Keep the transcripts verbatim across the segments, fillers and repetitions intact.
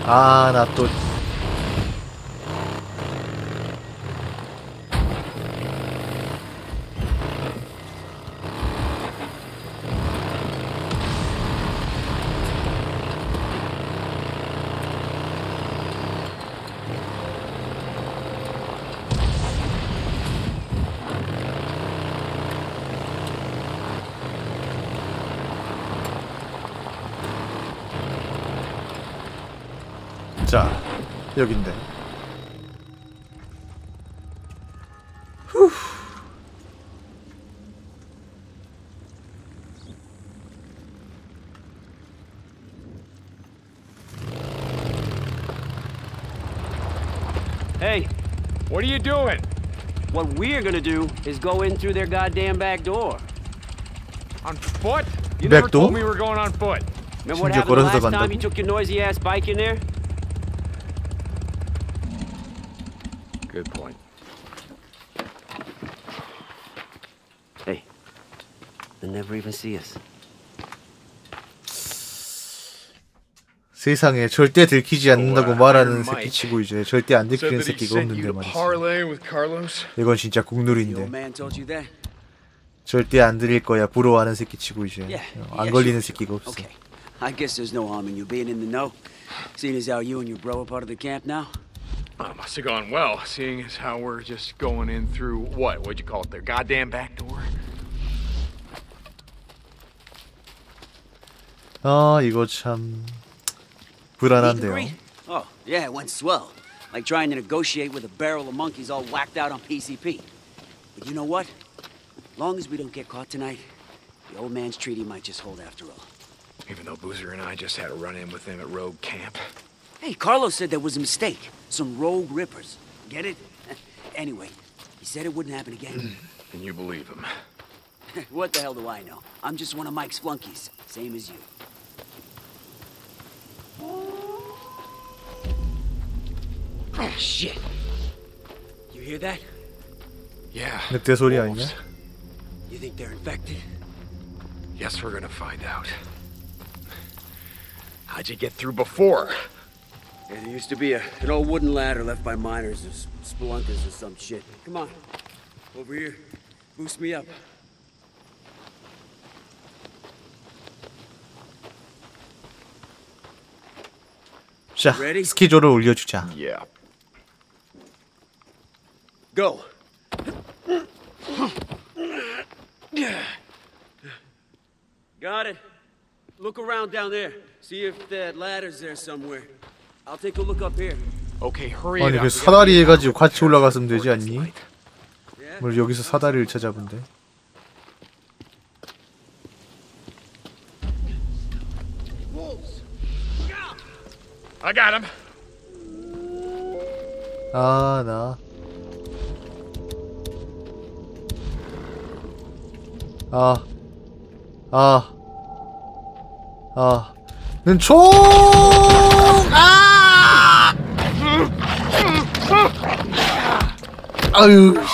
아, 나 또 자, 여긴데. 후. Hey, What are you doing? what we're gonna do is go in through their goddamn back door. On foot? You Back never door? told me we were going on foot. Remember what 심지어 happened the 걸어서 last time 간다고? you took your noisy ass bike in there? Good point. Hey, they'll never even see us. 세상에 절대 들키지 않는다고 Oh, uh, 말하는 Iron 새끼 Mike 치고 이제 절대 안 said 들키는 that he 새끼가 sent 없는데 you to 말이지. parlay with Carlos. 이건 진짜 The 국룰인데 old man told you that? 절대 안 들릴 거야 부러워하는 새끼 치고 이제 Yeah, 어, 안 yeah, 걸리는 sure, 새끼가 없어. Okay. I guess there's no harm in you being in the know. Seeing as how you and your bro are part of the camp now. Oh, must have gone well, seeing as how we're just going in through what? What'd you call it? Their goddamn back door? 아 이거 참 불안한데요. Meet and greet? Oh, yeah, it went swell. Like trying to negotiate with a barrel of monkeys all whacked out on P C P. But you know what? Long as we don't get caught tonight, the old man's treaty might just hold after all. Even though Boozer and I just had a run-in with them at Rogue Camp. Hey, Carlos said there was a mistake. Some rogue rippers. Get it? Anyway, he said it wouldn't happen again. And you believe him. What the hell do I know? I'm just one of Mike's flunkies, same as you. Oh, shit. You hear that? Yeah. 늑대 소리 아니냐? wolves. You think they're infected? Guess we're gonna find out. How'd you get through before? Yeah, there used to be a, an old wooden ladder left by miners or s- spelunkers or some shit. Come on. Over here. Boost me up. 자, Ready? 스키조를 올려주자. Yeah. Go. Got it. Look around down there. See if that ladder's there somewhere. I'll take a look up here. Okay, hurry 아니 it 그 up. We gotta 사다리 get 해가지고 out 같이 before 올라갔으면 it's 되지 않니? light. Yeah? 뭘 여기서 사다리를 찾아본대? I got him. 아, 나. 아. 아. 아. 는 총! 아! 아유.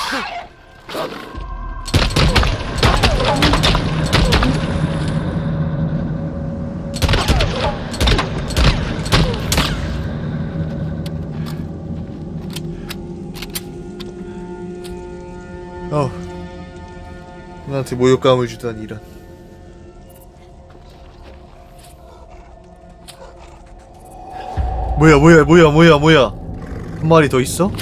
어. 나한테 모욕감을 주다니 이런. 뭐야 뭐야 뭐야 뭐야 뭐야 한 마리 더 있어?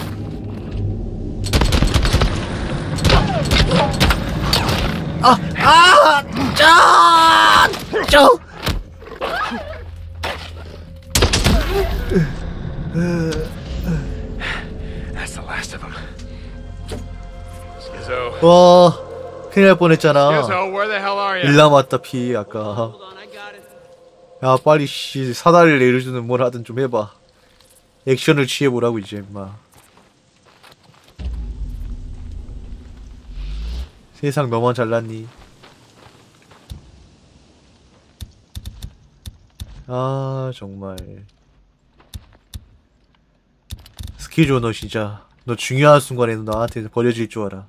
아! 아! 짜! 짜! That's the last of them. Skizzo. 와 큰일 날 뻔했잖아. Skizzo, where the hell are you? 일 남았다 피 아까. Hold on, I got it. 야 빨리 씨 사다리를 내려주는 뭘 하든 좀 해봐. 액션을 취해보라고 이제 임마. 세상 너만 잘났니? 아 정말 스키조 너 진짜 너 중요한 순간에 너 나한테 버려질 줄 알아.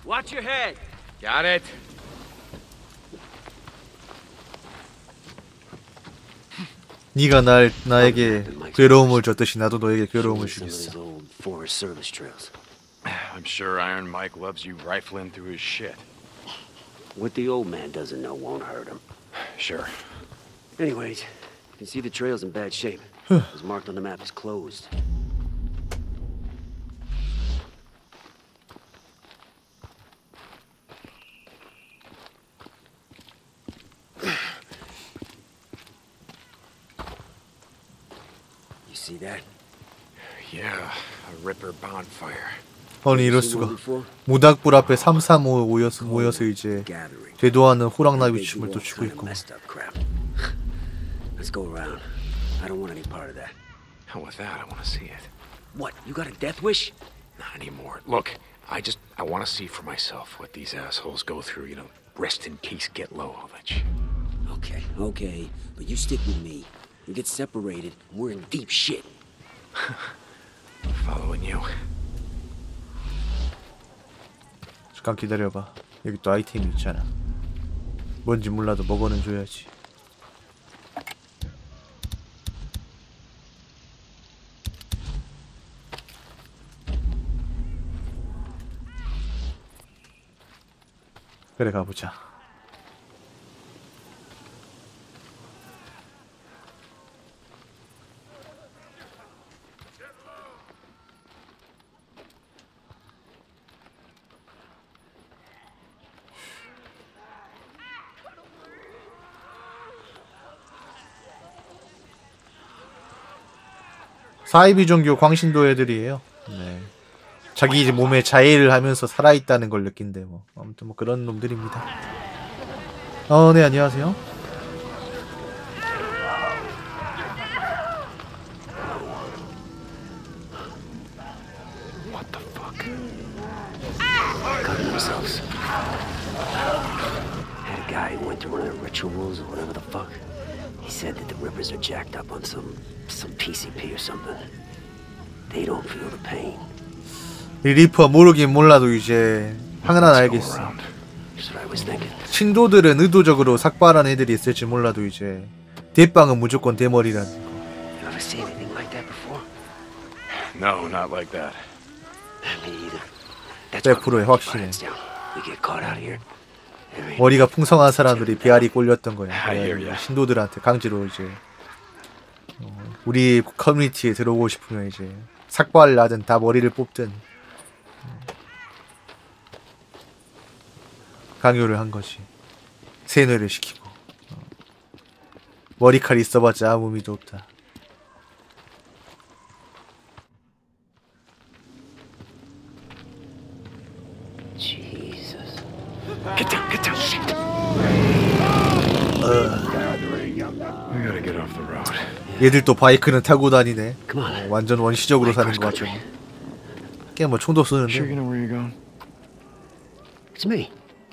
Watch your head. Got it. 네가 날 나에게 괴로움을 줬듯이 나도 너에게 괴로움을 Some of 주겠어. these old Forest Service trails. I'm sure Iron Mike loves you rifling through his shit. What the old man doesn't know won't hurt him. Sure. Anyways, you can see the trail's in bad shape. It was marked on the map as closed. You see that? Yeah, a Ripper bonfire. 아니 이럴 Seen one 수가. before? 모닥불 앞에 삼삼오오 모여서 모여서 이제 Gathering. 되도하는 호랑나비 They do 춤을 또 all 추고 kind of 있고. messed up crap. Let's go around. I don't want any part of that. Hell with that, I want to see it. What? You got a death wish? Not anymore. Look, I just, I want to see for myself what these assholes go through, you know, rest in peace, get low, all that shit. Okay, okay, but you stick with me. We get separated, and we're in deep shit. Following you. 잠깐 기다려봐. 여기 또 아이템이 있잖아. 뭔지 몰라도 먹어는 줘야지. 그래 가보자. 사이비 종교 광신도 애들이에요. 네. 자기 이제 몸에 자해를 하면서 살아있다는 걸 느낀대 뭐. 아무튼 뭐 그런 놈들입니다. 어, 네 안녕하세요. What the fuck? Cut themselves. Had a guy who went to one of the rituals or whatever the fuck. He said that the Rippers are jacked up on some some P C P or something. They don't feel the pain. 리리프가 모르긴 몰라도 이제 하나 알겠어. That's what I was thinking. 신도들은 의도적으로 삭발한 애들이 있을지 몰라도 이제 대빵은 무조건 대머리라는 거. You ever see anything like that before? No, not like that. Me either. That's 백 why we 퍼센트의 keep our 확신해. heads down. We get caught out here. there ain't 머리가 풍성한 사람들이 배알이 꼴렸던 거야. I hear ya. 신도들한테 강제로 이제 어, 우리 커뮤니티에 들어오고 싶으면 이제 삭발을 하든 다 머리를 뽑든 강요를 한 거지. 세뇌를 시키고. 어. 머리칼 있어봤자 아무 의미도 없다. Jesus. Get down, get down, shit! We gotta get off the road. 얘들 또 바이크는 타고 다니네. Come on. 어, 완전 원시적으로 사는 것 같더니. 그냥 뭐 총도 Sure you 쓰는데. know where you're going? It's me.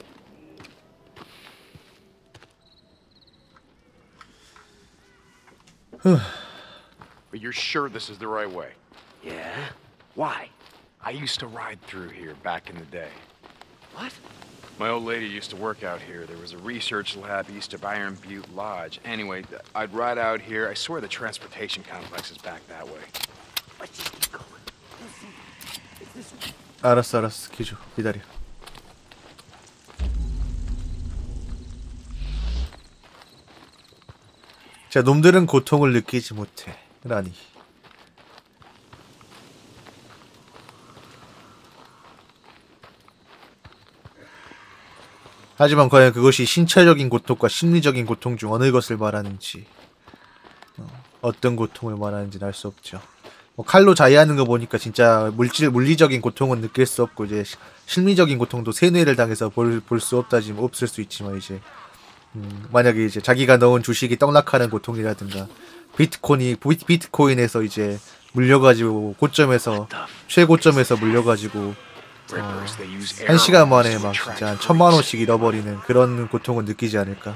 But you're sure this is the right way? Yeah? Why? I used to ride through here back in the day. What? My old lady used to work out here. There was a research lab east of Iron Butte Lodge. Anyway, I'd ride out here. I swear the transportation complex is back that way. Let's just keep going. 알았어 알았어 기줘 기다려. 자 놈들은 고통을 느끼지 못해 라니. 하지만 과연 그것이 신체적인 고통과 심리적인 고통 중 어느 것을 말하는지 어, 어떤 고통을 말하는지는 알 수 없죠. 뭐 칼로 자해하는 거 보니까 진짜 물질 물리적인 고통은 느낄 수 없고 이제 시, 심리적인 고통도 세뇌를 당해서 볼 볼 수 없다지 없을 수 있지만 이제 음, 만약에 이제 자기가 넣은 주식이 떡락하는 고통이라든가 비트코인이 비트, 비트코인에서 이제 물려가지고 고점에서 최고점에서 물려가지고 어, 한 시간 만에 막 진짜 한 천만 원씩 잃어버리는 그런 고통은 느끼지 않을까.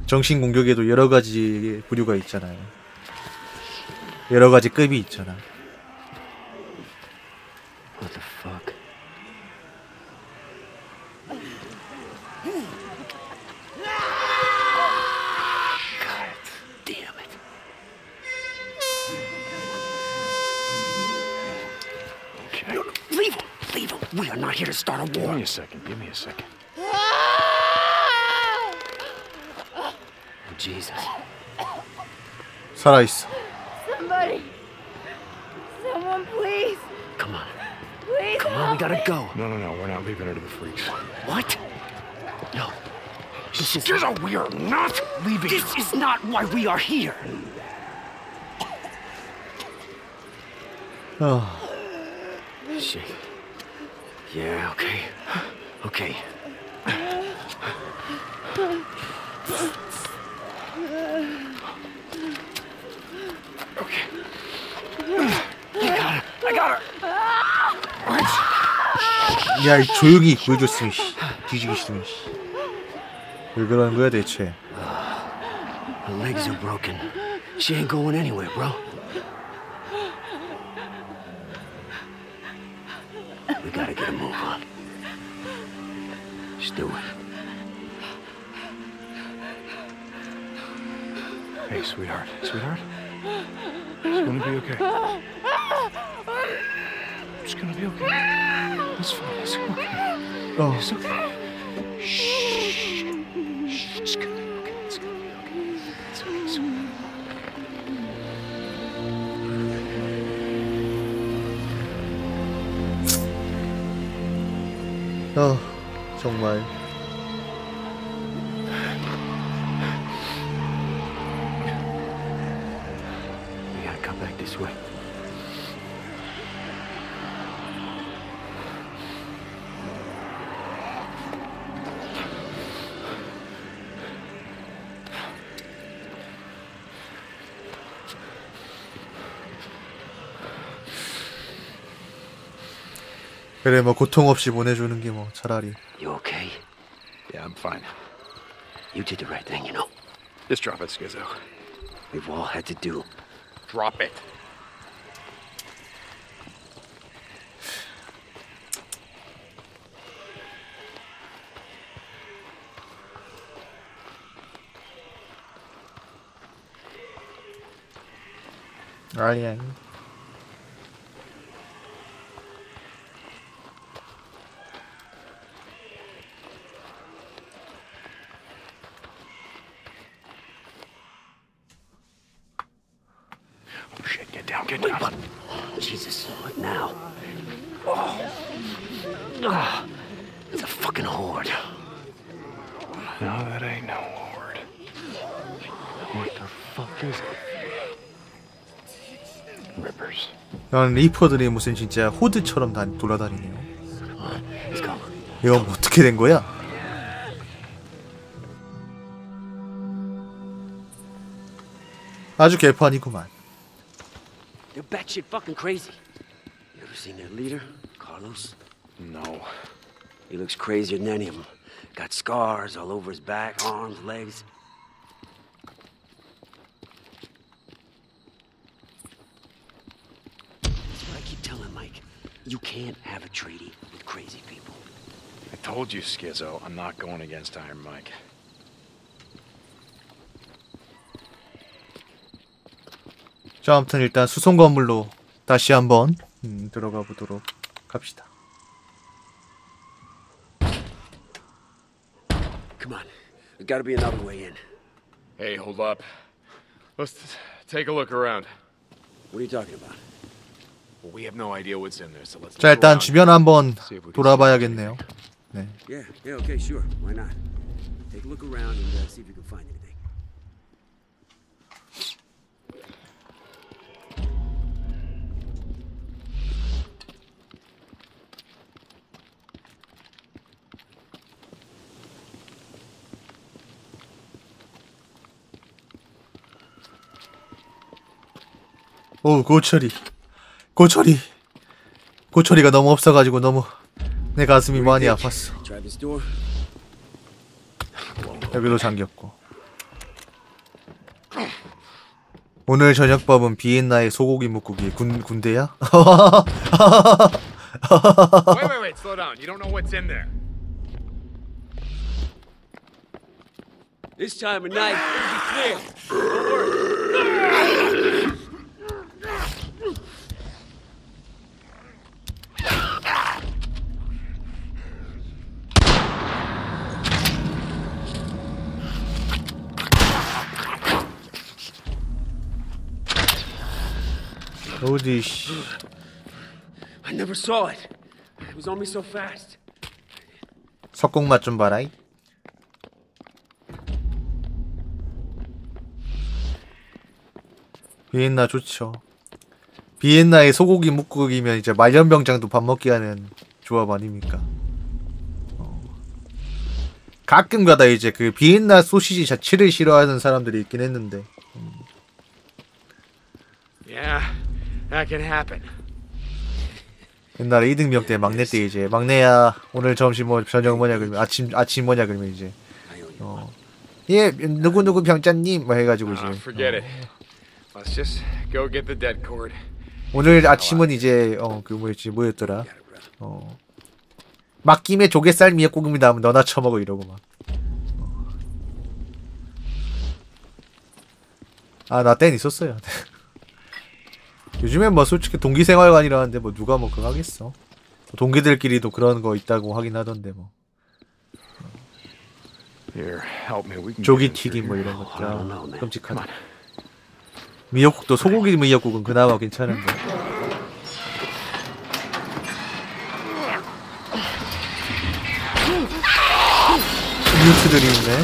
정신 공격에도 여러 가지 부류가 있잖아요. 여러 가지 급이 있잖아. What the fuck? God damn it. Okay. No, no, leave him! Leave him! We are not here to start a Give war. me a second. Give me a second. Oh, Jesus. 살아있어. Somebody. Someone, please. Come on. Please Come on, we help gotta me. go. No, no, no. We're not leaving her to the freaks. What? No. This is... Skizzo, we are not leaving This her. is not why we are here. 어, Shit. Yeah, okay. Okay. Okay. I got her. I got her. 야, 이 조용히 구해줬으면 씨, 뒤지기 싫으면 씨. 왜 그러는 거야 대체? Her legs are broken. She ain't going anywhere, bro. We gotta get a move on. Just do it. Hey, sweetheart. Sweetheart? It's gonna be okay. It's gonna be okay. It's fine. It's okay. 어, It's okay. Shh. Shh. It's gonna be okay. It's gonna be okay. It's okay. It's okay. 어, 정말. We gotta come back this way. 그래 뭐 고통 없이 보내주는 게 뭐 차라리. You okay? Yeah, I'm fine. You did the right thing, you know. Just drop it, Skizzo. We've all had to do. Drop it. 아니 아니. Oh, shit. Get down. Get Wait, down. what? Jesus, what now? Oh. Ah, it's a fucking horde. No, that ain't no horde. What the fuck is it? Rippers. 난 리퍼들이 무슨 진짜 호드처럼 다 돌아다니네요. Let's go. 이건 뭐 어떻게 된 거야? 아주 개판이구만. They're batshit fucking crazy. You ever seen their leader, Carlos? No. He looks crazier than any of them. Got scars all over his back, arms, legs. That's what I keep telling Mike. You can't have a treaty with crazy people. I told you, Skizzo, I'm not going against Iron Mike. 자, 아무튼 일단 수송 건물로 다시 한번 음, 들어가 보도록 합시다. Come on. There's gotta be another way in. Hey, hold up. Let's t- take a look around. What are you talking about? Well, we have no idea what's in there, so let's 자, look 일단 around. 주변 한번 See if we can 돌아봐야겠네요. 네. Yeah, yeah, okay, sure. Why not? Take a look around and uh, see if you can find anything. 오, 고철이. 고철이. 고철이가 너무 없어가지고 너무 내 가슴이 많이 아팠어. Try this door. 여기도 잠겼고. 오늘 저녁밥은 비엔나의 소고기 묵고기. 군 군대야? Wait, wait, wait, slow down. You don't know what's in there. This time of night, it'll be clear. Don't worry. 어디 씨. I never saw it. It was on me so fast. 석공 맛 좀 봐라이. 비엔나 좋죠. 비엔나의 소고기 묵고기면 이제 말년병장도 밥 먹게 하는 조합 아닙니까? 어. 가끔가다 이제 그 비엔나 소시지 자체를 싫어하는 사람들이 있긴 했는데. 음. Yeah, that can happen. 옛날에 이등병 때 막내 때 이제 막내야 오늘 점심 뭐 저녁 뭐냐 그러면 아침 아침 뭐냐 그러면 이제 어. 예 누구 누구 병장님 뭐 해가지고 이제 Uh, forget it. Let's just go get the dead cord. 오늘 아침은 이제 어 그 뭐였지 뭐였더라 어 막김에 조개살 미역국입니다 하면 너나 처먹어 이러고 막 아 나 땐 있었어요. 요즘엔 뭐 솔직히 동기생활관이라는데 뭐 누가 뭐 그거 하겠어. 동기들끼리도 그런 거 있다고 하긴 하던데 뭐 Here, help me. We can 조기 get in 튀김 뭐 through 이런 I don't know, 것들 man. 끔찍하다. 미역국도 소고기 미역국은 그나마 괜찮은데. 뮤트들이 있네.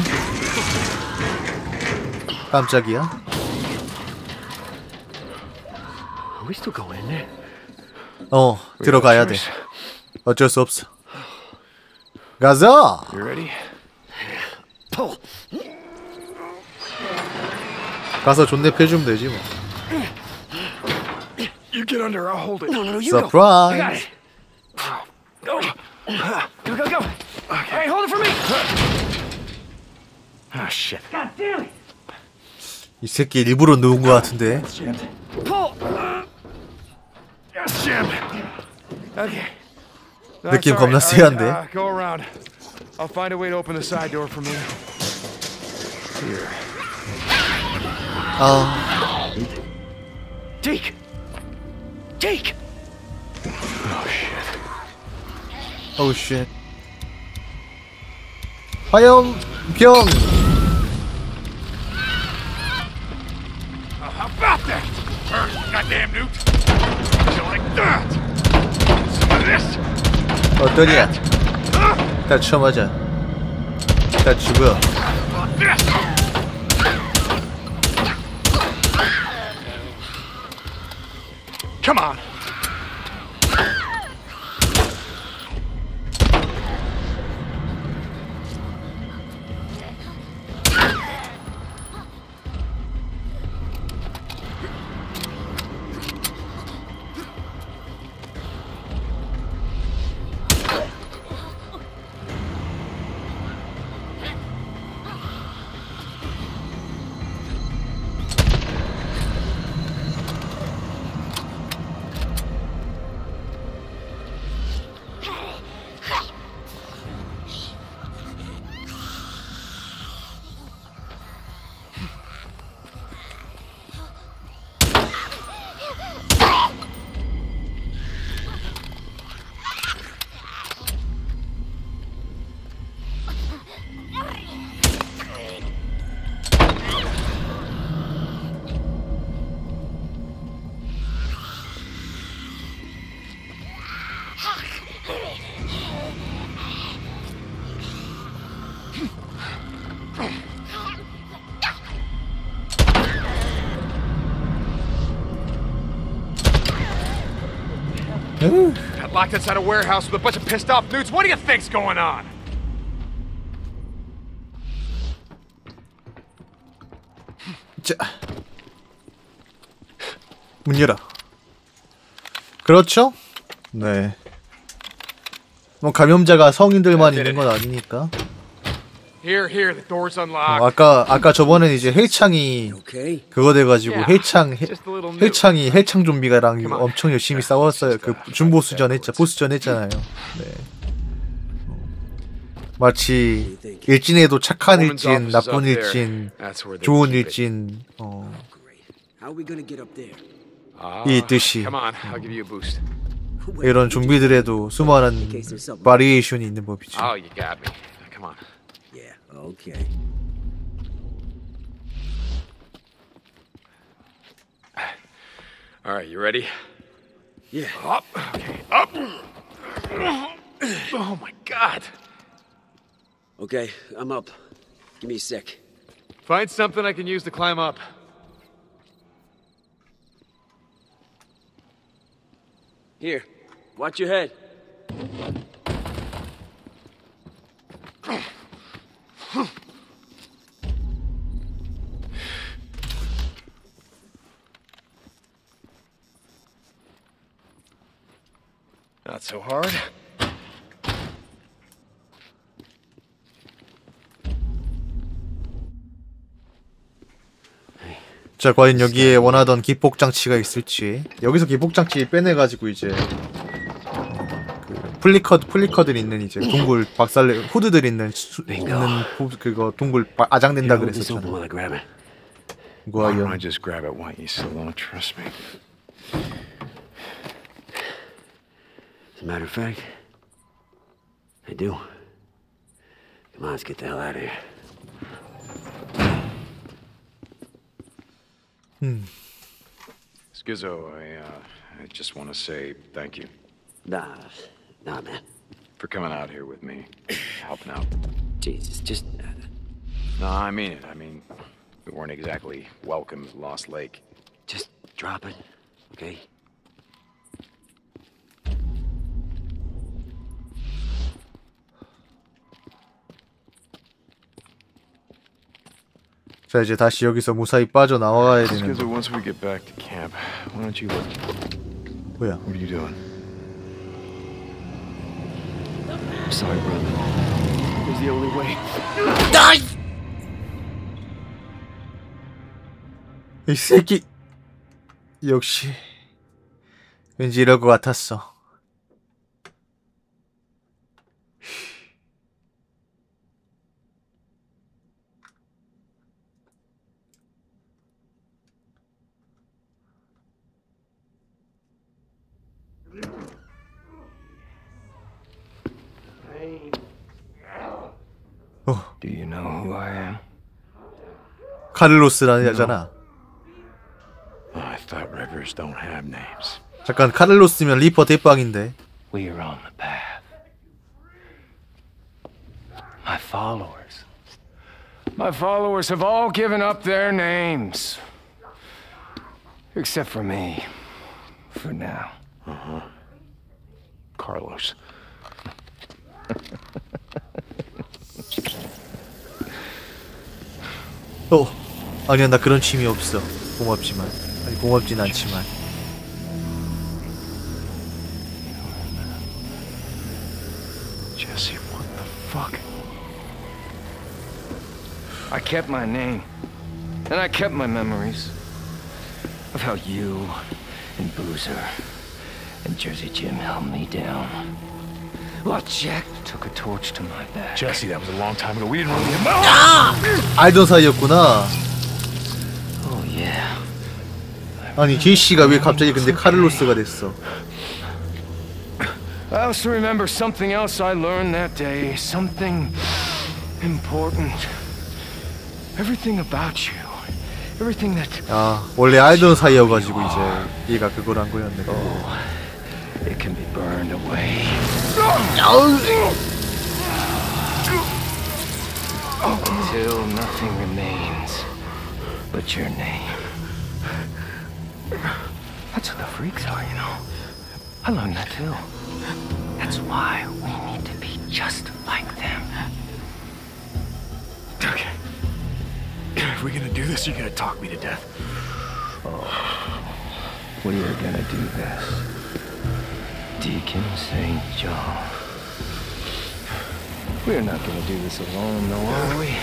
깜짝이야. We still go in there. 어 here. 들어가야 돼. 어쩔 수 없어. 가자. You ready? Pull. 가서 존내 패주면 되지 뭐. You get under. I'll hold it. No, no, no, you go. I got 서프라이즈. it. Go. Go, go, go. Hey, hold it for me. Ah, shit. God damn it. 이 새끼 일부러 누운 거 같은데. Pull. Yes, Jim. Okay. 느낌 That's all 겁나 right. 세한데. All right, uh, go around. I'll find a way to open the side door for me. Here. 아 Deke. Deke. Oh shit. 어우 쉣. 화염병. Uh, how about that? Burn, goddamn newt. You like that? Some of this. 어떠냐? 다 쳐맞아. 다 죽어. This. Come on. Got locked inside a warehouse with a bunch of pissed off newts. What do you think's going on? 자. 문 열어. 그렇죠? 네. 뭐 감염자가 성인들만 있는 건 아니니까. Here, here, the door's 어, unlocked. 아까 아까 저번엔 이제 헬창이 Okay. 그거 돼가지고 Yeah, 헬창 헬, just a little new. 헬창이 헬창 좀비가랑 Come on. 엄청 열심히 싸웠어요. 그 준보스전 했자 보스전 했잖아요. 네. 어, 마치 일진에도 착한 Woman's 일진, office is 나쁜 up there. 일진, That's where they 좋은 keep it. 일진 어, Great. How are we gonna get up there? Ah, 이 뜻이 Come on, I'll give you a boost. 이런 좀비들에도 수많은 바리에이션이 있는 법이죠. Oh, you got me. Come on. Yeah. Okay. All right, you ready? Yeah. Up. Okay, up. Oh my God. Okay, I'm up. Give me a sec. Find something I can use to climb up. Here. Watch your head. Not so hard. 자, 과연 여기에 원하던 기폭 장치가 있을지. 여기서 기폭 장치 빼내가지고 이제 그 플리커드 플리커들 있는 이제 동굴 박살 후드들 있는 수, 있는 부, 그거 동굴 바, 아장된다 그랬었잖아. while I grab it. Why don't I 과연 just grab it? Why you still don't trust me? As a matter of fact, I do. Come on, let's get the hell out of here. Skizzo, I, uh, I just want to say thank you Nah, nah, man. for coming out here with me, helping out. Jesus, just. Uh, No, I mean it. I mean, we weren't exactly welcome at Lost Lake. just drop it, okay? 자 이제 다시 여기서 무사히 빠져 나와야 되는. Skizzo, once we get back to camp, why don't you look? 뭐야? What are you doing? I'm sorry, brother. It was the only way. 이 새끼 역시 왠지 이럴 것 같았어. 어, Do you know who I am? 카를로스라는 여자나. Oh, I thought rivers don't have names. 잠깐 카를로스면 리퍼 대빵인데. We are on the path. My followers. My followers have all given up their names. Except for me. For now. Carlos. 어, 아니야 나 그런 취미 없어. 고맙지만, 아니 고맙진 않지만. Jesse, what the fuck? I kept my name. And I kept my memories. Of how you and Boozer and Jersey Jim held me down. While Jack took a torch to my back. Jesse, that was a long time ago. We didn't really get 알던 사이였구나. Oh yeah. 아니 제시가 왜 갑자기 근데 카를로스가 됐어? I also remember something else I learned that day. Something important. Everything about you. Everything that... 아 원래 알던 사이여가지고 이제 얘가 그걸 한 거였네. It can be burned away. Until nothing remains but your name. That's what the freaks are, you know. I learned that too. That's why we need to be just like them. Okay. If we're gonna do this, you're gonna talk me to death. We are gonna do this. Deacon Saint John. We're not gonna do this alone, though, are we?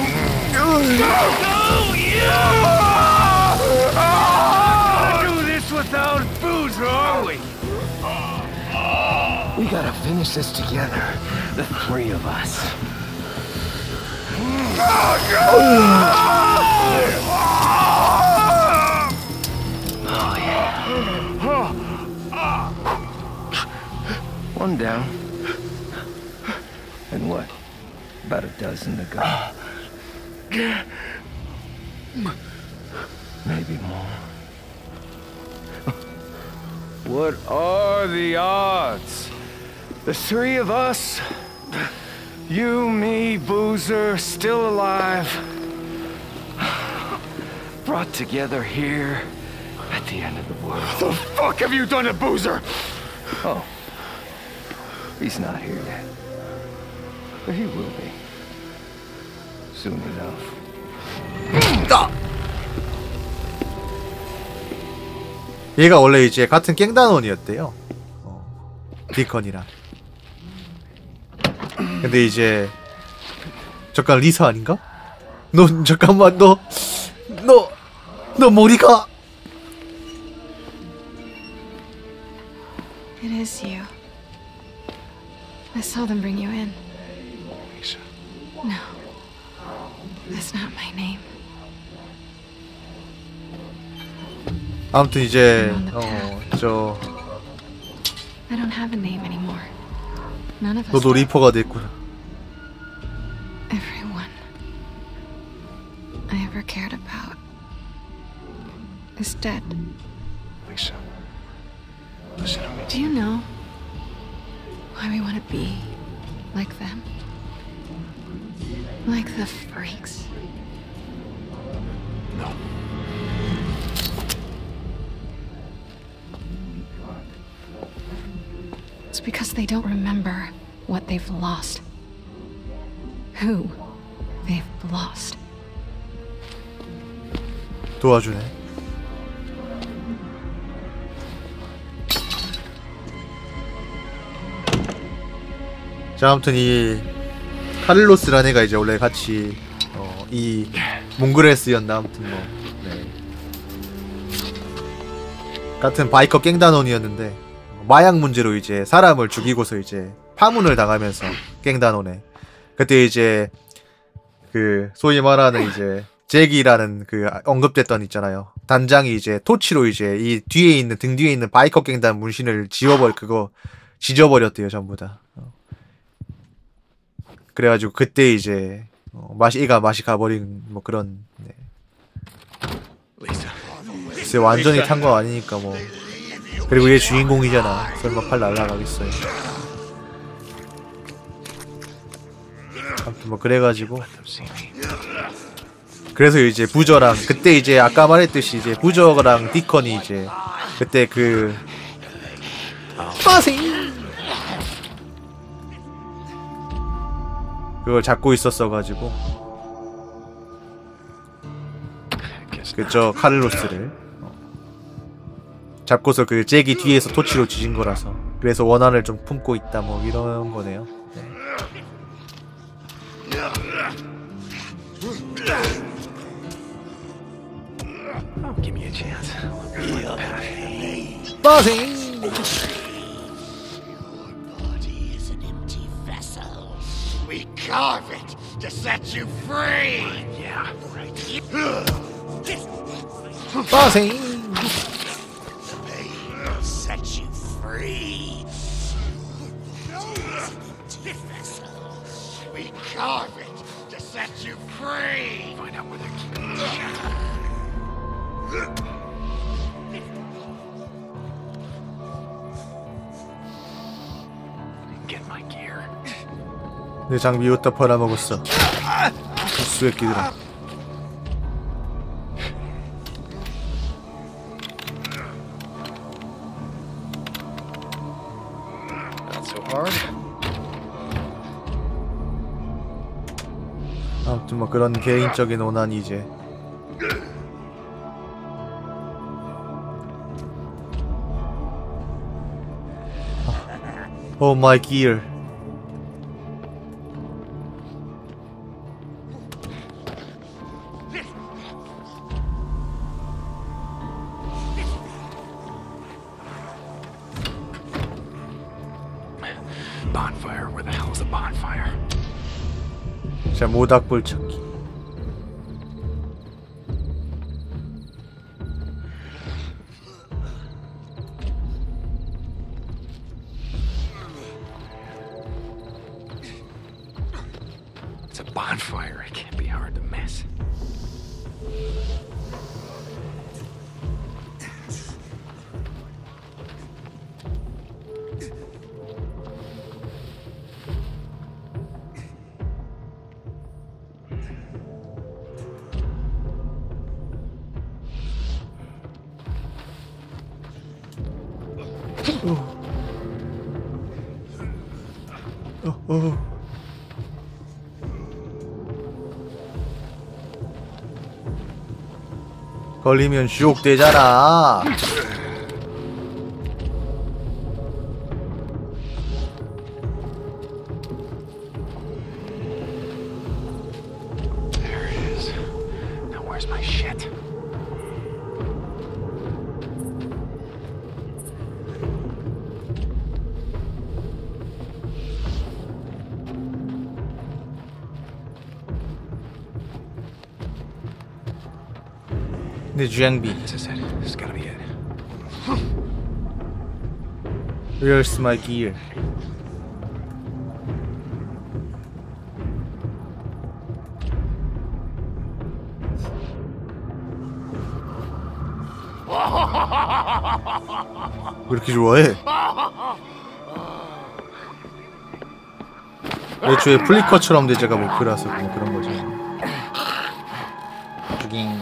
Do this without Boozer, are we? We gotta finish this together, the three of us. Oh, yeah. One down. And what? About a dozen to go. Maybe more. What are the odds? The three of us, you, me, Boozer, still alive, brought together here at the end of the world. What the fuck have you done to Boozer? Oh, he's not here yet, but he will be soon enough. 얘가 원래 이제 같은 갱단원이었대요. 어, 디컨이랑. 근데 이제 잠깐 리사 아닌가? 너 잠깐만 너 너 너 머리가 It is you. I saw them bring you in. Lisa. No. That's not my name. 아무튼 이제 어 저 I don't have a name anymore. None of us. 너도 리퍼가 됐구나. Everyone I ever cared about is dead. Lisa. Listen to me. Do you know why we want to be like them? Like the freaks? No. It's because they don't remember what they've lost. Who they've lost. 도와주네. 자, 아무튼 이 카를로스라는 애가 이제 원래 같이 어, 이 몽그레스였나 아무튼 뭐 네. 같은 바이커 갱단원이었는데 마약 문제로 이제 사람을 죽이고서 이제 파문을 당하면서 갱단원에 그때 이제 그 소위 말하는 이제 잭이라는 그 언급됐던 있잖아요. 단장이 이제 토치로 이제 이 뒤에 있는 등 뒤에 있는 바이커 갱단 문신을 지워버 그거 지져버렸대요 전부 다. 어. 그래가지고 그때 이제 어, 맛이 애가 맛이 가버린 뭐 그런. 네. 글쎄 완전히 탄 거 아니니까 뭐. 그리고 얘 주인공이잖아. 설마 팔 날라가겠어요. 아무튼 뭐 그래가지고. 그래서 이제 부저랑 그때 이제 아까 말했듯이 이제 부저랑 디컨이 이제 그때 그 빠생 그걸 잡고 있었어가지고 그저 카를로스를 어. 잡고서 그 잭이 뒤에서 토치로 지진 거라서 그래서 원한을 좀 품고 있다 뭐 이런 거네요. 네. Oh, give me a chance. 빠생 Body is an empty vessel. We carve it to set you free. Yeah, right. 빠생 The pain will set you free. Body is an empty vessel. We carve it to set you free. Find out where they're keeping the Get my gear. 내 장비 어디다 팔아먹었어. 수액기들아. Not so hard. 아무튼 뭐 그런 개인적인 원한이 이제 Oh my gear. 자, 모닥불 찾기. It's a bonfire. It can't be hard to miss. 어, 어. 걸리면 지옥 되잖아. There it is. Now where's my shit? 내 주양비. This is it. This has gotta be it. Where's my gear? 왜 이렇게 좋아해? 애초에 플리커처럼 대제가 목표라서 뭐 그런 거지. 죽인.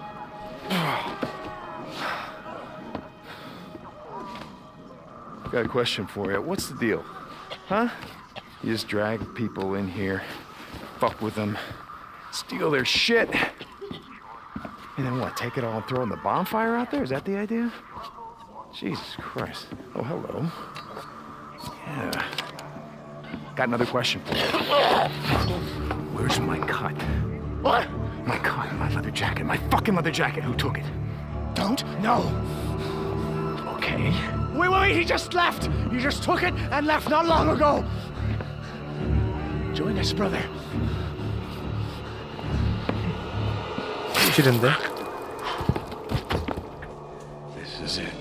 Got a question for you. What's the deal? Huh? You just drag people in here, fuck with them, steal their shit, and then what, take it all and throw it in the bonfire out there? Is that the idea? Jesus Christ. Oh, hello. Yeah. Got another question for you. Where's my cut? What? My cut, my leather jacket, my fucking leather jacket. Who took it? Don't know. Okay. Wait, wait, wait, he just left! He just took it and left not long ago! Join us, brother. 싫은데? This is it.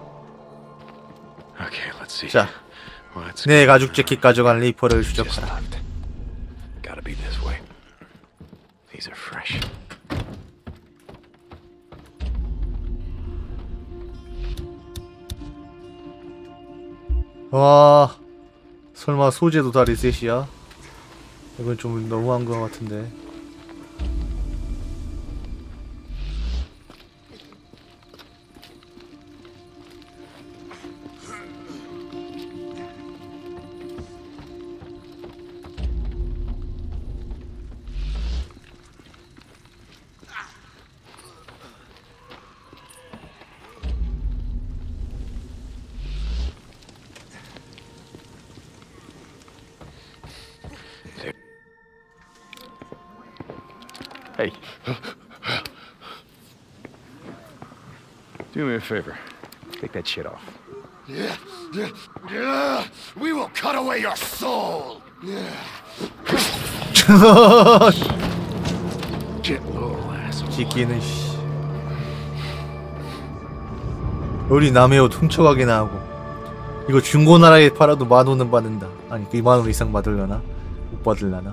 Okay, let's see. 자, What's 내 가죽 재킷 가져간 리퍼를 just 추적하라. left? Gotta be this way. These are fresh. 와, 설마 소재도 다 리셋이야? 이건 좀 너무한 것 같은데. Hey. Do me a favor. Take that shit off. Yeah, yeah, yeah. We will cut away your soul! Yeah. Shit, little asshole. 지키는 씨. 우리 남의 옷 훔쳐가기나 하고. 이거 중고나라에 팔아도 만 원은 받는다. 아니, 이만 원 이상 받으려나? 못 받으려나?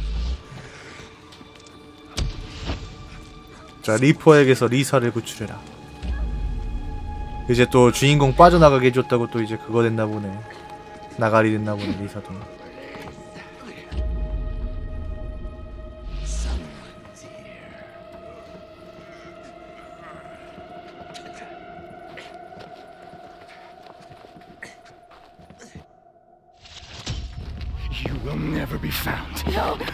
자, 리퍼에게서 리사를 구출해라. 이제 또 주인공 빠져나가게 해줬다고 또 이제 그거 됐나 보네. 나가리 됐나 보네, 리사도. You will never be found.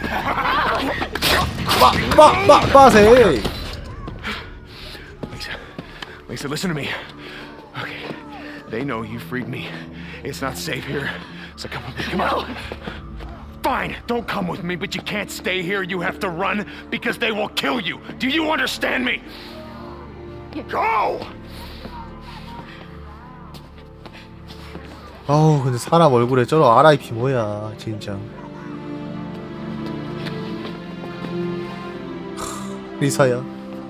마, 마, 마, 마세! Lisa, Lisa, listen to me. Okay, they know you freed me. It's not safe here, so come with me, come on. Fine, don't come with me, but you can't stay here. You have to run because they will kill you. Do you understand me? Go! 어우, 근데 사람 얼굴에 저런 알아이피 뭐야, 진짜. 리사야.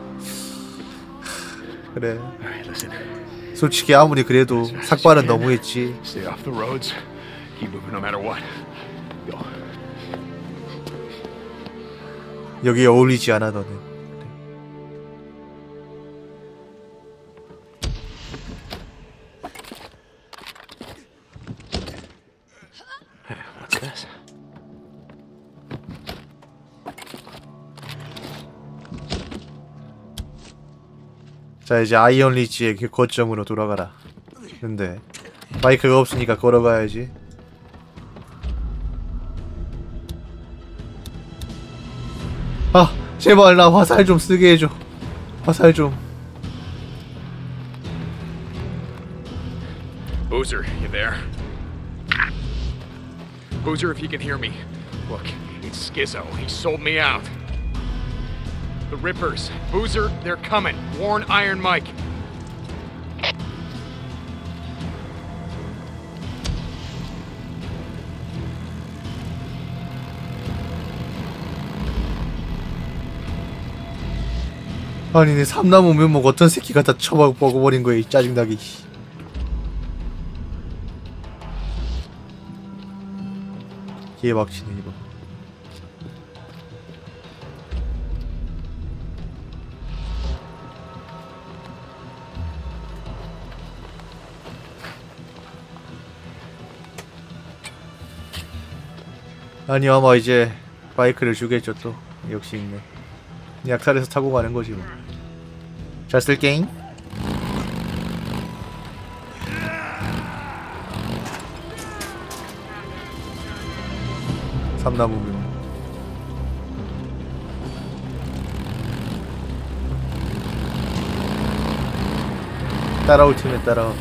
그래. Alright, listen. 솔직히 아무리 그래도 삭발은 너무했지. Stay off the roads. Keep moving no matter what. Go. 여기에 어울리지 않아 너는. What's this? 자 이제 아이언 리지의 그 거점으로 돌아가라. 근데 바이크가 없으니까 걸어가야지. 아 제발 나 화살 좀 쓰게 해줘. 화살 좀. Boozer, you there? Boozer, if you can hear me. Look, it's Skizzo. He sold me out. The Rippers. Boozer, they're coming. Warn Iron Mike. 아니 내 삼나무 면목 어떤 새끼가 다 쳐먹 먹어버린 거야 이 짜증나게. 개박치네 이거. 아니 아마 이제 바이크를 주겠죠 또. 역시 있네. 약탈해서 타고 가는 거지 뭐. 잘 쓸게잉. 삼나무면 따라올 팀에 따라와.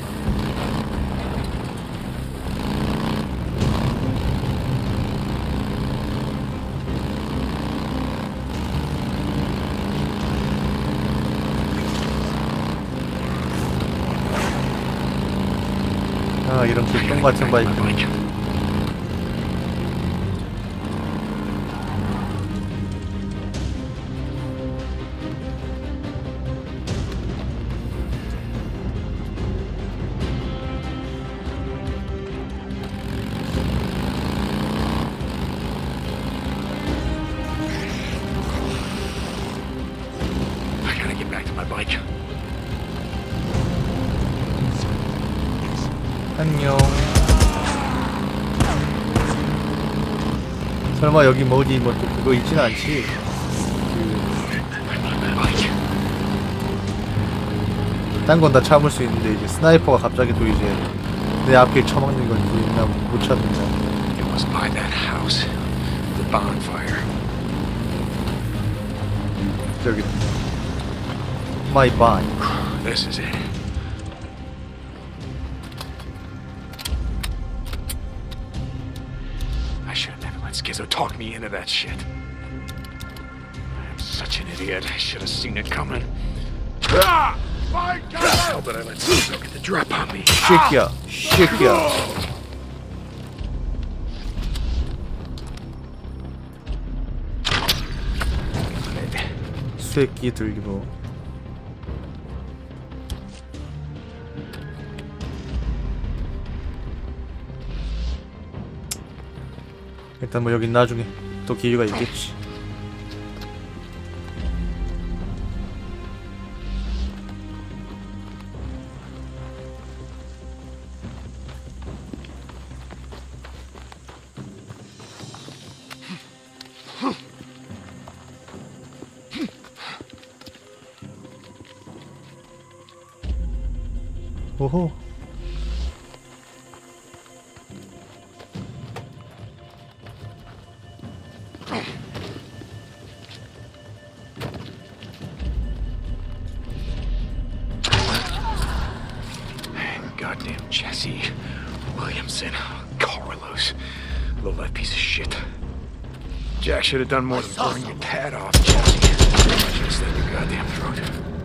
아 이런 개똥 같은 바이크. I gotta get back to my bike. 안녕. 설마 여기 뭐 어디 뭐 또 그거 있진 않지? 딴 건 다 참을 수 있는데 이제 스나이퍼가 갑자기 또 이제 내 앞에 처먹는 건 이제 나 못 참는다. It was by that house. The bonfire. 저기 마이 반. This is it. I should have never let Skizzo talk me into that shit. I'm such an idiot. I should have seen it coming. Ah! My God! How did I let Skizzo get the drop on me? 새끼야, 새끼야. 새끼 들리고. 일단 뭐 여긴 나중에 또 기회가 있겠지. 오호. Goddamn Jesse. Williamson. Carlos. Little that piece of shit. Jack should have done more than burn your pad off, Jesse. Should have slit your goddamn throat.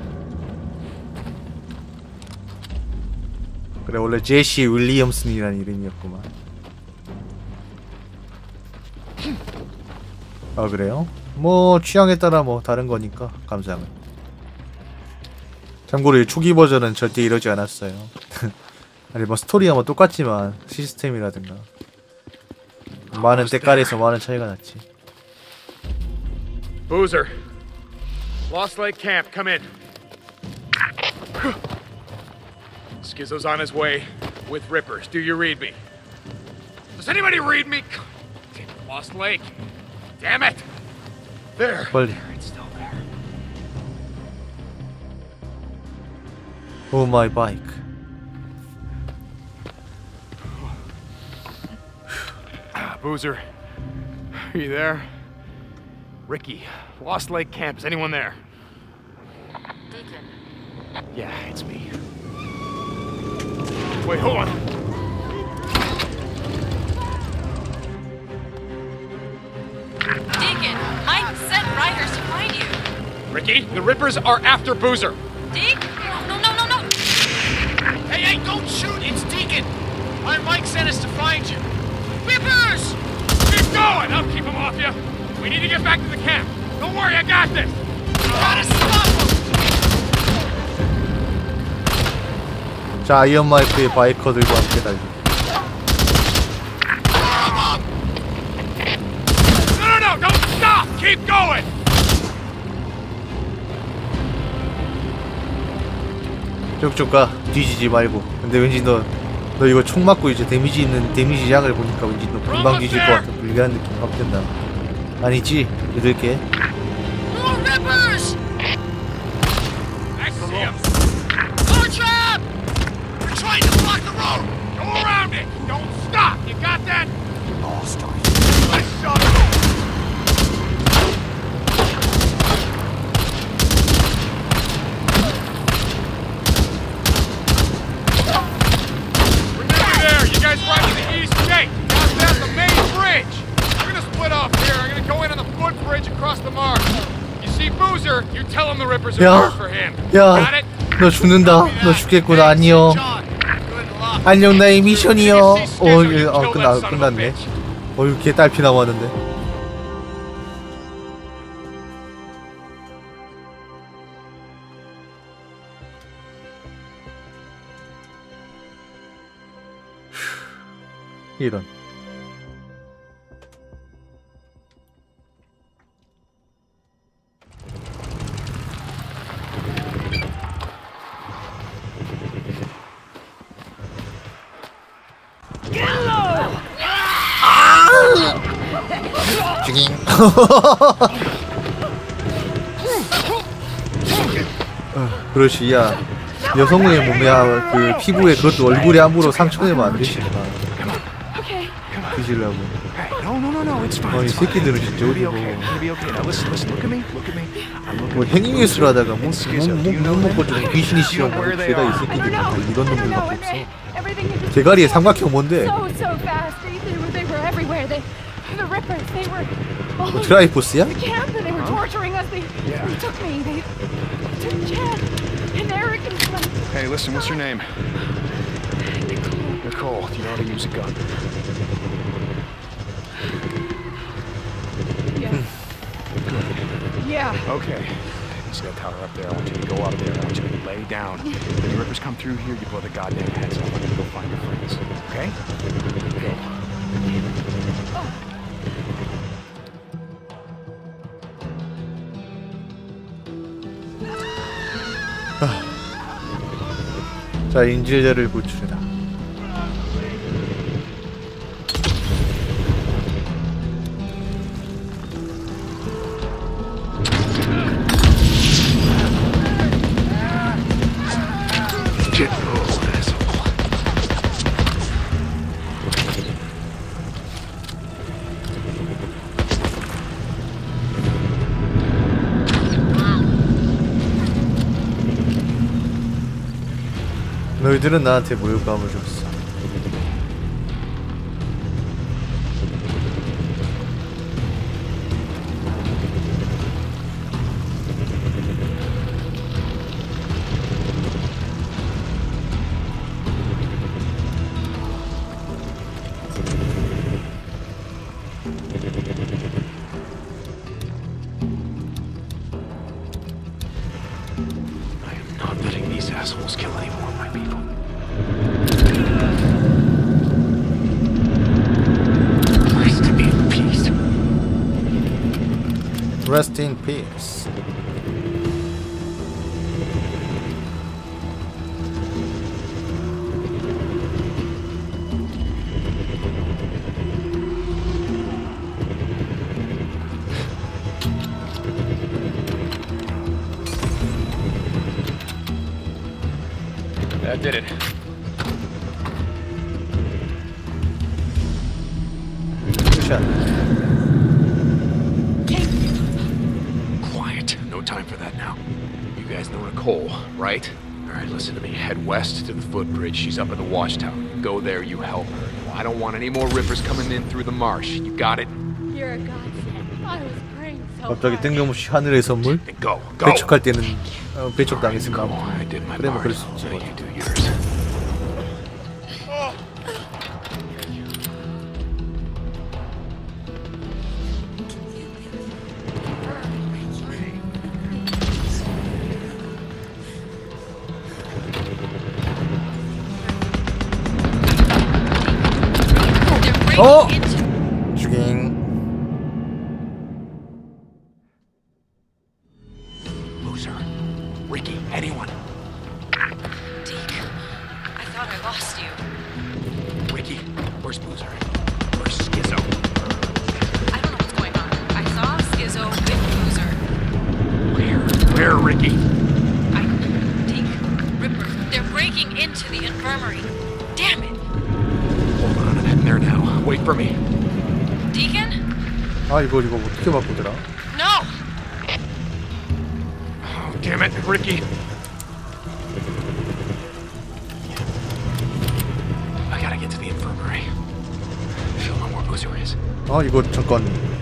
그래 원래 제시 윌리엄슨이라는 이름이었구만. 아 그래요? 뭐 취향에 따라 뭐 다른 거니까 감상은. 참고로 이 초기 버전은 절대 이러지 않았어요. 아니 뭐 스토리야 뭐 똑같지만 시스템이라든가 많은 때깔에서 많은 차이가 났지. Boozer. Lost Lake Camp, come in. Skizzo's on his way with Rippers. Do you read me? Does anybody read me? Damn it, Lost Lake. Damn it. There. 빨리. There, it's still there. Oh my bike. Boozer, are you there? Ricky, Lost Lake Camp. Is anyone there? Deacon. Yeah, it's me. Wait, hold on. Deacon, Mike sent riders to find you. Ricky, the Rippers are after Boozer. Deke? No, no, no, no. Hey, hey, don't shoot! It's Deacon! My Mike sent us to find you. Rippers! Keep going! I'll keep them off you. We need to get back to the camp. Don't worry, I got this. Gotta stop them! 자, 아이언 마이크의 바이커들과 함께 달리. No, no, no! Don't stop! Keep going! 쭉쭉 가. 뒤지지 말고. 근데 왠지 너, 너 이거 총 맞고 이제 데미지 있는 데미지 양을 보니까 왠지 너 금방 뒤질 것 같은 불리한 느낌 확 든다. 아니지? 믿을게. More Rippers! I see him. More trap! They're trying to block the road! Go around it! Don't stop! You got that? All starts. I shot him! Right to the east gate. Got that the main bridge. We're gonna split off here. I'm gonna go in on the footbridge across the marsh. You see Boozer, you tell him the Rippers are 야, here for him. 야, Got it? 너 죽는다. 너 죽겠구나. 안녕. 안녕 나의 미션이요. 어, 예, 어 끝나 끝났네. 어휴, 개 딸피 남았는데. 이런. 죽잉. 그렇지. 야, 여성의 몸에 그 피부에 그것도 얼굴에 함부로 상처내면 안 되지. 뒤질라고. No, no, no, no. It's fine. 어, 이 새끼들은 진짜 어디 뭐. Listen, listen. Look at me. Look at me. 뭐 행위예술 하다가 못 먹고 좀 귀신이 씌워 뭐 죄다 이 새끼들 다 이런 놈들밖에 없어. 대가리에 삼각형 뭔데? So, so fast. They, they were, they were everywhere. They, the Rippers, they were all 뭐 over 드라이포스야? the camp and they were torturing us. They, they took me. They took Chad and Eric and Glenn. Hey, listen. What's your name? Nicole. Do you know how to use a gun? Yeah. Yeah. Okay. You see that tower up there? I want you to go out there. I want you to lay down. When the Rippers come through here, you blow the goddamn heads off. I'm gonna go find your friends. Okay? Go. 자, 인질자를 구출해라. 너희들은 나한테 모욕감을 줬어. assholes kill any more of my people. Rest in peace. Rest in peace. That did it. 샷. Quiet. No time for that now. You guys know Nicole, right? Alright, listen to me. Head west to the footbridge. She's up at the watchtower. Go there, you help her. I don't want any more rippers coming in through the marsh. You got it? You're a godsend. I was praying so 갑자기 hard. 뜬금없이 하늘의 선물? Then go. Go. 배척할 때는 어, 배척당했을까 Go. 봐. I did my 그래 뭐 part. 그럴 수 있지. Now you do yours. They're breaking Oh! into... 죽잉. Loser. Ricky, anyone. Deke, I thought I lost you. Ricky, where's Boozer? Where's Skizzo? I don't know what's going on. I saw Skizzo with Boozer. Where? Where, Ricky? I... Deke, Ripper, they're breaking into the infirmary. Damn it! Hold on, I'm heading there now. Wait for me. Deacon? 아 이거 이거 어떻게 바꾸더라? No! Oh, damn it, Ricky. I gotta get to the infirmary. She'll know where Boozer is. 아 이거 잠깐.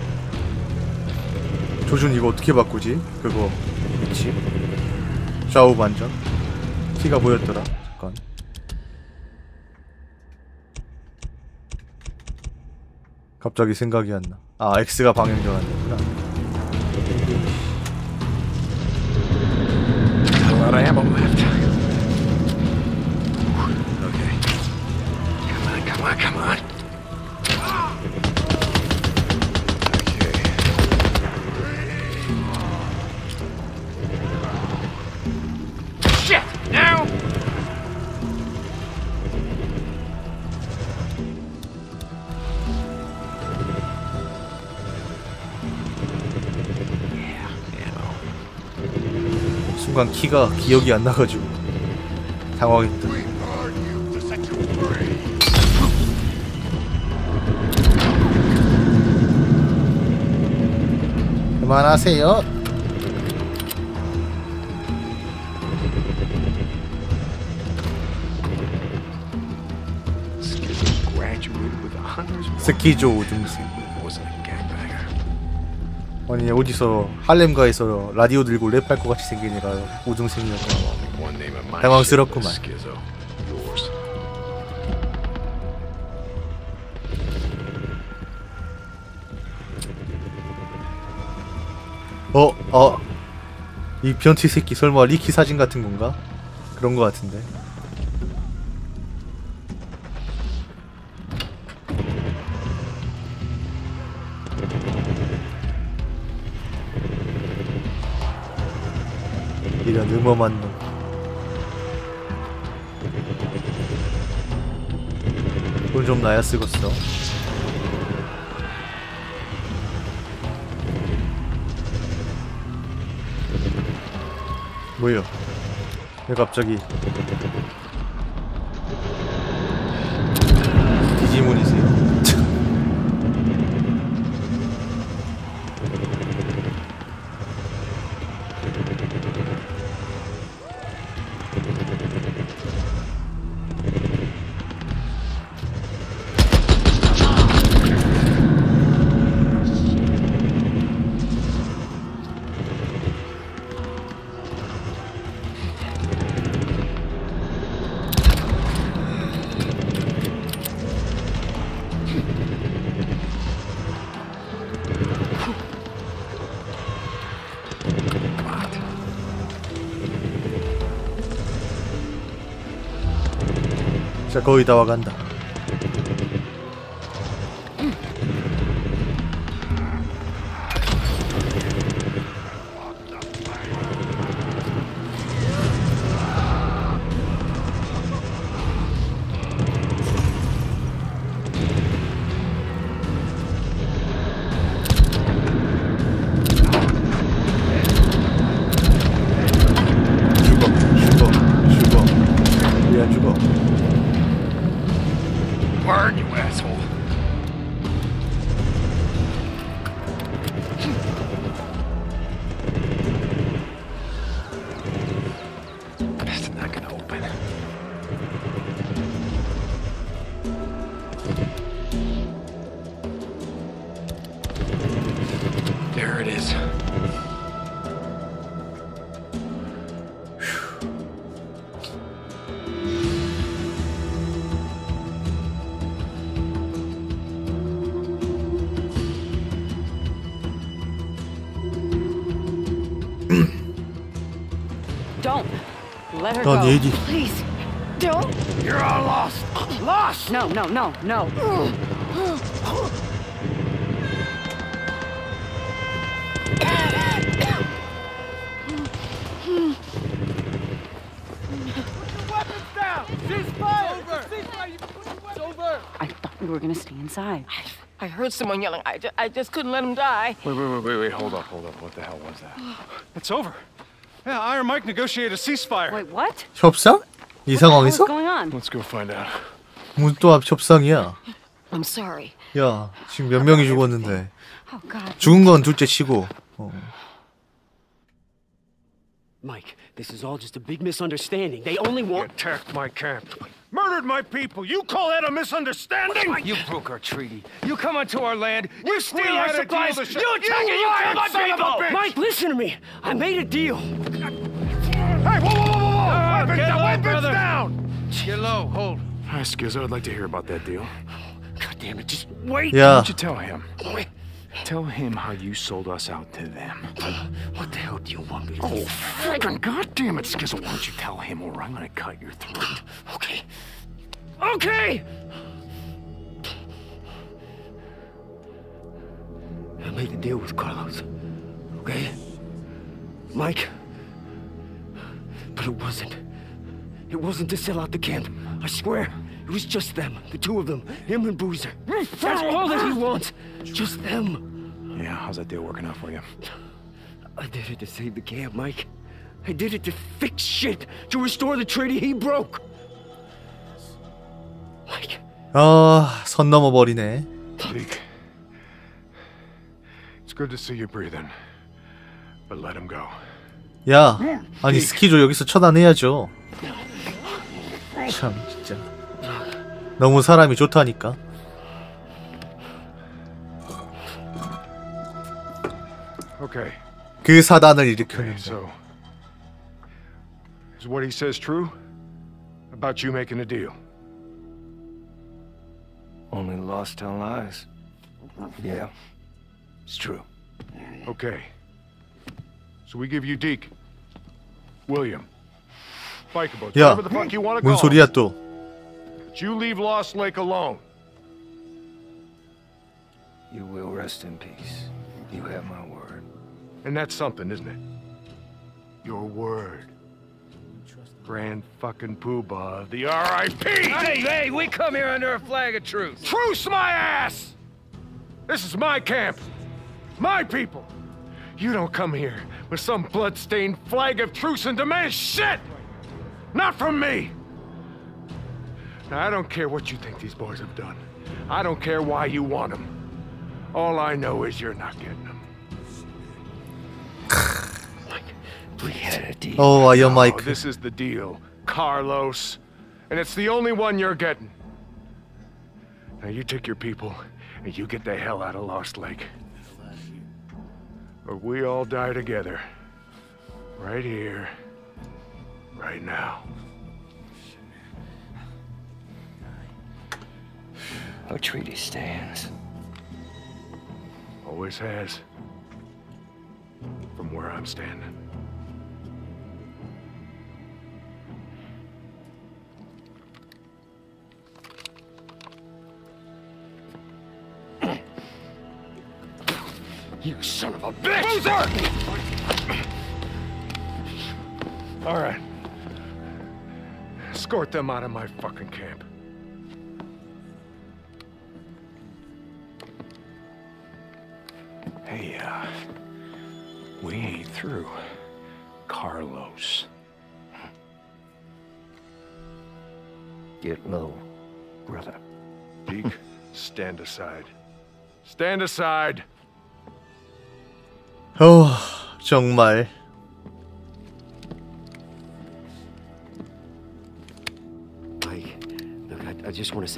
조준 이거 어떻게 바꾸지? 그거 위치. 좌우 반전. 키가 보였더라. 잠깐. 갑자기 생각이 안 나. 아 X가 방향 전환이구나. A lot of ammo left. Okay. Come on, come on, come on. Okay. Shit! Now! Yeah, ammo. 순간 키가 기억이 안 나가지고 당황했다. We burn you to set you free. 그만하세요. Skizzo graduated with a honors 스키조 우등생. wasn't a gangbanger. 아니 어디서 할렘가에서 라디오 들고 랩할 것 같이 생긴 애가 우등생이었구나. One name of my 당황스럽구만. shit is Skizzo. Yours. 어? 어? 이 변태 새끼 설마 리키 사진 같은 건가? 그런 거 같은데. 이런 음험한 놈. 돈 좀 나야 쓰겄어. 뭐야? 왜 갑자기 디지몬이세요? 자, 거의 다 와간다. Burn, you asshole. That's not gonna open. There it is. Don't let her 넌 go. 얘기. Please, don't. You're all lost. Lost! No, no, no, no. I thought we were gonna stay inside. I heard someone yelling. I just, I just couldn't let him die. Wait, wait, wait, wait, wait. Hold up, hold up. What the hell was that? It's over. Yeah, Iron Mike negotiated a ceasefire. Wait, what? 협상? 이 What's 상황에서? going on? Let's go find out. 무슨 또 협상이야? I'm sorry. 야, 지금 몇 명이 죽었는데. Oh God. 죽은 건 둘째 치고. 어. Mike, this is all just a big misunderstanding. They only You want... attacked my camp. Murdered my people. You call that a misunderstanding? You broke our treaty. You come onto our land. You steal We our had a supplies. deal to sh- You attack You and you kill lying my son of a people. bitch! Mike, listen to me. I made a deal. Hey, whoa, whoa, whoa, whoa! Oh, weapons get down! low, Weapons brother. down! Get low. Hold. Hi, Skizzo. I'd like to hear about that deal. God damn it, just wait. 야, Why don't you tell him? Tell him how you sold us out to them. What the hell do you want me to Oh, do? friggin' goddamn it, Skizzo. Why don't you tell him or I'm gonna cut your throat. Okay. Okay! I made a deal with Carlos. Okay? Mike. But it wasn't. It wasn't to sell out the camp. I swear. It was just them. The two of them. Him and Boozer. That's all that he wants. Just them. Yeah, how's that deal working out for you? I did it to save the camp, Mike. I did it to fix shit. To restore the treaty he broke. Mike. 아, 선 넘어버리네. Zeke. It's good to see you breathing. But let him go. 야, 아니 스키조 여기서 처단해야죠. 참 진짜 너무 사람이 좋다니까. Okay. 그 사단을 Okay, 일으켰는데. so is what he says true? About you making a deal? Only lost tell lies. Yeah. It's true. Okay. So we give you Deke, William, biker boats, 야, whatever the fuck you want to 뭔 call 소리야 them. 또? But you leave Lost Lake alone. You will rest in peace. You have my word. And that's something, isn't it? Your word. Grand fucking poobah of the R I P! Hey, hey, we come here under a flag of truce. Truce my ass! This is my camp. My people. You don't come here with some blood-stained flag of truce and demand shit! Not from me! Now, I don't care what you think these boys have done. I don't care why you want them. All I know is you're not getting them. We had a deal. 어, 아이언 Oh, 마이크. this is the deal, Carlos. And it's the only one you're getting. Now you take your people, and you get the hell out of Lost Lake. Or we all die together. Right here. Right now. Our treaty stands. Always has. From where I'm standing. You son of a bitch! Boozer! All right. Escort them out of my fucking camp. Hey, uh, we ain't through. Carlos. Get low, brother. Deke, stand aside. Stand aside. 어, 정말. Mike, look, I, I just want to say.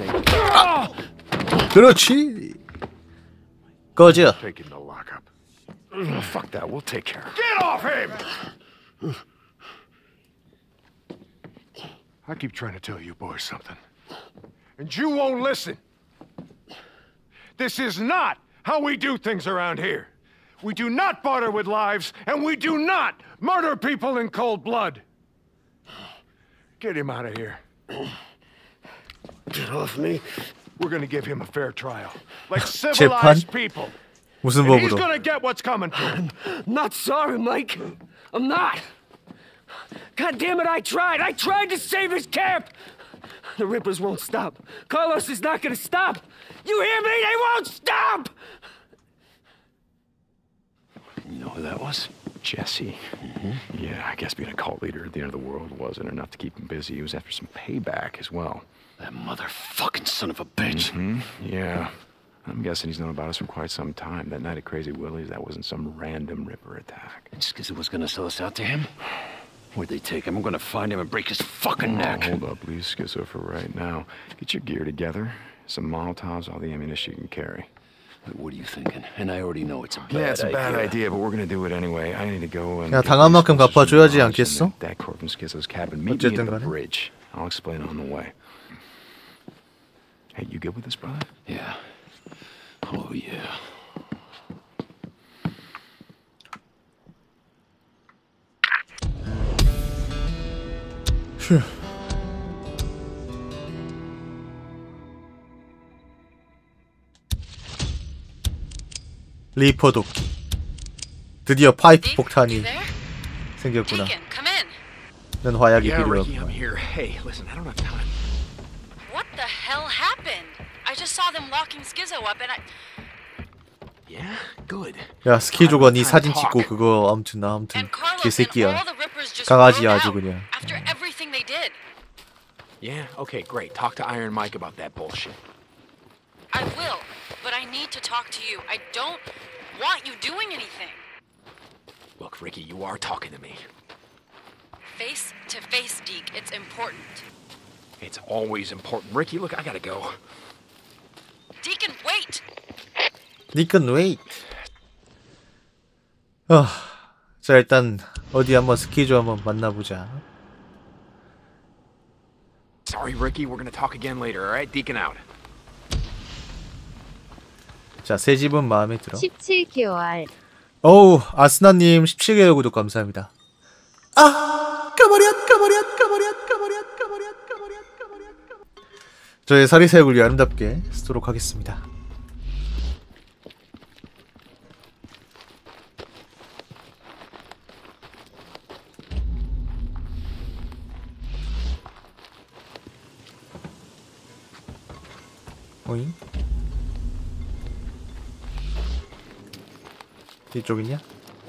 그렇지. 꺼져. Take him to lockup. Oh, fuck that. We'll take care of it. Get off him! I keep trying to tell you boys something. And you won't listen. This is not how we do things around here. We do not barter with lives, and we do not murder people in cold blood. Get him out of here. Get off me. We're gonna give him a fair trial. Like civilized people. 무슨 And he's 법으로? gonna get what's coming to him. Not sorry, Mike. I'm not. God damn it, I tried. I tried to save his camp. The Rippers won't stop. Carlos is not gonna stop. You hear me? They won't stop! You know who that was? Jesse. Mm-hmm. Yeah, I guess being a cult leader at the end of the world wasn't enough to keep him busy. He was after some payback as well. That motherfucking son of a bitch. Mm-hmm. Yeah. I'm guessing he's known about us for quite some time. That night at Crazy Willie's, that wasn't some random Ripper attack. Just because it was gonna sell us out to him? Where'd they take him? I'm gonna find him and break his fucking Oh, neck. hold up, please, Schizo, for right now. Get your gear together. Some Molotovs, all the ammunition you can carry. What are you thinking? And I already know it's a bad idea. Yeah, it's a bad idea, but we're gonna do it anyway. I need to go and... 야, 당한 만큼 갚아줘야지 않겠어? That court from Schizo's cabin. Meet me at 어쨌든 the 간에. bridge. I'll explain on the way. Hey, you good with this, brother? Yeah. Oh, yeah. 휴. 리퍼 도끼. 드디어 파이프 폭탄이 생겼구나. Deacon, come in. 난 화약이 Yeah, Ricky, 필요하구나. I'm here. Hey, listen, I don't have time. What the hell happened? I just saw them locking Skizzo up and I... Yeah? Good. 야, 스키조가 네 사진 찍고 그거 아무튼 나 아무튼 And Carlos and 개새끼야. all the Rippers just 강아지야 broke 아주 out 그냥. after everything they did. Yeah? Okay, great. Talk to Iron Mike about that bullshit. I will, but I need to talk to you. I don't want you doing anything. Look, Ricky, you are talking to me. Face to face, Deke. It's important. It's always important. Ricky, look, I gotta go. Deacon, wait! 니큰 웨이트. 아, 자 일단 어디 한번 스키조 한번 만나보자. Sorry, Ricky. We're gonna talk again later, alright? Deacon out. 자, 새 집은 마음에 들어. 십칠 개월. 어우, 아스나님 십칠 개월 구독 감사합니다. 아, 까버렸, 까버렸, 까버렸, 까버렸, 까버렸, 까버렸, 까버렸. 저의 사리사욕을 위해 아름답게 쓰도록 하겠습니다. 오잉? 이쪽 있냐?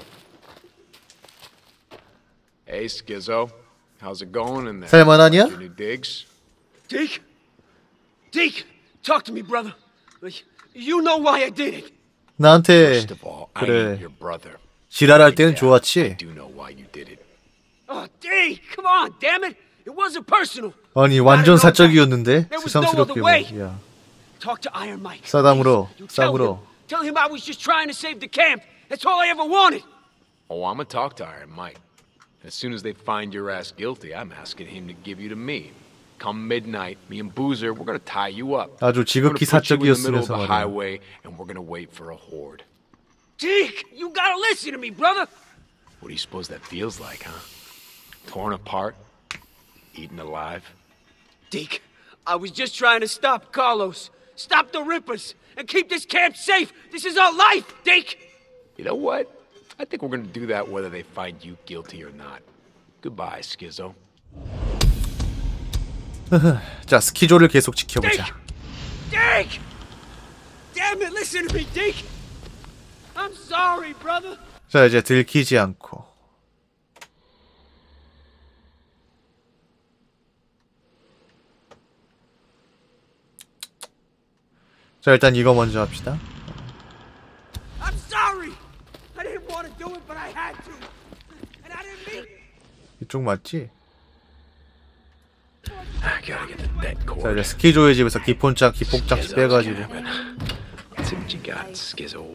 Hey, Skizzo. How's it going in there? 살만하냐? Your new digs? Deke? Deke, talk to me, brother. Like, you know why I did it. 나한테 First of all, I 그래 ain't your brother. 지랄할 때는 I 좋았지. do know why you did it. Oh, Deke, come on, damn it. It wasn't personal. 아니 완전 사적이었는데 There was no 세상스럽게 other way. 야 Talk to Iron Mike. 사담으로 You tell him. 쌈으로 Tell him I was just trying to save the camp. That's all I ever wanted. Oh, I'm gonna talk to Iron Mike. As soon as they find your ass guilty, I'm asking him to give you to me. Come midnight, me and Boozer, we're gonna tie you up. 아주 We're gonna 지극히 put you in the middle of 사적이었으면서 the 말이야. highway, and we're gonna wait for a horde. Deke, you gotta listen to me, brother. What do you suppose that feels like, huh? Torn apart, eaten alive. Deke, I was just trying to stop Carlos, stop the Rippers, and keep this camp safe. This is our life, Deke. You know what? I think we're gonna do that whether they find you guilty or not. Goodbye, Skizzo. 자, 스키조를 계속 지켜보자. Deke! Damn it, listen to me, Deke! I'm sorry, brother. 자, 이제 들키지 않고. 자, 일단 이거 먼저 합시다. I'm sorry. I didn't want to do it, but I had to. And I didn't mean. 이쪽 맞지? I gotta get the net cord. 자, 이제 스키조의 집에서 기폰짝, 기폭장치 빼가지고. Let's see what you got, Skizzo.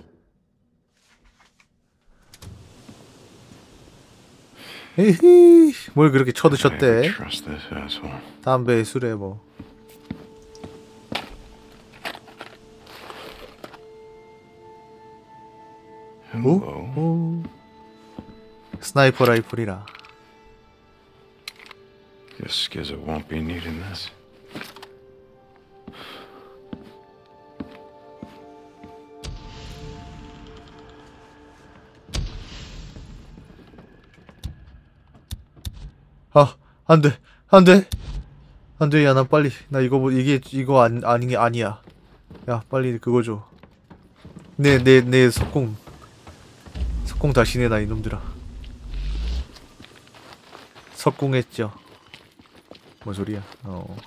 에이, 뭘 그렇게 쳐드셨대? Trust this asshole. 담배, 술에 뭐. 오? 오. 스나이퍼 라이플이라. Guess Skizzo won't be needing this. 아, 안 돼. 안 돼. 안 돼. 야, 나 빨리. 나 이거 뭐 이게 이거 안 아닌 게 아니야. 야, 빨리 그거 줘. 내 내 내 석공. 석공 다시 내놔 이놈들아. 석공했죠. 뭔 소리야? 어.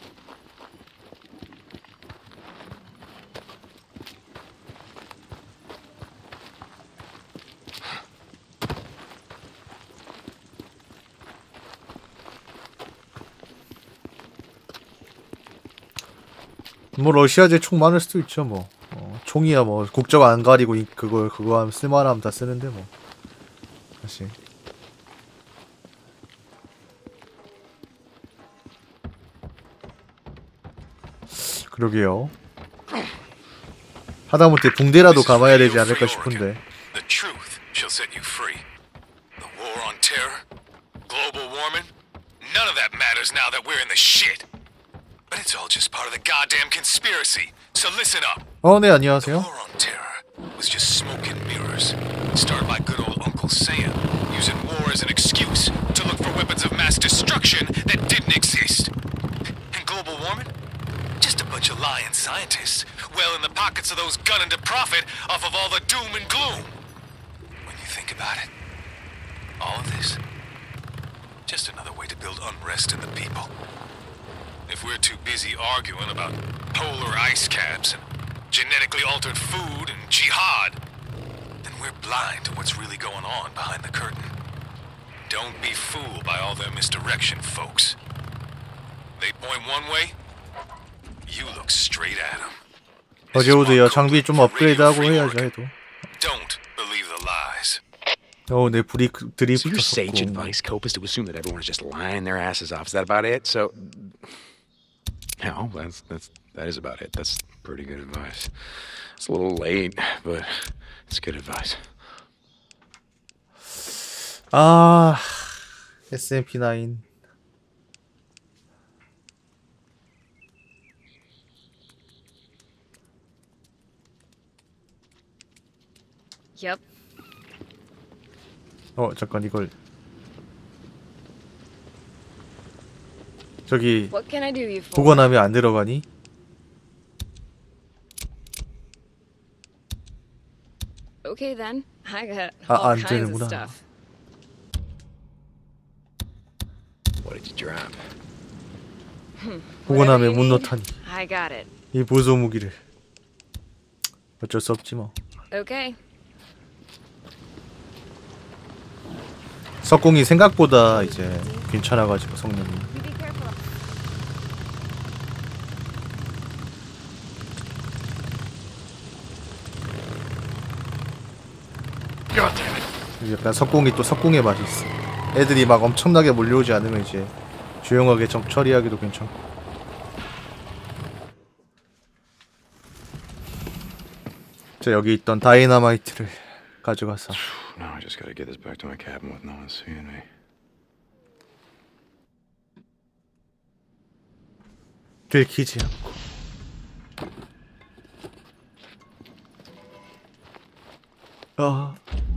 뭐 러시아제 총 많을 수도 있죠 뭐. 어, 총이야 뭐 국적 안 가리고 이, 그거 그거 하면 쓸만하면 다 쓰는데 뭐. 사실. 그러게요. 하다못해 붕대라도 감아야 되지 않을까 싶은데. The truth shall set you free. The war on terror, global warming, none of that matters now that we're in the shit. But it's all just part of the goddamn conspiracy. So listen up. 어, 네, 안녕하세요. The war on terror was just smoke and mirrors, started by good old Uncle Sam, using war as an excuse to look for weapons of mass destruction that didn't exist. And global warming? Just a bunch of lying scientists, well in the pockets of those gunning to profit off of all the doom and gloom. When you think about it, all of this, just another way to build unrest in the people. If we're too busy arguing about polar ice caps and genetically altered food and jihad, then we're blind to what's really going on behind the curtain. Don't be fooled by all their misdirection, folks. They point one way, you look straight at them. 어제오드요. 장비 좀 업그레이드하고 해야죠 해도. Don't believe the lies. 어, 내 불이 드립 So your sage advice, Cope, is to assume that everyone is just lying their asses off. Is that about it? So, no, that's that's that is about it. That's pretty good advice. It's a little late, but it's good advice. 아, 에스엠피 나인. Yep. 어, 잠깐 이걸 저기 What can I do you for? 복원하면 안 들어가니? Okay then. I got 아, all 안 kinds of 되는구나. stuff. What did you drop? 복원하면 못 넣다니. I got it. 이 보조 무기를. 어쩔 수 없지 뭐. Okay. 석공이 생각보다 이제 괜찮아가지고 성능이. You be careful. 약간 석공이 또 석공의 맛이 있어. 애들이 막 엄청나게 몰려오지 않으면 이제 조용하게 정 처리하기도 괜찮고. 자, 여기 있던 다이너마이트를 가져가서. Now I just gotta get this back to my cabin with no one seeing me. 들키지 않고. 어.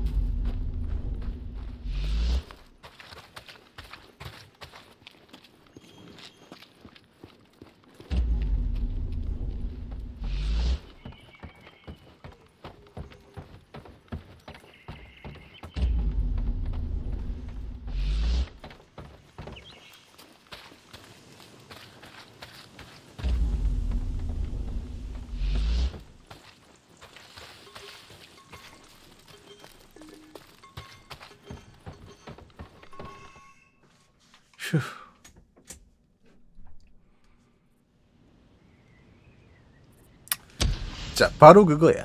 휴. 자, 바로 그거야.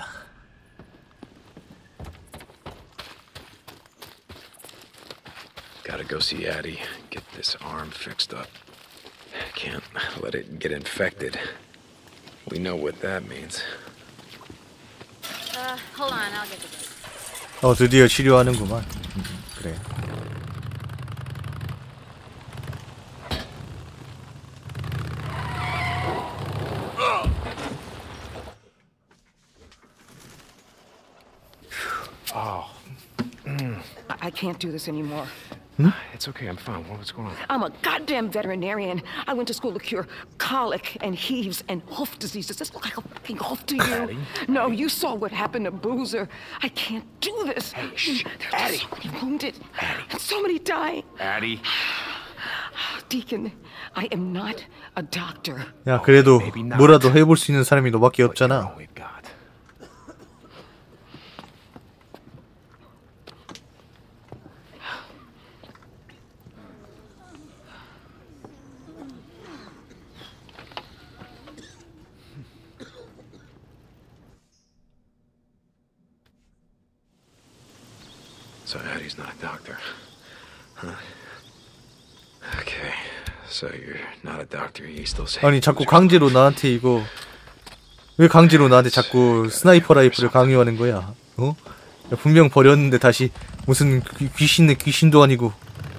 Gotta go see Addie. Get this arm fixed up. Can't let it get infected. We know what that means. Uh, hold on, I'll get the book. 어, 드디어 치료하는구만. 음, 그래. Oh. I can't do this anymore. Hmm? It's okay, I'm fine. What, what's going on? I'm a goddamn veterinarian. I went to school to cure colic and heaves and hoof diseases. Does this look like a fucking hoof to you? Addie? No, you saw what happened to Boozer. I can't do this. Hey, shh. There's Addie. so many wounded. Addie. And so many dying. Addie. Deacon, I am not a doctor. 야, 그래도 maybe not. 뭐라도 해볼 수 있는 사람이 너밖에 없잖아. We've got. So Addie's not a doctor, huh? Okay, so you're not a doctor. You still say. 아니 자꾸 강제로 나한테 이거 왜 강제로 나한테 자꾸 스나이퍼 라이플을 강요하는 거야? 어? 야, 분명 버렸는데 다시 무슨 귀, 귀신의 귀신도 아니고.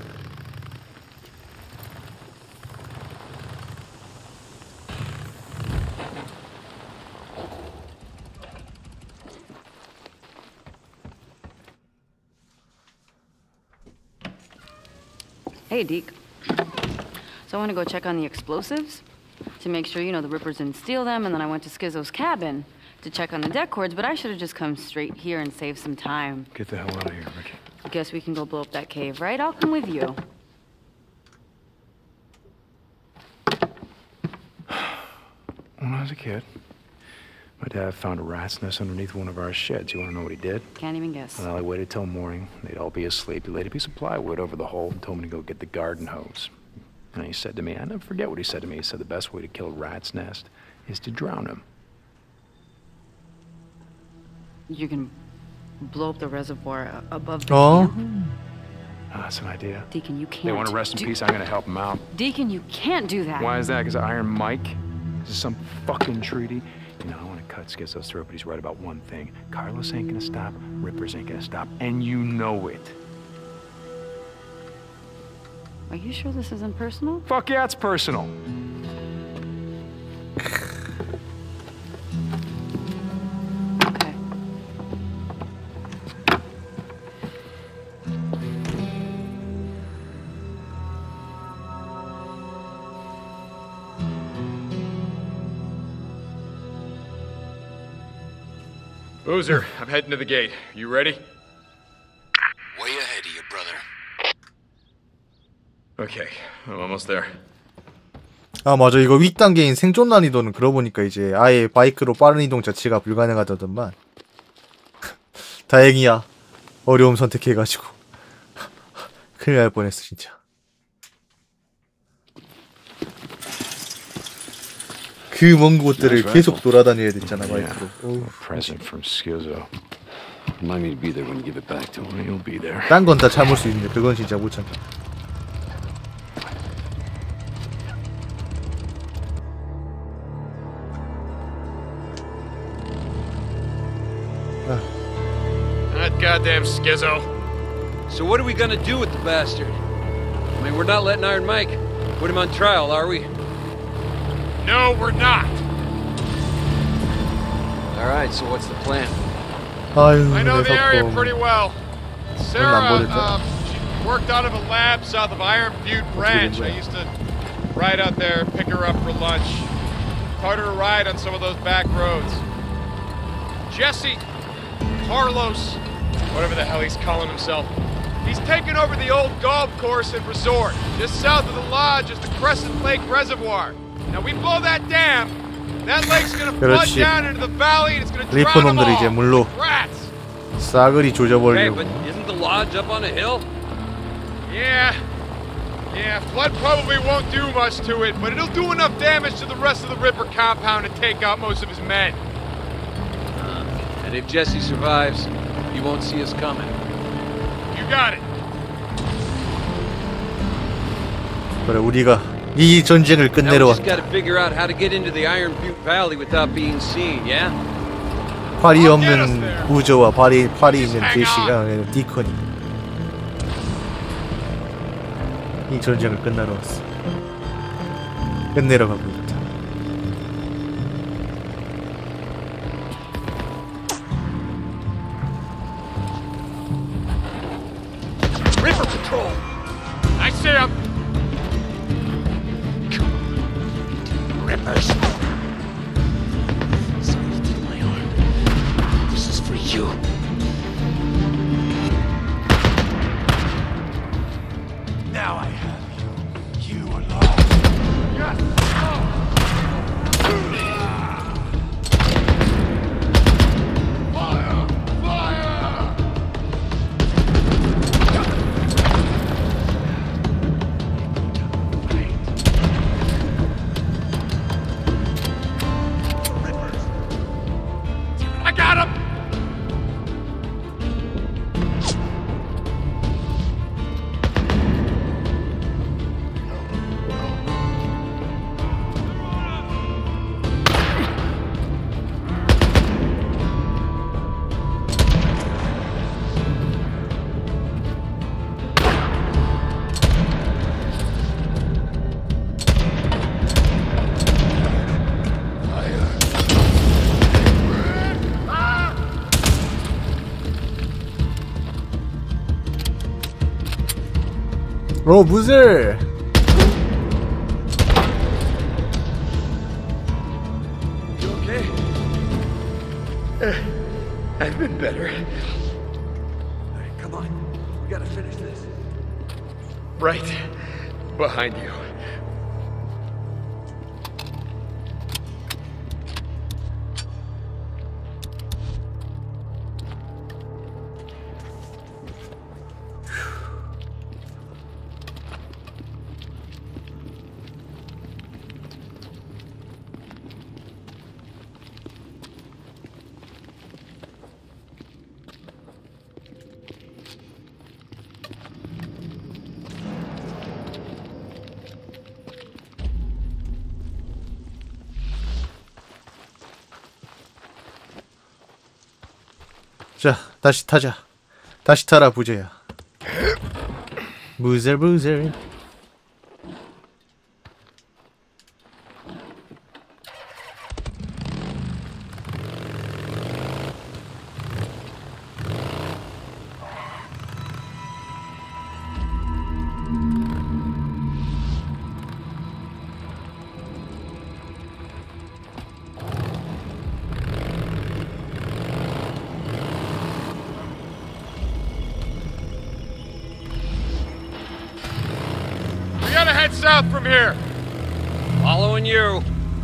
Hey, Deke. So I want to go check on the explosives to make sure, you know, the Rippers didn't steal them, and then I went to Skizzo's cabin to check on the deck cords, but I should have just come straight here and saved some time. Get the hell out of here, Ricky. I guess we can go blow up that cave, right? I'll come with you. When I was a kid, my dad found a rat's nest underneath one of our sheds. You want to know what he did? Can't even guess. Well, I waited till morning. They'd all be asleep. He laid a piece of plywood over the hole and told me to go get the garden hose. And he said to me, I never forget what he said to me. He said the best way to kill a rat's nest is to drown him. You can blow up the reservoir above the Oh. camp? Oh, that's an idea. Deacon, you can't. They want to rest in do- peace. I'm going to help them out. Deacon, you can't do that. Why is that? Because of Iron Mike? Is this some fucking treaty? You know, I want to cut Skizzo's throat, but he's right about one thing. Carlos ain't gonna stop, Rippers ain't gonna stop, and you know it. Are you sure this isn't personal? Fuck yeah, it's personal. Okay. Boozer, I'm heading to the gate. You ready? Way ahead of you, brother. Okay, I'm almost there. 아 맞아, 이거 윗단계인 생존 난이도는 그러고 보니까 이제 아예 바이크로 빠른 이동 자체가 불가능하다더만. 다행이야. 어려움 선택해가지고. 큰일 날 뻔했어 진짜. 그 먼 곳들을 계속 돌아다녀야 됐잖아 바이크로. A present from Skizzo. Remind me to be there when you give it back to him. You'll be there. 딴 건 다 참을 수 있는데 그건 진짜 못 참다. That goddamn Skizzo. So what are we gonna do with the bastard? I mean, we're not letting Iron Mike put him on trial, are we? No, we're not. All right, so what's the plan? 아유, I know 내 the area 석공. pretty well. 안 Sarah, 버렸죠? um, she worked out of a lab south of Iron Butte Ranch. I used to ride out there, pick her up for lunch. Taught her to ride on some of those back roads. Jesse, Carlos, whatever the hell he's calling himself. He's taken over the old golf course and resort. Just south of the lodge is the Crescent Lake Reservoir. Now we blow that dam, that lake's gonna flood 그렇지. down into the valley and it's gonna drown 리퍼 them 놈들이 이제 all. 물로 Rats! 싸그리 Hey, 조져버리려고. but isn't the lodge up on a hill? Yeah. Yeah, flood probably won't do much to it, but it'll do enough damage to the rest of the Ripper compound to take out most of his men. Uh, and if Jesse survives, he won't see us coming. You got it. 그래, 우리가 이 전쟁을 Now we 끝내러 just 왔다. gotta figure out how to get into the Iron Butte Valley without being seen, yeah? 팔이 없는 부저와 팔이 팔이 있는 제시가 디컨이 이 전쟁을 끝내러 왔어. 끝내러 가고 있다. Ripper Patrol! I say up! Rippers. Somebody take my arm. This is for you. Now I have you. You alone. Yes! Fire! Fire! I got him! 로 무슬. You okay? I've been better. Alright, come on. We gotta finish this. Right behind you. 자, 다시 타자. 다시 타라 부제야. 부슬 부슬. We gotta head south from here. Following you.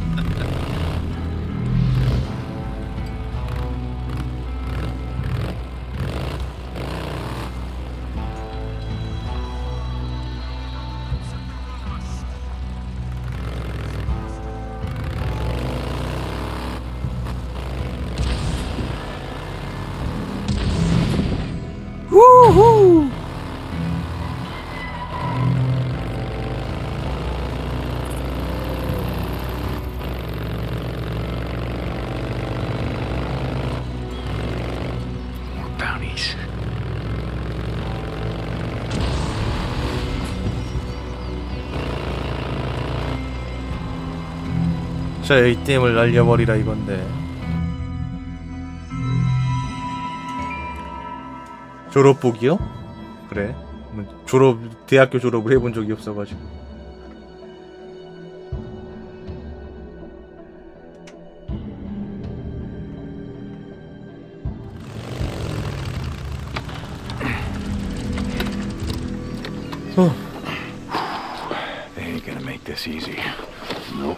우후. More bounties. 자, 에이티엠을 날려버리라 이건데. 졸업복이요? 그래. 졸업 대학교 졸업을 해본 적이 없어가지고. Oh. They ain't gonna make this easy. Nope.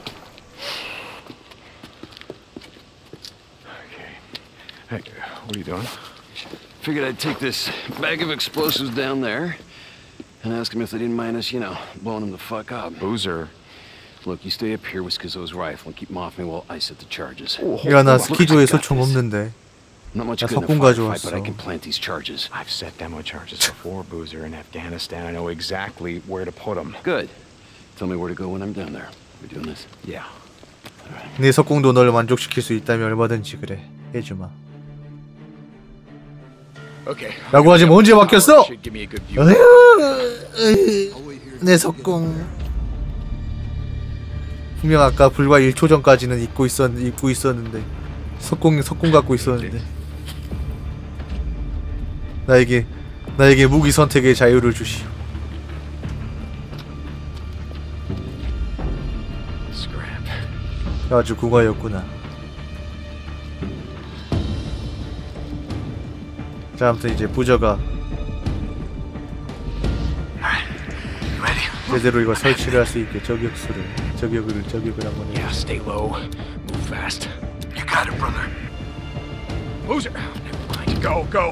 Okay. Hey, what are you doing? Figured I'd take this bag of explosives down there and ask them if they didn't mind us, you know, blowing them the fuck up. Boozer. Look, you stay up here with Skizzo's rifle and keep them off me while I set the charges. 야, 나 스키조에 소총 없는데. Not much 나 good in a 석궁 firefight, 가져왔어. but I can plant these charges. I've set demo charges before, Boozer, in Afghanistan. I know exactly where to put them. Good. Tell me where to go when I'm down there. We doing this? Yeah. 네 석궁도 널 만족시킬 수 있다면 얼마든지 그래. 해주마. Okay. 라고 하지만 언제 바뀌었어? Should give me a good view. 어휴, 내 석궁. 분명 아까 불과 일 초 전까지는 입고 있었 입고 있었는데 석궁 석궁 갖고 있었는데 나에게 나에게 무기 선택의 자유를 주시오. 아주 궁화였구나. 자, 아무튼 이제 부저가 제대로 이걸 설치를 할 수 있게 저격수를 저격을 저격을 한번 해. Yeah, stay low, move fast. You got it, brother. Boozer. Never mind. Go, go.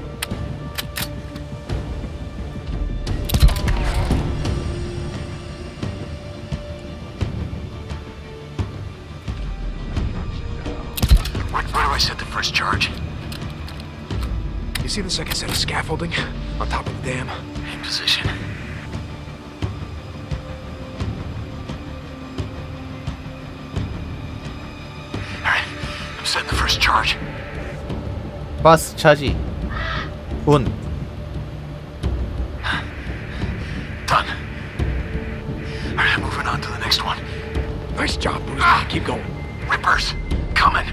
Where, where do I set the first charge? You see the second set of scaffolding on top of the dam? In position. Alright, I'm setting the first charge. 바스 차지. 온. Done. Alright, moving on to the next one. Nice job, Boozer. Ah, keep going. Rippers, coming.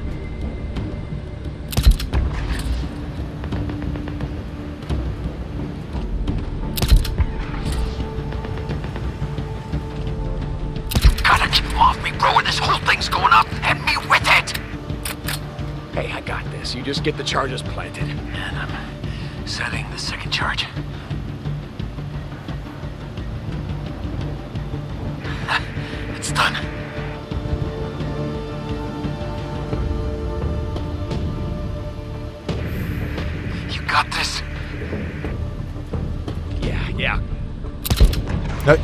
Gotta keep them off me, bro, or this whole thing's going up, and me with it! Hey, I got this. You just get the charges planted. And I'm setting the second charge. It's done. You got this? Yeah, yeah. 야,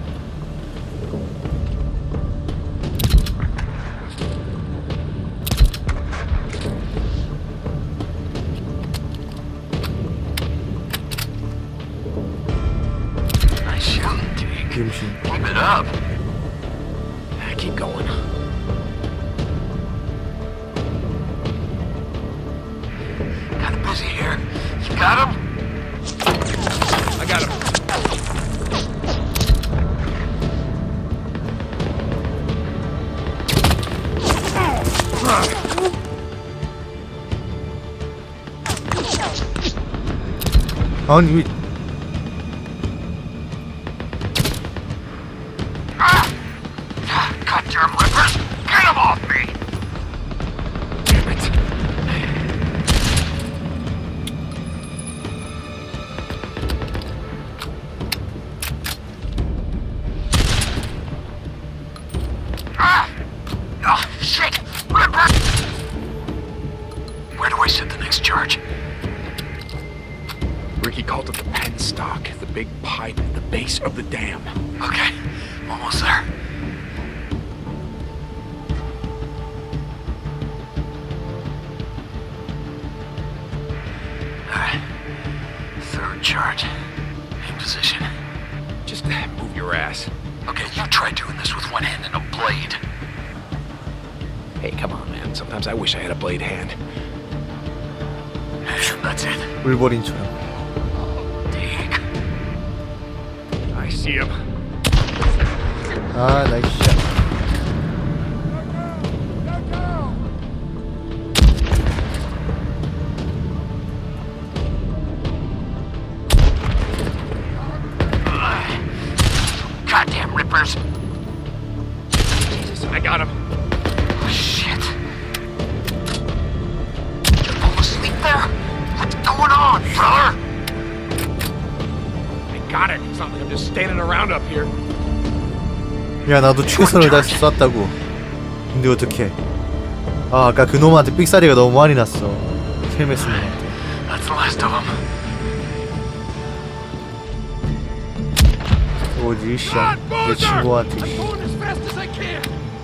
Nice shooting, Deke. 김신. Keep it up. Keep going. Kinda busy here. You got him? I got him. 아니 왜 Goddamn rippers! Get him off me! Damn it. Ah! Oh, shit! Ripper! Where do I set the next charge? Ricky called it the penstock, the big pipe at the base of the dam. Okay, almost there. Alright. Third charge. In position. Just move your ass. Okay, you try doing this with one hand and a blade. Hey, come on, man. Sometimes I wish I had a blade hand. That's it. 울버린처럼. Dig. I see him. 아, 나이스 샷. got it. It's not like I'm just standing around up here. 야 나도 최선을 다해서 쐈다고. 근데 어떡해. 아 아까 그놈한테 삑사리가 너무 많이 났어. 헬메스 놈한테. That's the last of them. 어디 씨. 내 친구한테. I'm going as fast as I can.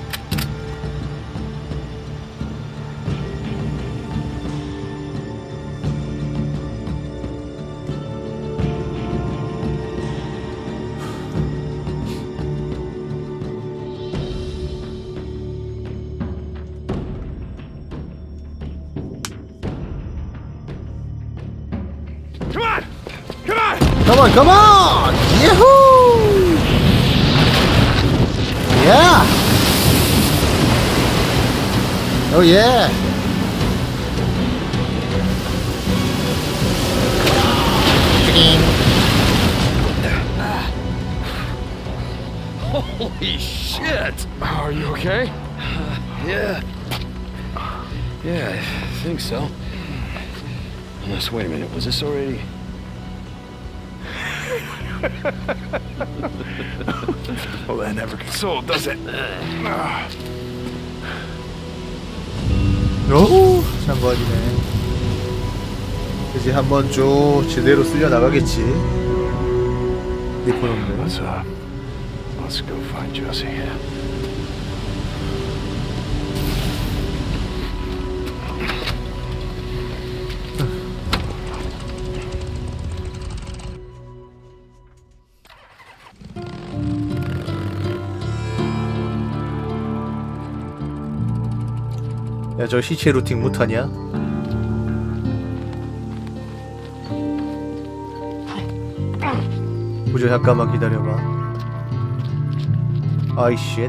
Come on, come on! Yahoo! Yeah! Oh yeah! Holy shit! Are you okay? Uh, yeah. Yeah, I think so. Unless, wait a minute, was this already... Well, that never consoled, does it? 오, 장관이네. 이제 한번 쭉 제대로 쓸려 나가겠지. 리포놈들. Let's uh, let's go find Josie. 야, 저 시체 루팅 못하냐? 부조 잠깐만 기다려봐. 아이 쉣.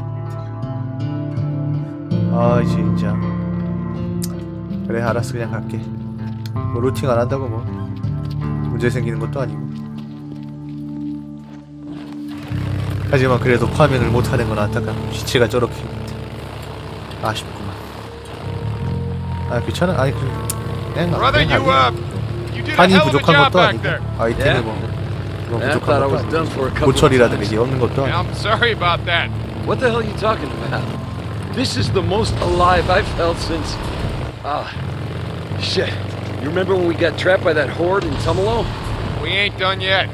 아이 진짜. 그래 알았어 그냥 갈게. 뭐 루팅 안 한다고 뭐 문제 생기는 것도 아니고. 하지만 그래도 파밍을 못하는 건 안타깝고 시체가 저렇게 아쉽구만. 아 귀찮아? 아니 그 그냥 그냥 판이 부족한 것도 아니고 아이템을 뭐 뭐 부족한 것도 아니고 고철이라든가 이게 없는 것도 아니고. I'm sorry about that. What the hell are you talking about? This is the most alive I've felt since... Ah, shit. You remember when we got trapped by that horde in Tumalo? We ain't done yet.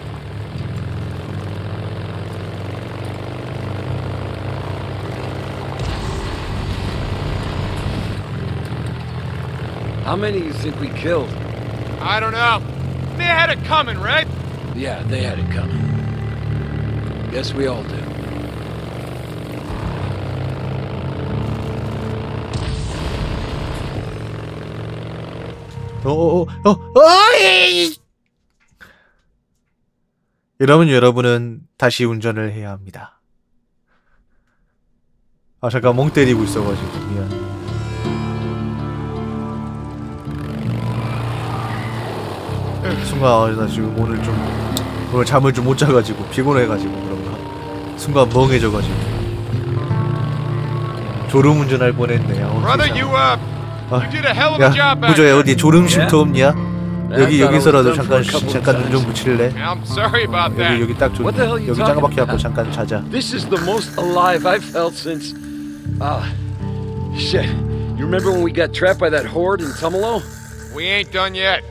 How many do you think we killed? I don't know. They had it coming, right? Yeah, they had it coming. Guess we all do. 어어어 어, 어이! 이러면 여러분은 다시 운전을 해야 합니다. 아 잠깐 멍 때리고 있어가지고 미안. 순간 아, 나 지금 오늘 좀 오늘 잠을 좀 못 자가지고 피곤해가지고 그런가. 순간 멍해져가지고 졸음운전할 뻔했네. 어, Brother, you uh, you did a hell of a job back 부조야 there. 어디 졸음 쉼터 없냐? 여기 여기서라도 잠깐 잠깐 눈 좀 붙일래? I'm sorry about that. 여기 여기 딱 좋네. 여기 장갑 갖고 잠깐 자자. This is the most alive I've felt since... Ah, shit. You remember when we got trapped by that horde in Tumalo? We ain't done yet.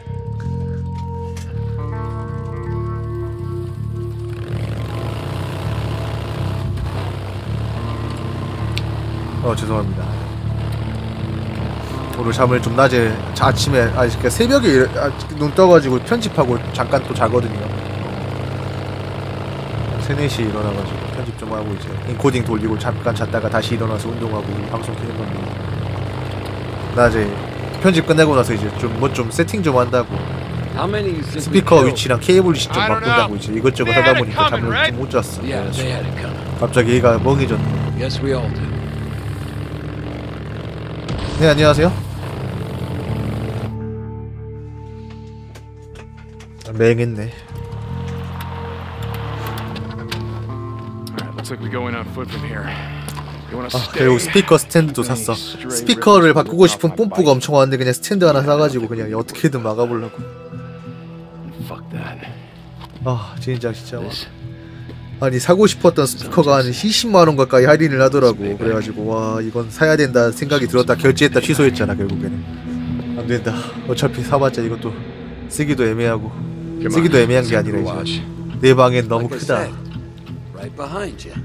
어 죄송합니다. 오늘 잠을 좀 낮에 아침에 아 그러니까 새벽에 일, 아, 눈 떠가지고 편집하고 잠깐 또 자거든요. 세네 시에 일어나가지고 편집 좀 하고 이제 인코딩 돌리고 잠깐 잤다가 다시 일어나서 운동하고 방송 켜는 겁니다. 낮에 편집 끝내고 나서 이제 좀 뭐 좀 세팅 좀 한다고. 스피커 위치랑 케이블 위치 좀 바꾼다고 이제 이것저것 하다 보니까 잠을 좀 못 잤어. 갑자기 얘가 멍해졌네. 네 안녕하세요. 맹했네. Looks like we go in on foot from here. 아, 그리고 스피커 스탠드도 샀어. 스피커를 바꾸고 싶은 뽐뿌가 엄청 왔는데 그냥 스탠드 하나 사가지고 그냥 어떻게든 막아보려고. Fuck that. 아 진짜 진짜 아니 사고 싶었던 스피커가 한 이십만 원 가까이 할인을 하더라고. 그래가지고 와 이건 사야 된다 생각이 들었다 결제했다 취소했잖아. 결국에는 안 된다. 어차피 사봤자 이것도 쓰기도 애매하고 쓰기도 애매한 게 아니라 이제 내 방엔 너무 크다. Right behind you.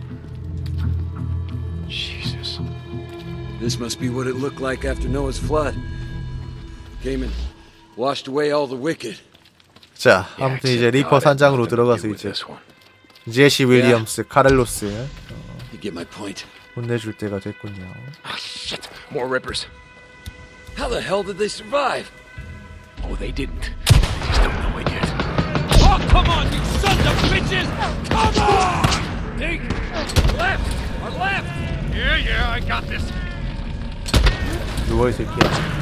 Jesus. This must be what it looked like after Noah's flood. Came and washed away all the wicked. 자, 아무튼 이제 리퍼 산장으로 들어가서 이제 제시 윌리엄스, 카를로스 You get my point. 혼내줄 때가 됐군요. Ah, shit. More rippers. How the hell did they survive? Oh, they didn't. They just don't know it yet. Oh, come on, you sons of bitches! Come on! Deke! Left! On left! Yeah, yeah, I got this. 누워 이 새끼야.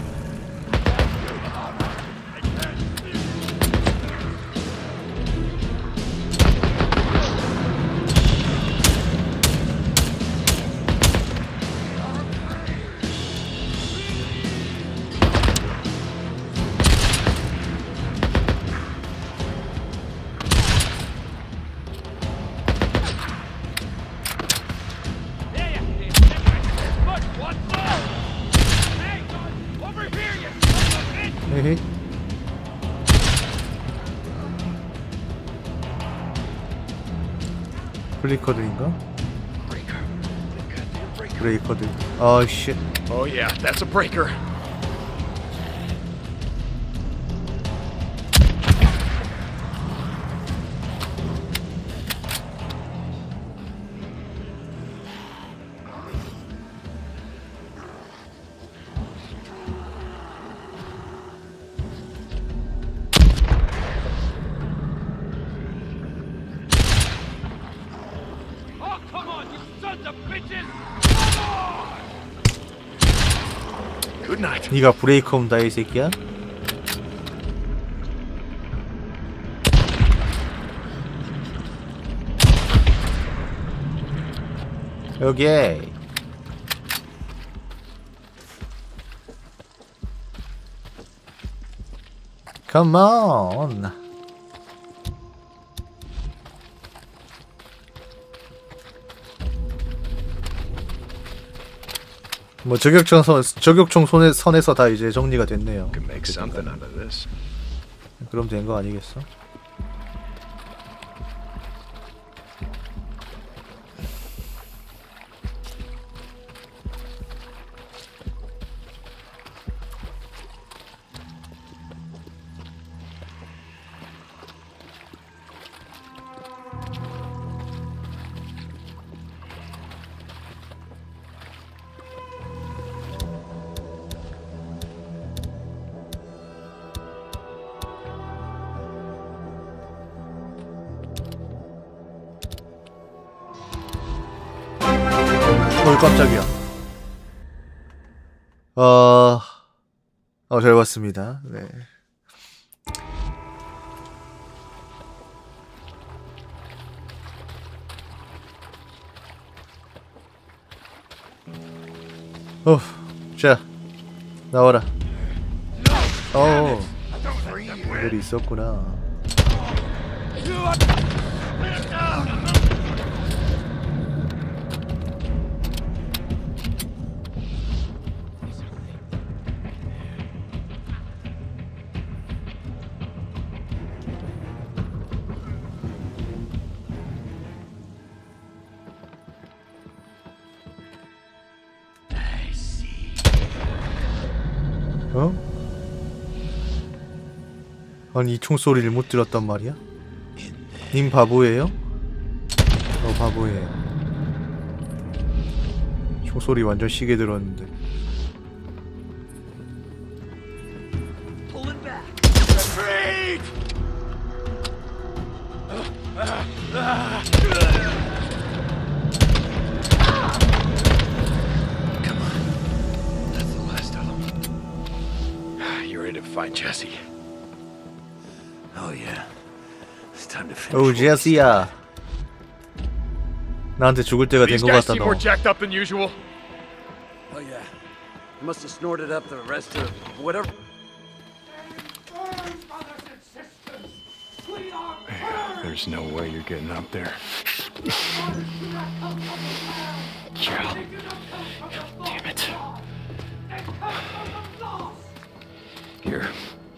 헤헤. 플리커들인가? 브레이커들. 아 씨. Oh yeah, that's a breaker. 니가 브레이커 온다 이 새끼야? 여기 Come on. 뭐 저격총 선 저격총 손에 선에서 다 이제 정리가 됐네요. Can make something out of this. 그럼 된 거 아니겠어? 어이 깜짝이야. 어... 어, 잘 봤습니다. 네. 어, 자, 나와라. 어, 애들이 있었구나. 어? 아니 이 총소리를 못 들었단 말이야? 님 바보예요? 어 바보예요. 총소리 완전 시계 들었는데. Find Jesse. Oh yeah. It's time to finish. 오 제시야. 나한테 죽을 때가 된 것 같다 너. More jacked up than usual. Oh yeah. Must have snorted up the rest of whatever. Brothers and sisters, we are There's no way you're getting up there. Carol. Damn it. Here.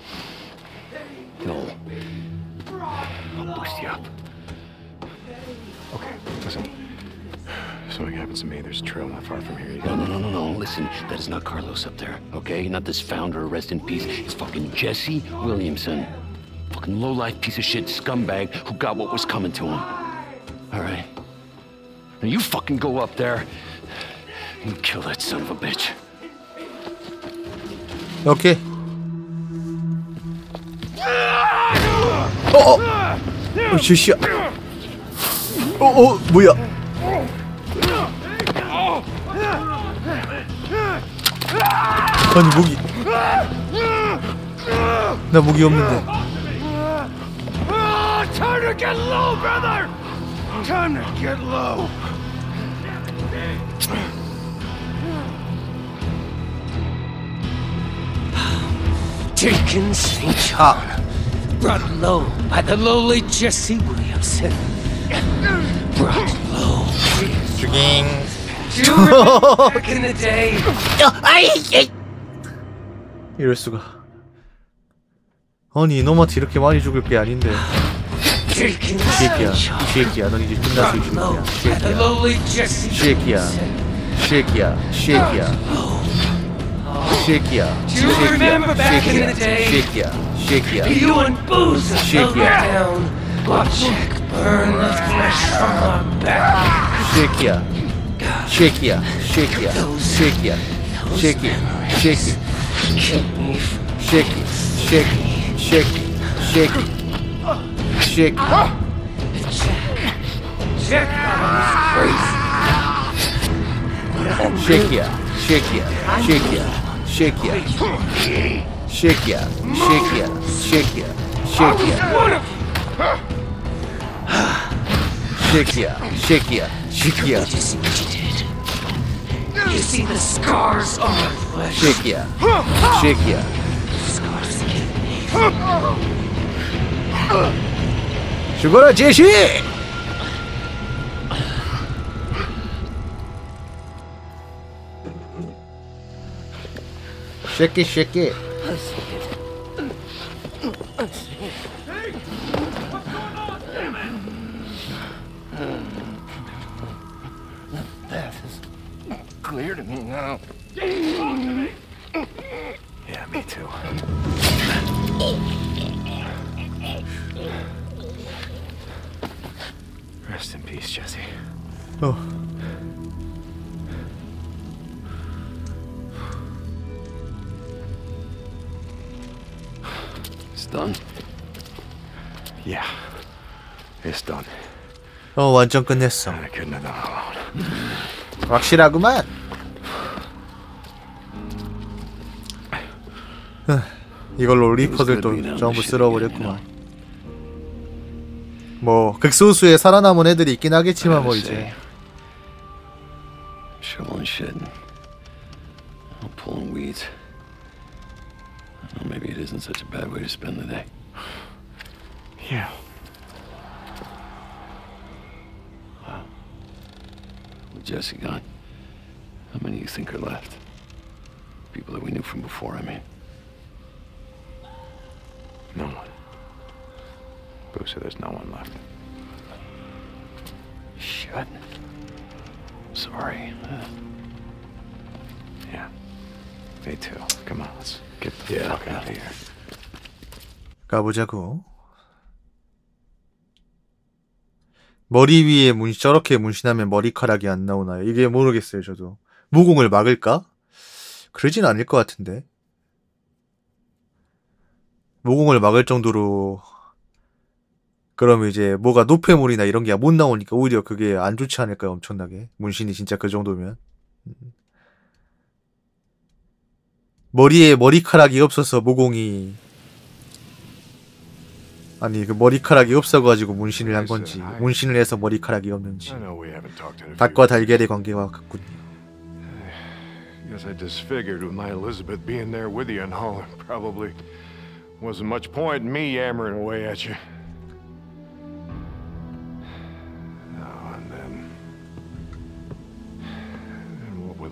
No. I'll boost you up. Okay, listen. If something happens to me, there's a trail not far from here. You No, no, no, no, no. Listen, that is not Carlos up there, okay? Not this founder, rest in peace. It's fucking Jesse Williamson. Fucking low-life piece of shit scumbag who got what was coming to him. All right? Now you fucking go up there and kill that son of a bitch. 오케이. 어어! 어, 쥐씨야. 어어, 뭐야? 아니, 목이. 나 목이 없는데. Time to get low, brother! Time to get low. Taken Saint John, brought low by the lowly Jesse Williamson. Brought low. 죽잉. Do you remember back in the day? 이럴 수가. 아니 이놈한테 이렇게 많이 죽을 게 아닌데. 이 새끼야, 이 새끼야, 넌 이제 끝났어 이 새끼야. 새끼야, 새끼야, 새끼야, 새끼야, 새끼야, 새끼야, 새끼야, You and Boozer held me 새끼야, down. Watch it burn the flesh from our back. 새끼야, 새끼야, 새끼야, 새끼야, 새끼, 새끼, 새끼, 새끼, 새끼, 새끼. Shake. Check was crazy. Shake ya, shake ya, shake ya, shake ya, shake ya, shake ya, shake ya, shake ya, shake ya, shake ya, shake ya. You see the scars on my flesh. Shake ya, shake ya. Scars kill me. 죽어라 제시! Shake it, shake it. That is clear to me now. Yeah, me too. Rest in peace, Jesse. Oh. It's done. Yeah, it's done. 어, 완전 끝냈어. I couldn't have done it alone. 확실하구만. 이걸로 리퍼들도 전부 쓸어버렸구만. 뭐 극소수의 살아남은 애들이 있긴 하겠지만 뭐 이제. Shoveling shit. Pulling weeds. Well, maybe it isn't such a bad way to spend the day. Yeah. Wow. With Jesse gone, how many do you think are left? People that we knew from before, I mean. No one. Boozer, there's no one left. Shit. I'm sorry. Uh, yeah. Me too. Come on, let's get the yeah, fuck out of here. 가보자고. 머리 위에 문 저렇게 문신하면 머리카락이 안 나오나요? 이게 모르겠어요, 저도. 모공을 막을까? 그러진 않을 것 같은데. 모공을 막을 정도로 그러면 이제 뭐가 노폐물이나 이런 게 못 나오니까 오히려 그게 안 좋지 않을까요? 엄청나게. 문신이 진짜 그 정도면. 머리에 머리카락이 없어서 모공이 아니 그 머리카락이 없어가지고 문신을 한 건지 문신을 해서 머리카락이 없는지 닭과 달걀의 관계와 같군요. Guess I disfigured with my Elizabeth being there with you and all. Probably wasn't much point in me yammering away at you.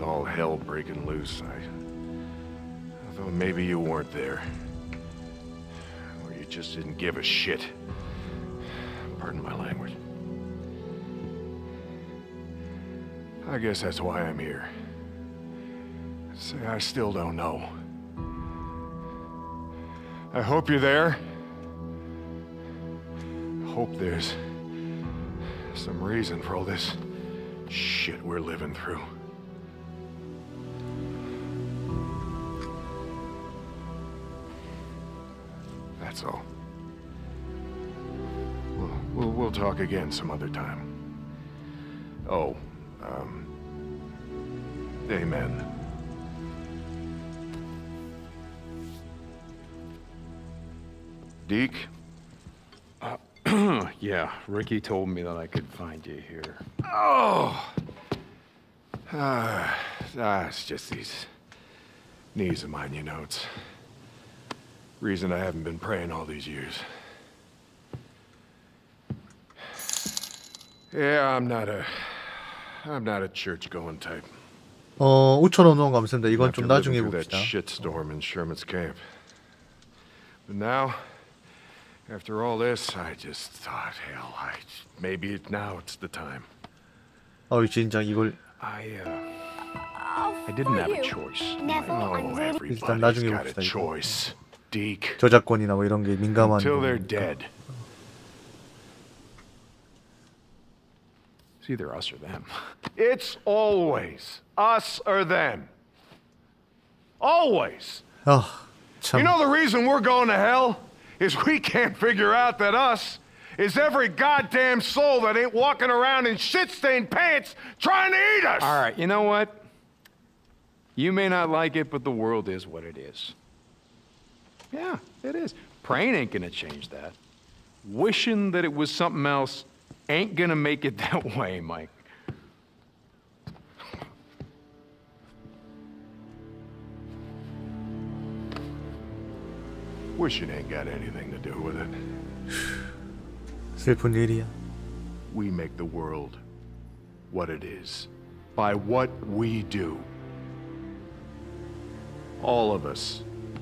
all hell breaking loose, I thought maybe you weren't there. Or you just didn't give a shit. Pardon my language. I guess that's why I'm here. Say, I still don't know. I hope you're there. Hope there's some reason for all this shit we're living through. That's all. We'll, we'll, we'll talk again some other time. Oh, um... amen. Deke? Uh, yeah, Ricky told me that I could find you here. Oh! Ah, ah, it's just these knees of mine, you know. It's reason I haven't been praying all these years. Yeah, I'm not a... I'm not a church-going type. 어, 오천 원 후원 감사합니다. 이건 좀 After 나중에 living through that 봅시다. shitstorm in Sherman's camp. But now, after all this, I just thought, hell, I maybe it, now it's the time. 어, 진짜 이걸 I, uh, I didn't have a choice. Oh, everybody's 일단 나중에 got a 봅시다. 이거. choice. Deke. 저작권이나 뭐 이런 게 민감한 Until they're 부분이니까. dead. It's either us or them. It's always us or them. Always. 아, 참. You know the reason we're going to hell? Is we can't figure out that us is every goddamn soul that ain't walking around in shit-stained pants trying to eat us! All right, you know what? You may not like it, but the world is what it is. Yeah, it is. Praying ain't gonna change that. Wishing that it was something else ain't gonna make it that way, Mike. Wishing ain't got anything to do with it. 슬픈 일이야. We make the world what it is by what we do. All of us.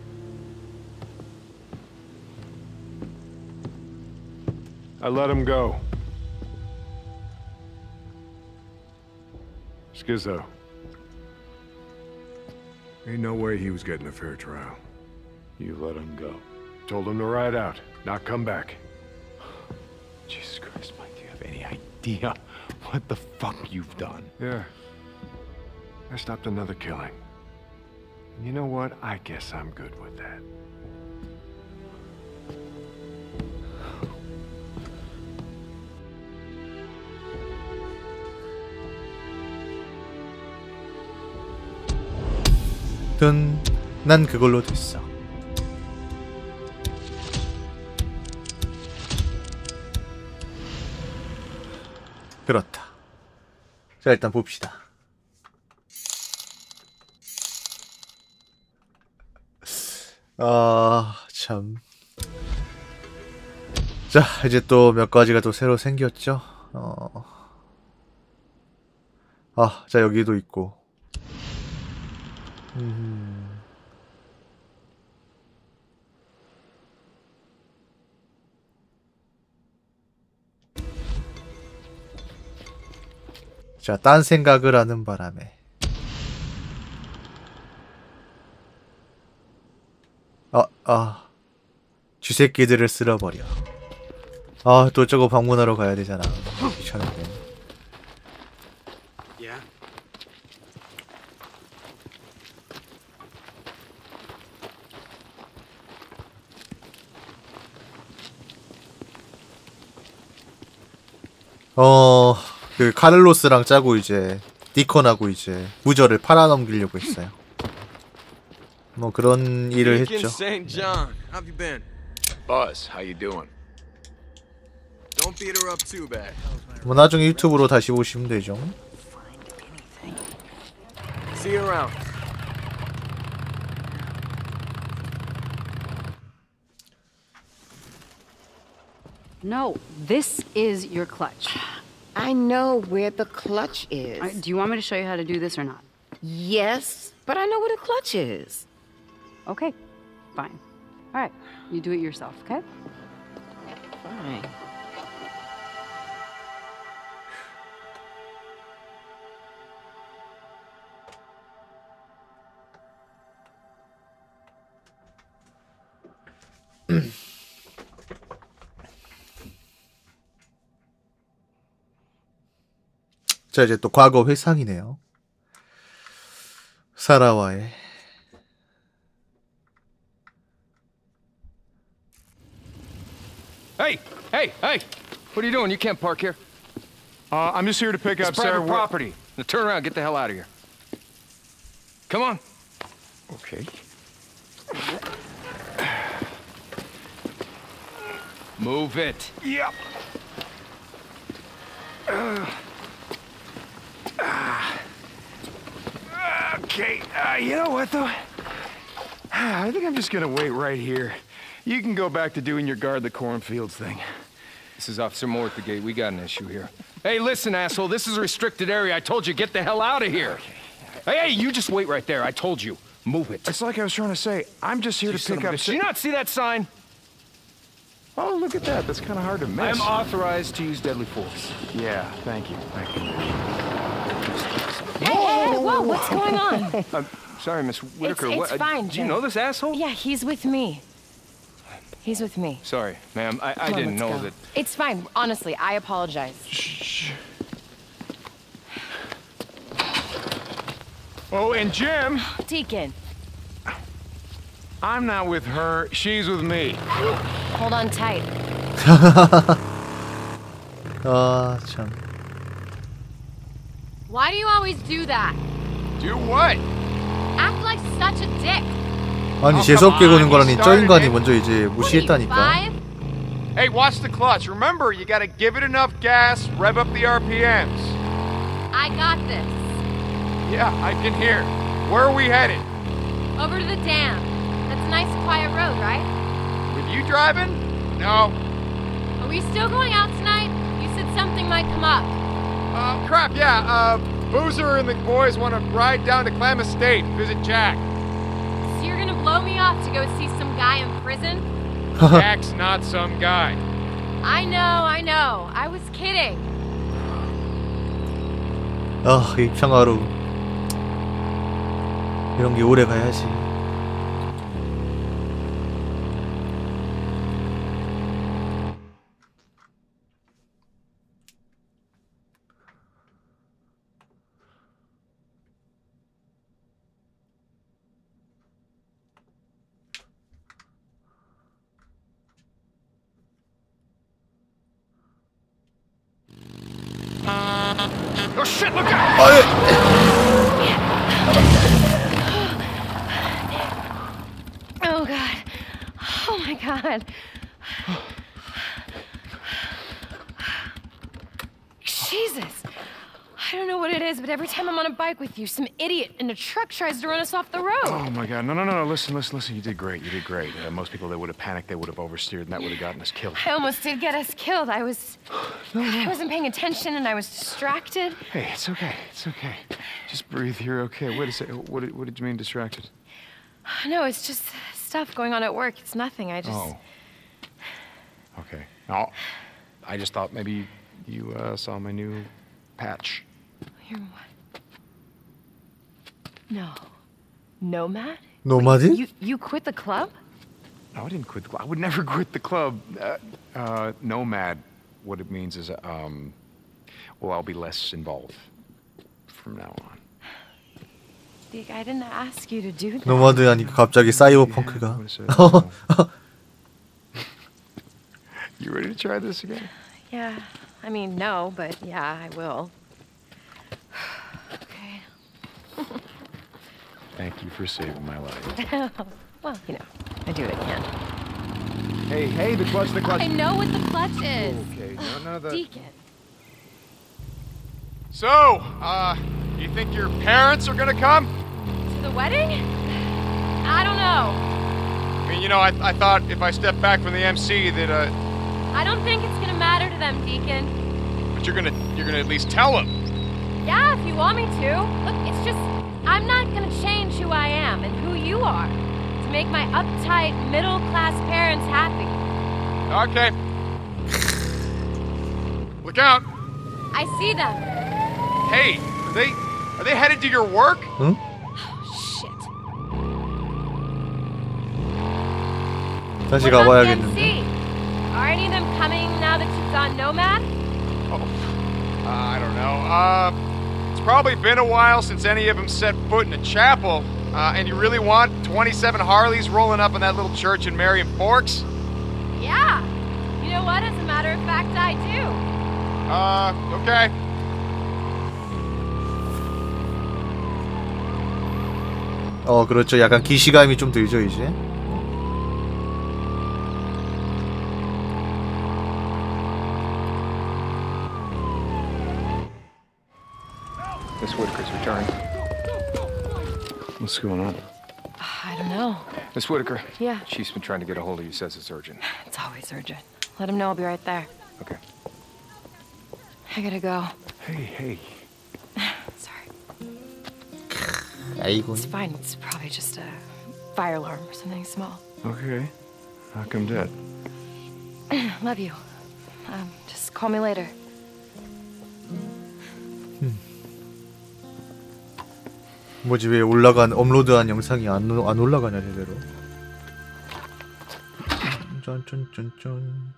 I let him go. Skizzo. Ain't no way he was getting a fair trial. You let him go. Told him to ride out, not come back. Jesus Christ, Mike, do you have any idea what the fuck you've done? Yeah. I stopped another killing. And you know what? I guess I'm good with that. 든, 난 그걸로 됐어. 그렇다. 자, 일단 봅시다. 아, 참. 자, 이제 또 몇 가지가 또 새로 생겼죠. 어. 아, 자, 여기도 있고. 음. 자, 딴 생각을 하는 바람에. 아, 아. 쥐새끼들을 쓸어버려. 아, 또 저거 방문하러 가야 되잖아. 귀찮은데. Yeah? 어, 그 카를로스랑 짜고 이제 디컨하고 이제 무저를 팔아넘기려고 했어요. 뭐 그런 일을 했죠. Saint John, how have you been? Buzz, how you doing? Don't beat her up too bad. 뭐 나중에 유튜브로 다시 보시면 되죠. See you around. No, this is your clutch. I know where the clutch is. All right, do you want me to show you how to do this or not? Yes, but I know what a clutch is. Okay, fine. All right, you do it yourself, okay? Fine. 자, 이제 또 과거 회상이네요. 사라와의 Hey, hey, hey! What are you doing? You can't park here. Uh, I'm just here to pick It's up private Sarah. property. Now turn around, get the hell out of here. Come on. Okay. Move it. Yep. Uh, uh, okay. Uh, you know what, though? I think I'm just gonna wait right here. You can go back to doing your guard the cornfields thing. This is Officer Moore at the gate. We got an issue here. Hey, listen, asshole. This is a restricted area. I told you, get the hell out of here. Hey, hey, you just wait right there. I told you. Move it. It's like I was trying to say. I'm just here You to son pick of a up... bitch. Do you not see that sign? Oh, look at that. That's kind of hard to miss. I am authorized to use deadly force. Yeah, thank you. Thank you. Hey, hey, hey, whoa, what's going on? I'm sorry, Miss Whitaker. It's, what, it's uh, fine, Do you Jim. know this asshole? Yeah, he's with me. He's with me. Sorry, ma'am. I, I Come on, didn't let's know go. that. It's fine. Honestly, I apologize. Shh. Oh, and Jim. Deacon. I'm not with her. She's with me. Hold on tight. 아, 참. Why do you always do that? Do what? Act like such a dick. 아니, 재수없게 구는 거라니 저 인간이 먼저 이제 무시했다니까. Hey, watch the clutch. Remember, you gotta give it enough gas, rev up the R P Ms. I got this. Yeah, I can hear. Where are we headed? Over to the dam. That's a nice quiet road, right? With you driving? No. Are we still going out tonight? You said something might come up. Uh, crap, yeah. Uh, Boozer and the boys want to ride down to Klamath State and visit Jack. So you're gonna blow me off to go see some guy in prison? Jack's not some guy. I know, I know. I was kidding. 아, 이 평화로 이런 게 오래 가야지. Oh shit, look out! Oh, God. Oh, my God. Jesus. I don't know what it is, but every time I'm on a bike with you, some idiot in a truck tries to run us off the road. Oh my God! No, no, no, no! Listen, listen, listen! You did great. You did great. Uh, most people, they would have panicked. They would have oversteered, and that would have gotten us killed. I almost did get us killed. I was... I wasn't paying attention, and I was distracted. Hey, it's okay. It's okay. Just breathe. You're okay. Wait a second. What did, what did you mean distracted? No, it's just stuff going on at work. It's nothing. I just... Oh. Okay. No, I just thought maybe you uh, saw my new patch. You're what? No. Nomad? 노마드? You, you quit the club? No, I didn't quit the club. I would never quit the club. Uh, uh, nomad, what it means is, um, well, I'll be less involved from now on. Dick, I didn't ask you to do that. 노마드 하니까 갑자기 사이버펑크가. You ready to try this again? Yeah. I mean, no, but yeah, I will. Okay. Thank you for saving my life. Well, you know, I do what I can. Hey, hey, the clutch, the clutch. I know what the clutch is. Okay, no, no, the... Deacon. So, uh, you think your parents are gonna come? To the wedding? I don't know. I mean, you know, I, I thought if I stepped back from the M C that, uh... I don't think it's gonna matter to them, Deacon. But you're gonna, you're gonna at least tell them. Yeah, if you want me to. Look, it's just I'm not gonna change who I am and who you are to make my uptight, middle-class parents happy. Okay. Look out! I see them. Hey, are they are they headed to your work? 응? Shit. 다시 What about the 가봐야겠는데. M C? Are any of them coming now that you've gone nomad? Oh, I don't know. Uh, it's probably been a while since any of them set foot in a chapel. Uh, and you really want twenty-seven Harleys rolling up in that little church in Marion Forks? Yeah. You know what? As a matter of fact, I do. Uh, okay. 어, 그렇죠. 약간 기시감이 좀 들죠, 이제. Miss Whitaker's returning. What's going on? I don't know. Miss Whitaker. Yeah. Chief's been trying to get a hold of you, says it's urgent. It's always urgent. Let him know I'll be right there. Okay. I gotta go. Hey, hey. Sorry. 아이고. It's fine. It's probably just a fire alarm or something small. Okay. How come dead? Love you. Um, just call me later. 뭐지, 왜 올라간 업로드한 영상이 안, 안 올라가냐 제대로. 짠짠짠짠.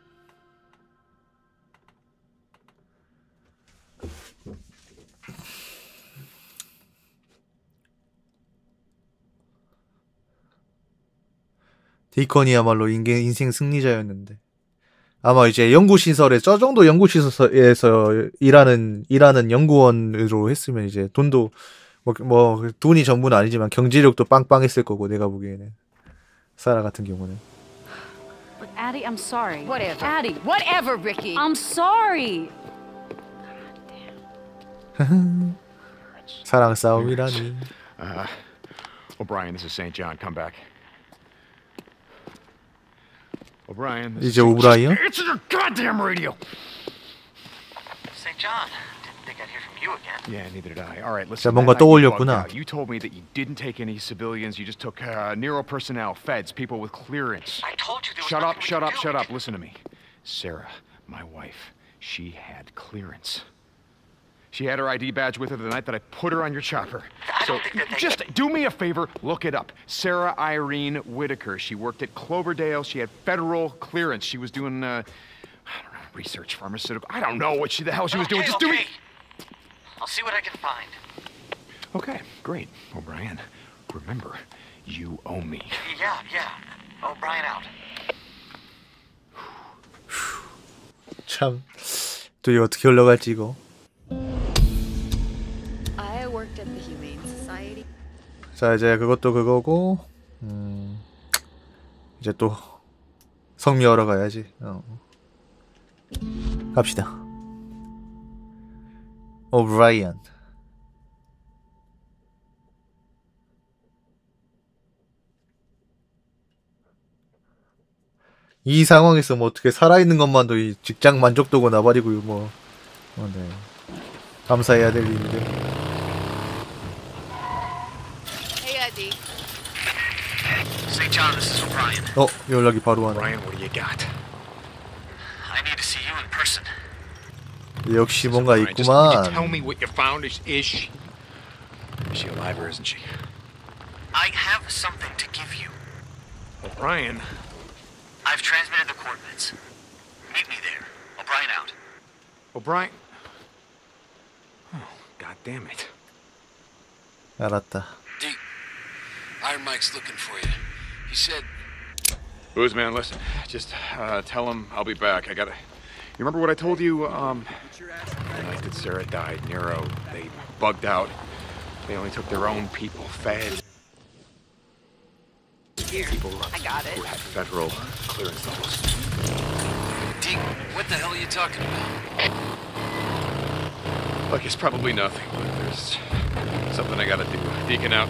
디컨이야말로 인간, 인생 승리자였는데 아마 이제 연구시설에 저 정도 연구시설에서 일하는 일하는 연구원으로 했으면 이제 돈도 뭐, 뭐 돈이 전부는 아니지만 경제력도 빵빵했을 거고 내가 보기에는 사라 같은 경우는. Look, Addie, I'm sorry. Whatever. Addie, Whatever, Ricky. I'm sorry. 사랑 싸움이라니. Uh, O'Brien, this is Saint John. Come back. O'Brien. This 이제 오브라이언? Answer your goddamn radio. Saint John, didn't think I'd hear from you again. Yeah, neither did I. All right, 자, listen. 뭔가 that night you bugged 떠올렸구나. out. You told me that you didn't take any civilians. You just took uh, Nero personnel, feds, people with clearance. I told you there was Shut up! nothing we Shut could up! do. Shut up! Listen to me, Sarah, my wife. She had clearance. She had her I D badge with her the night that I put her on your chopper. I So don't think that they just do me a favor, look it up. Sarah Irene Whitaker. She worked at Cloverdale. She had federal clearance. She was doing, uh, I don't know, research, pharmaceutical. I don't know what she the hell she was doing. Okay, Just do me. okay. I'll see what I can find. Okay, great. O'Brien, remember, you owe me. Yeah, yeah. O'Brien out. 참, 또 이거 어떻게 올라갈지 이거. I worked at the Humane Society. 자, 이제 그것도 그거고, 음, 이제 또 성미하러 가야지. 어. 갑시다. 오브라이언. 이 상황에서 뭐 어떻게 살아있는 것만도 이 직장 만족도고 나발이고 뭐, 어, 네. 감사해야 될 일인데. Hey, Eddie. Saint John, this is O'Brien. 어, 연락이 바로 와네. O'Brien, what do you got? I need to see you in person. 역시 뭔가 O'Brien, just, would you tell 있구만. me what you found? Is, is she... Is she alive or isn't she? I have something to give you. O'Brien... I've transmitted the coordinates. Meet me there. O'Brien out. O'Brien... Oh, God damn it. 알았다. Deke, Iron Mike's looking for you. He said... Booze, man, listen. Just uh, tell him I'll be back. I gotta... You remember what I told you? Um, the night that Sarah died, Nero, they bugged out. They only took their own people, fed. Here, People I got it. who had federal clearance levels. Deke, what the hell are you talking about? Look, it's probably nothing, but there's something I gotta do. Deacon out.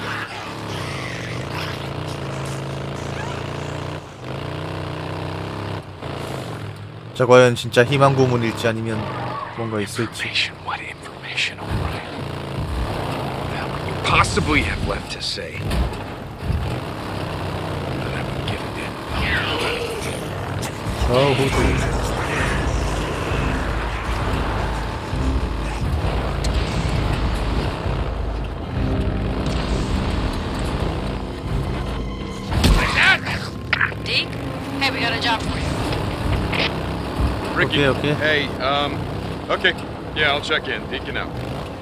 자, 과연 진짜 희망 고문일지 아니면 뭔가 있을지. What information, O'Brien? What the hell are you possibly have left to say that I would give it in? 어, 호두. Deke? Hey, we got a job for you. Ricky. Okay, okay. Hey, um, okay. Yeah, I'll check in. Deacon out.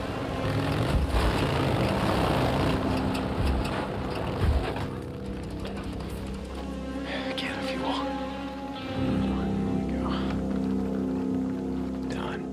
Can of fuel. Here we go. Done.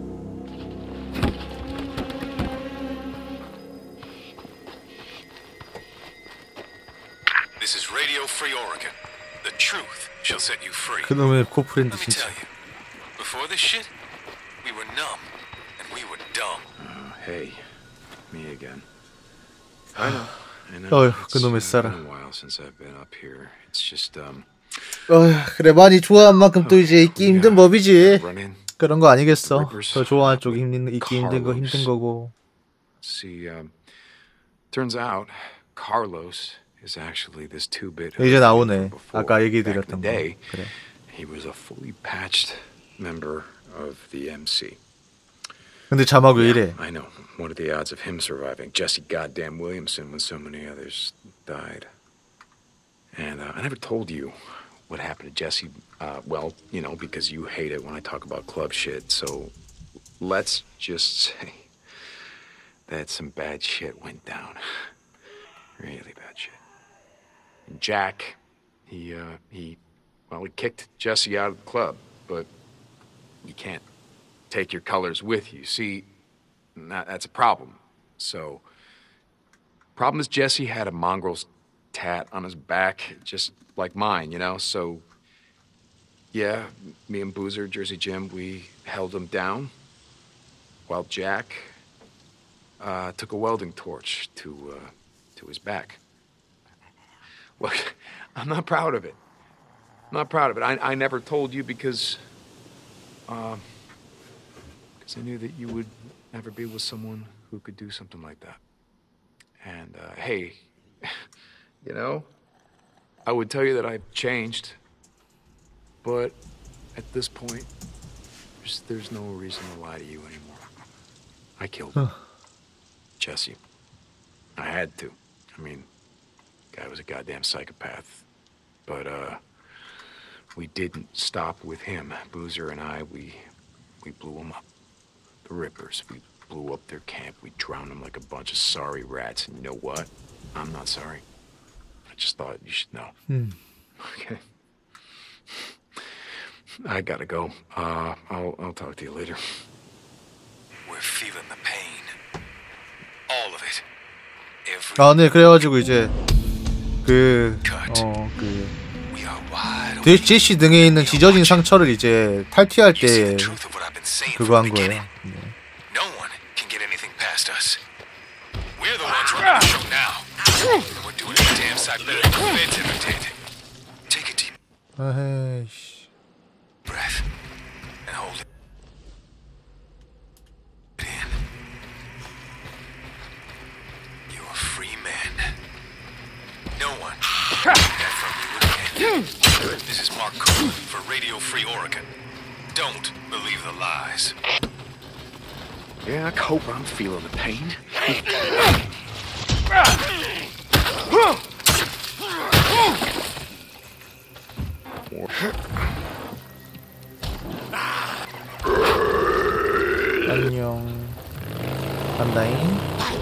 This is Radio Free Oregon. The truth shall set you free. 그놈의 코프랜드 Let me 진짜. tell you, before this shit, we were numb and we were dumb. Uh, hey, me again. I know. I know. 어휴, It's, 그놈의 uh, 쌀아. been a while since I've been up here. It's just um. 어휴, 그래 많이 좋아한 만큼 또 이제 있기 힘든 법이지. 그런 거 아니겠어. 더 좋아하는 쪽이 힘든 있기 힘든 거 힘든 거고. See, um, turns out Carlos is actually this two-bit. 이제 나오네. 아까 얘기 드렸던 거. day, 그래. he was a fully patched member of the M C. 근데 자막 왜 이래? I know. What are the odds of him surviving? Jesse goddamn Williamson when so many others died. And uh, I never told you what happened to Jesse. Uh, well, you know, because you hate it when I talk about club shit. So let's just say that some bad shit went down. Really bad shit. And Jack, he, uh, he, well, he kicked Jesse out of the club, but you can't take your colors with you. See, that, that's a problem. So, problem is Jesse had a mongrel's tat on his back, just like mine, you know? So, yeah, me and Boozer, Jersey Jim, we held him down while Jack uh, took a welding torch to, uh, to his back. Look, I'm not proud of it. I'm not proud of it. I, I never told you because, uh, because I knew that you would never be with someone who could do something like that. And, uh, hey, you know, I would tell you that I've changed, but at this point, there's, there's no reason to lie to you anymore. I killed him. Jesse. I had to. I mean, guy was a goddamn psychopath. But, uh, we didn't stop with him. Boozer and I, we, we blew him up. The Rippers, we blew up their camp. We drowned them like a bunch of sorry rats. And you know what? I'm not sorry. I just thought you should know. Hmm. Okay. I gotta go. Uh, I'll, I'll talk to you later. We're feeling the pain. All of it. Every 아, 네, 그래가지고 이제 그, 어, 그 제시 등에 있는 지져진 상처를 이제 탈취할 때 그거 한 거예요. 네. No one can get anything past us. We're the ones running the show now. And we're doing a damn sight better than the feds ever did. Take a deep 아이씨. breath and hold it in. You're a free man. No one can take that from you again. This is Mark Copeland for Radio Free Oregon. Don't believe the lies. Yeah, I hope I'm feeling the pain. 안녕. 간다잉.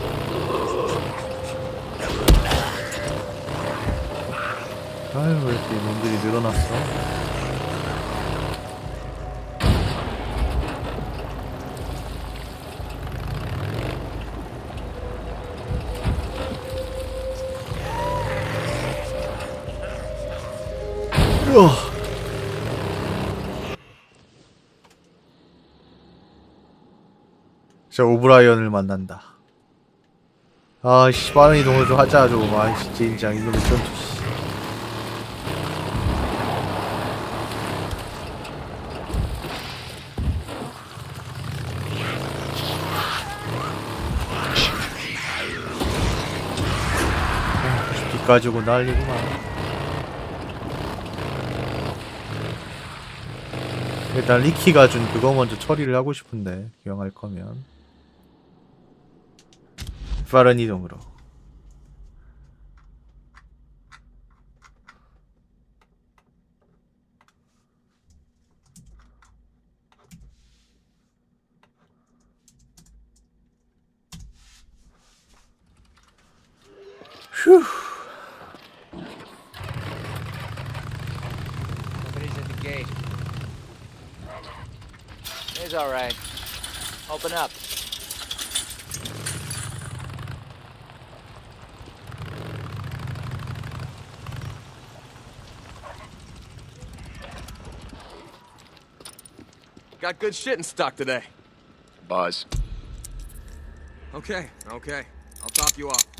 아유, 왜 이렇게 놈들이 늘어났어? 으아. 자, 오브라이언을 만난다. 아씨, 빠른 이동을 좀 하자 좀. 아이씨, 진짜 이놈의 전투. 가지고 난리구만. 일단 리키가 준 그거 먼저 처리를 하고 싶은데 기왕할 거면 빠른 이동으로. 휴. Nobody's at the gate. It's all right. Open up. Got good shit in stock today. Buzz. Okay, okay. I'll top you off.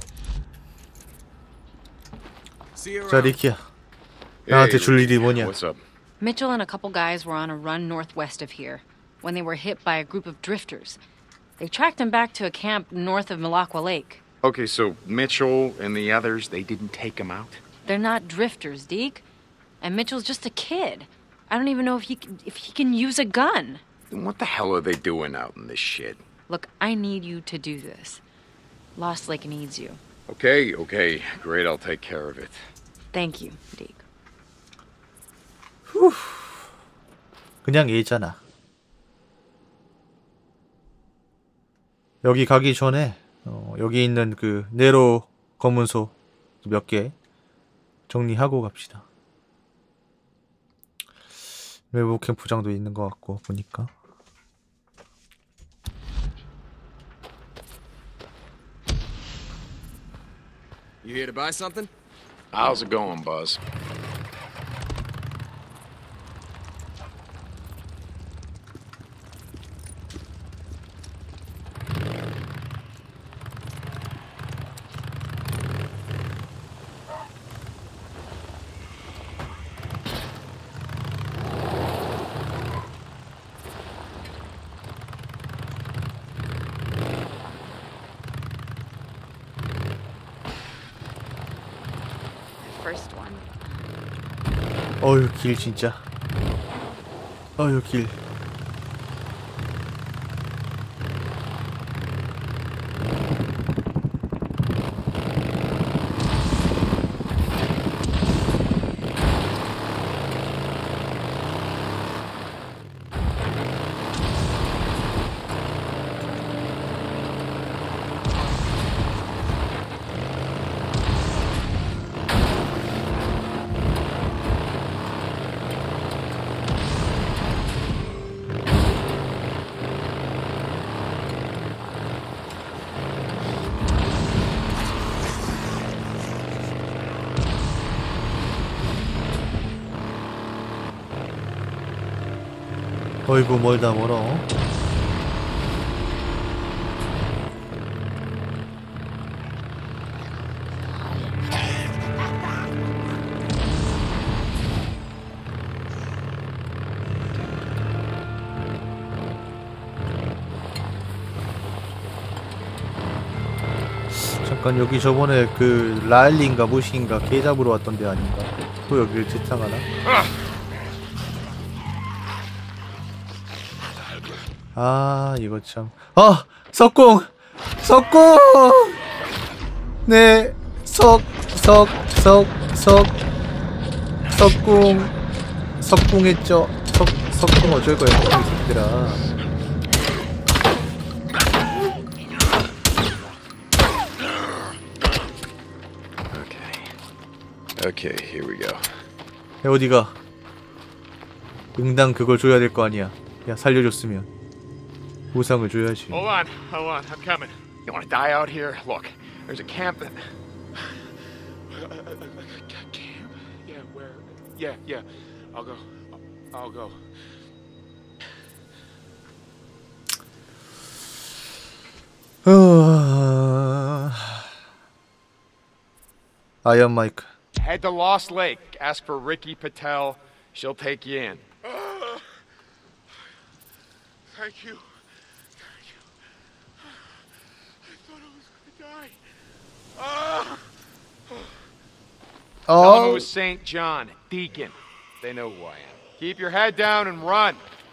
See you 자 around. 리키야, 나한테 줄 일이 뭐냐? What's up? Mitchell and a couple guys were on a run northwest of here when they were hit by a group of drifters. They tracked them back to a camp north of Malacqua Lake. Okay, so Mitchell and the others, they didn't take him out? They're not drifters, Deke. And Mitchell's just a kid. I don't even know if he can, if he can use a gun. Then what the hell are they doing out in this shit? Look, I need you to do this. Lost Lake needs you. Okay, okay. Great, I'll take care of it. Thank you, Deke. 후. 그냥 얘잖아. 여기 가기 전에 어, 여기 있는 그 네로 검문소 몇 개 정리하고 갑시다. 외부 캠프장도 있는 것 같고 보니까. You here to buy something? How's it going, Buzz? First one. 어휴 길 진짜. 어휴 길. 어이구 멀다 멀어. 잠깐 여기 저번에 그 라일리인가 무시인가 개 잡으러 왔던 데 아닌가? 또 여기를 지탕하나? 아 이거 참. 아 석궁 석궁 네 석 석 석 석 석궁 석궁했죠. 석 석궁 어쩔 거야 석궁 이 새끼들아. Okay, here we go. 야, 어디가? 응당 그걸 줘야 될 거 아니야. 야 살려줬으면 보상을 줘야지. Hold on, hold on, I'm coming. You want to die out here? Look, there's a camp that. Camp? Yeah, where? Yeah, yeah. I'll go. I'll go. 아이언 마이크. Head to Lost Lake. Ask for Ricky Patel. She'll take you in. Uh, thank you. Thank you. I thought I was gonna die. Uh, Tell them it Oh. was Saint John, Deacon. They know who I am. Keep your head down and run.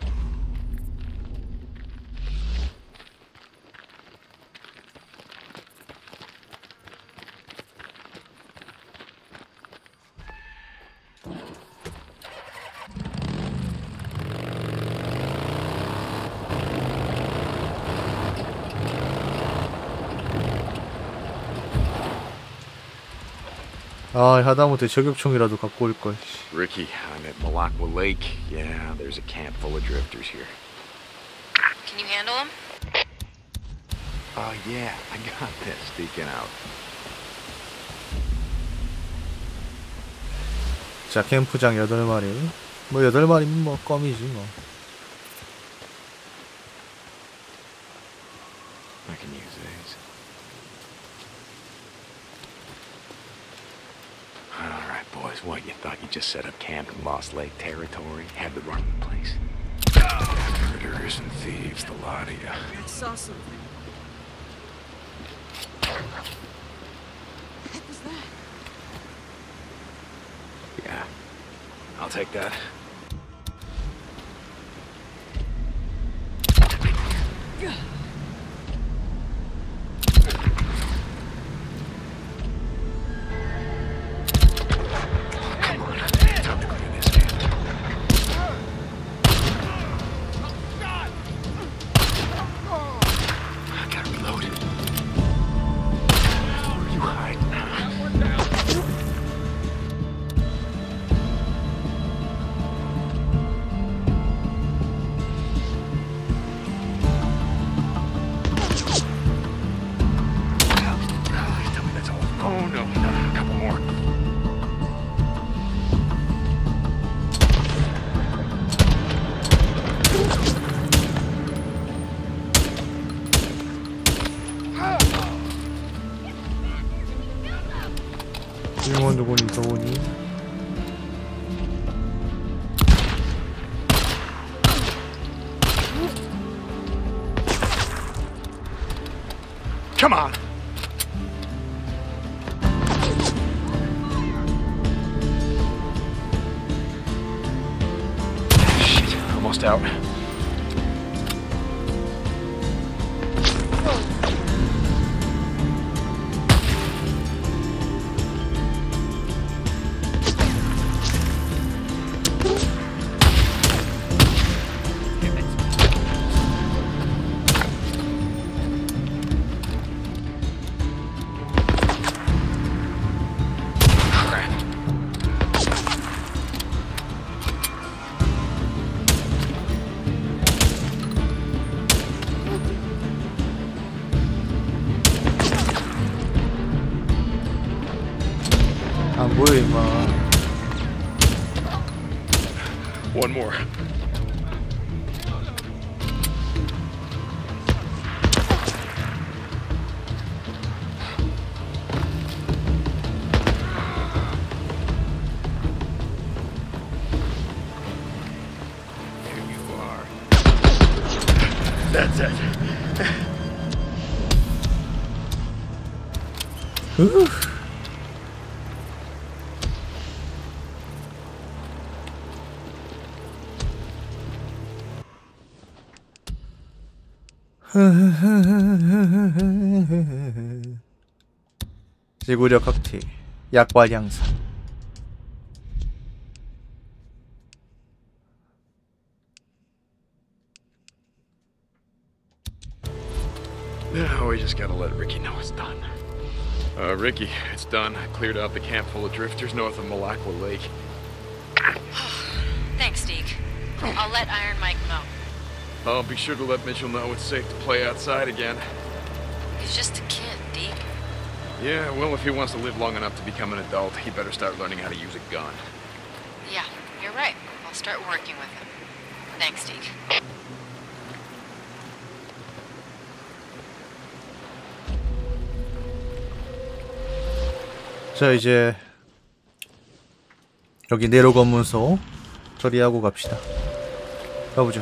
아, 하다못해 저격총이라도 갖고 올 걸. Ricky, I'm at Malacqua Lake. Yeah, there's a camp full of drifters here. Can you handle him? Oh, yeah, I got this. Sneaking out. 자, 캠프장 여덟 마리. 뭐 여덟 마리면 뭐 껌이지 뭐. I can use these. All right, boys. What, you thought you just set up camp in Lost Lake territory? Had the run of the place? Murderers and thieves, the lot of you. I saw something. What the heck was that? Yeah, I'll take that. 일본 누구니 더우니? Come on. Shit, almost out. 안 보여 임마. One more. Here you are. That's it. Ooh. 지구력 칵테일, 약과 양산. Now we just gotta let Ricky know it's done. Uh, Ricky, it's done. I cleared out the camp full of drifters north of Malacqua Lake. Thanks, Deke. I'll let Iron Mike know. I'll be sure to let Mitchell know it's safe to play outside again. He's just a kid, Deke. Yeah, well, if he wants to live long enough to become an adult, he better start learning how to use a gun. Yeah, you're right. I'll start working with him. Thanks, Deke. 자, 이제 여기 네로 검문소 처리하고 갑시다. 가보죠.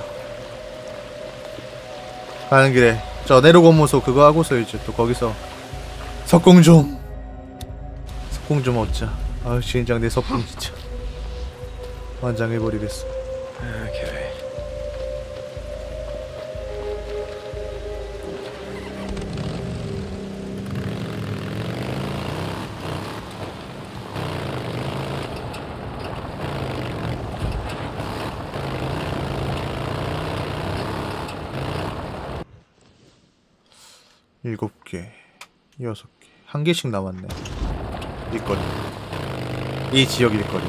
가는 길에 저 네로 검문소 그거 하고서 이제 또 거기서 석공 좀 석공 좀 얻자. 아 진짜 내 서풍 진짜 환장해버리겠어. Okay. 일곱 개, 여섯 개, 한 개씩 남았네. 일거리. 이 지역 일거리.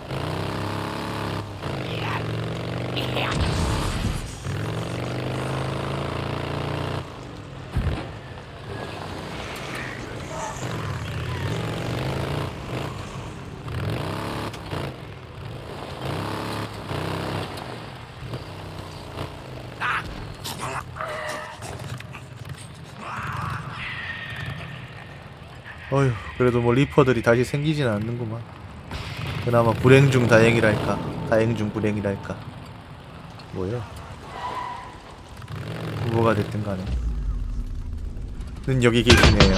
어휴, 그래도 뭐 리퍼들이 다시 생기진 않는구만. 그나마 불행 중 다행이랄까, 다행 중 불행이랄까. 뭐야? 뭐가 됐든 간에 는 여기 계시네요.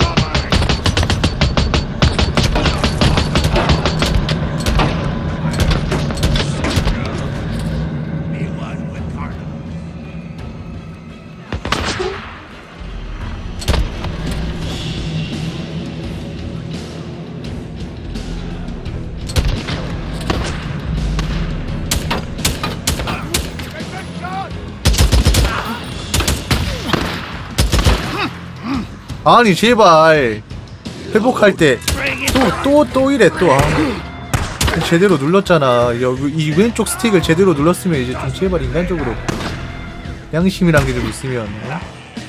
아니 제발 회복할 때 또 또 또 이래 또. 아. 제대로 눌렀잖아. 여기 이 왼쪽 스틱을 제대로 눌렀으면 이제 좀 제발 인간적으로 양심이란 게 좀 있으면. 어?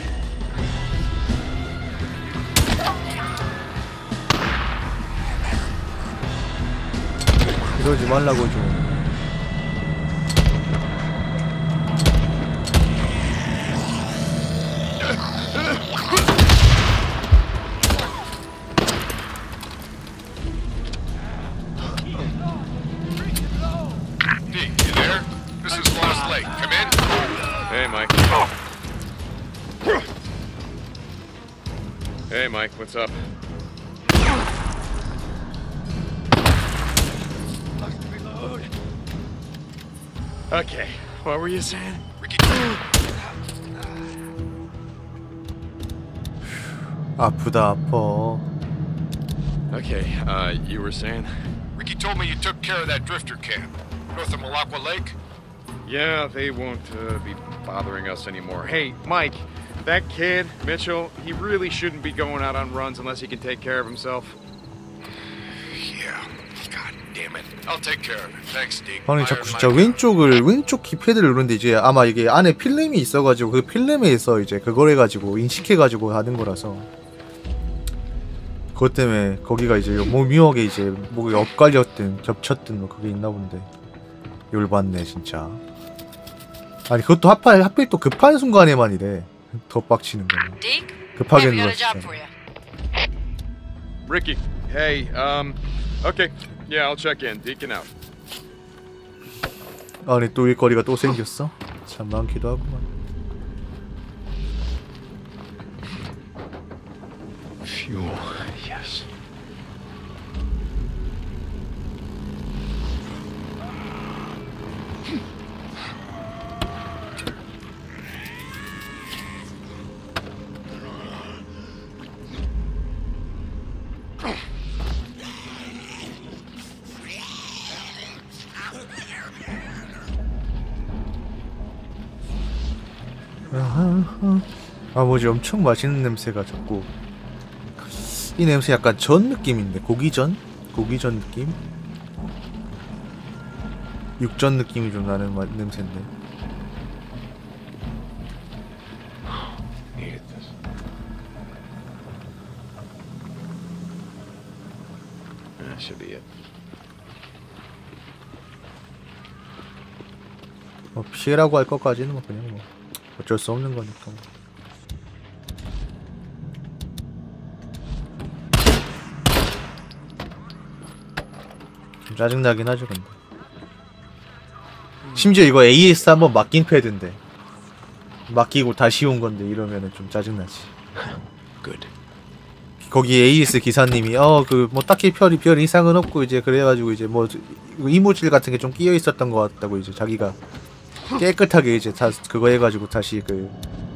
이러지 말라고 좀. Hey, Mike, what's up? Okay, what were you saying? 아프다 아파. Okay, uh, you were saying? Ricky told me you took care of that drifter camp north of Malacqua Lake. Yeah, they won't uh, be bothering us anymore. Hey, Mike, that kid, Mitchell, he really shouldn't be going out on runs unless he can take care of himself. Yeah, god damn it. I'll take care of it. Thanks, Deke. 아니 자꾸 진짜 왼쪽을 왼쪽 키패드를 누르는데 이제 아마 이게 안에 필름이 있어가지고 그 필름에서 이제 그걸 해가지고 인식해가지고 하는 거라서 그것 때문에 거기가 이제 뭐 묘하게 이제 뭐가 엇갈렸든 겹쳤든 뭐 그게 있나 본데 열받네 진짜. 아니 그것도 하필 하필 또 급한 순간에만 이래. 더 빡치는 거네. 급하게 눌렀어. Ricky, hey, um, okay, yeah, I'll check in. Deacon out. 아니 또 일거리가 또 생겼어? 참 많기도 하구만. Fuel, yes. 아 뭐지 엄청 맛있는 냄새가 자꾸. 이 냄새 약간 전 느낌인데 고기전? 고기전 느낌? 육전 느낌이 좀 나는 마, 냄새인데. That should be it. 뭐 피해라고 할 것까지는 뭐 그냥 뭐 어쩔 수 없는 거니까. 뭐. 좀 짜증나긴 하죠 근데. 심지어 이거 에이에스 한번 맡긴 패드인데 맡기고 다시 온 건데 이러면은 좀 짜증나지. Good. 거기 에이에스 기사님이 어 그 뭐 딱히 별, 별 이상은 없고 이제 그래가지고 이제 뭐 이물질 같은 게 좀 끼어 있었던 것 같다고 이제 자기가 깨끗하게 이제 다 그거 해가지고 다시 그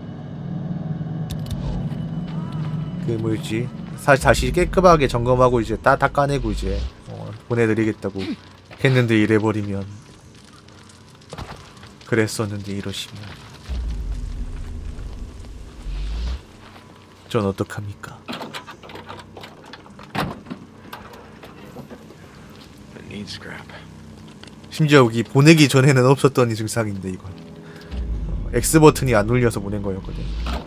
그 뭐였지 사, 다시 깨끗하게 점검하고 이제 다 닦아내고 이제 어, 보내드리겠다고 했는데 이래버리면 그랬었는데 이러시면 전 어떡합니까? 심지어 여기 보내기 전에는 없었던 이 증상인데 이건 어, X 버튼이 안 눌려서 보낸 거였거든.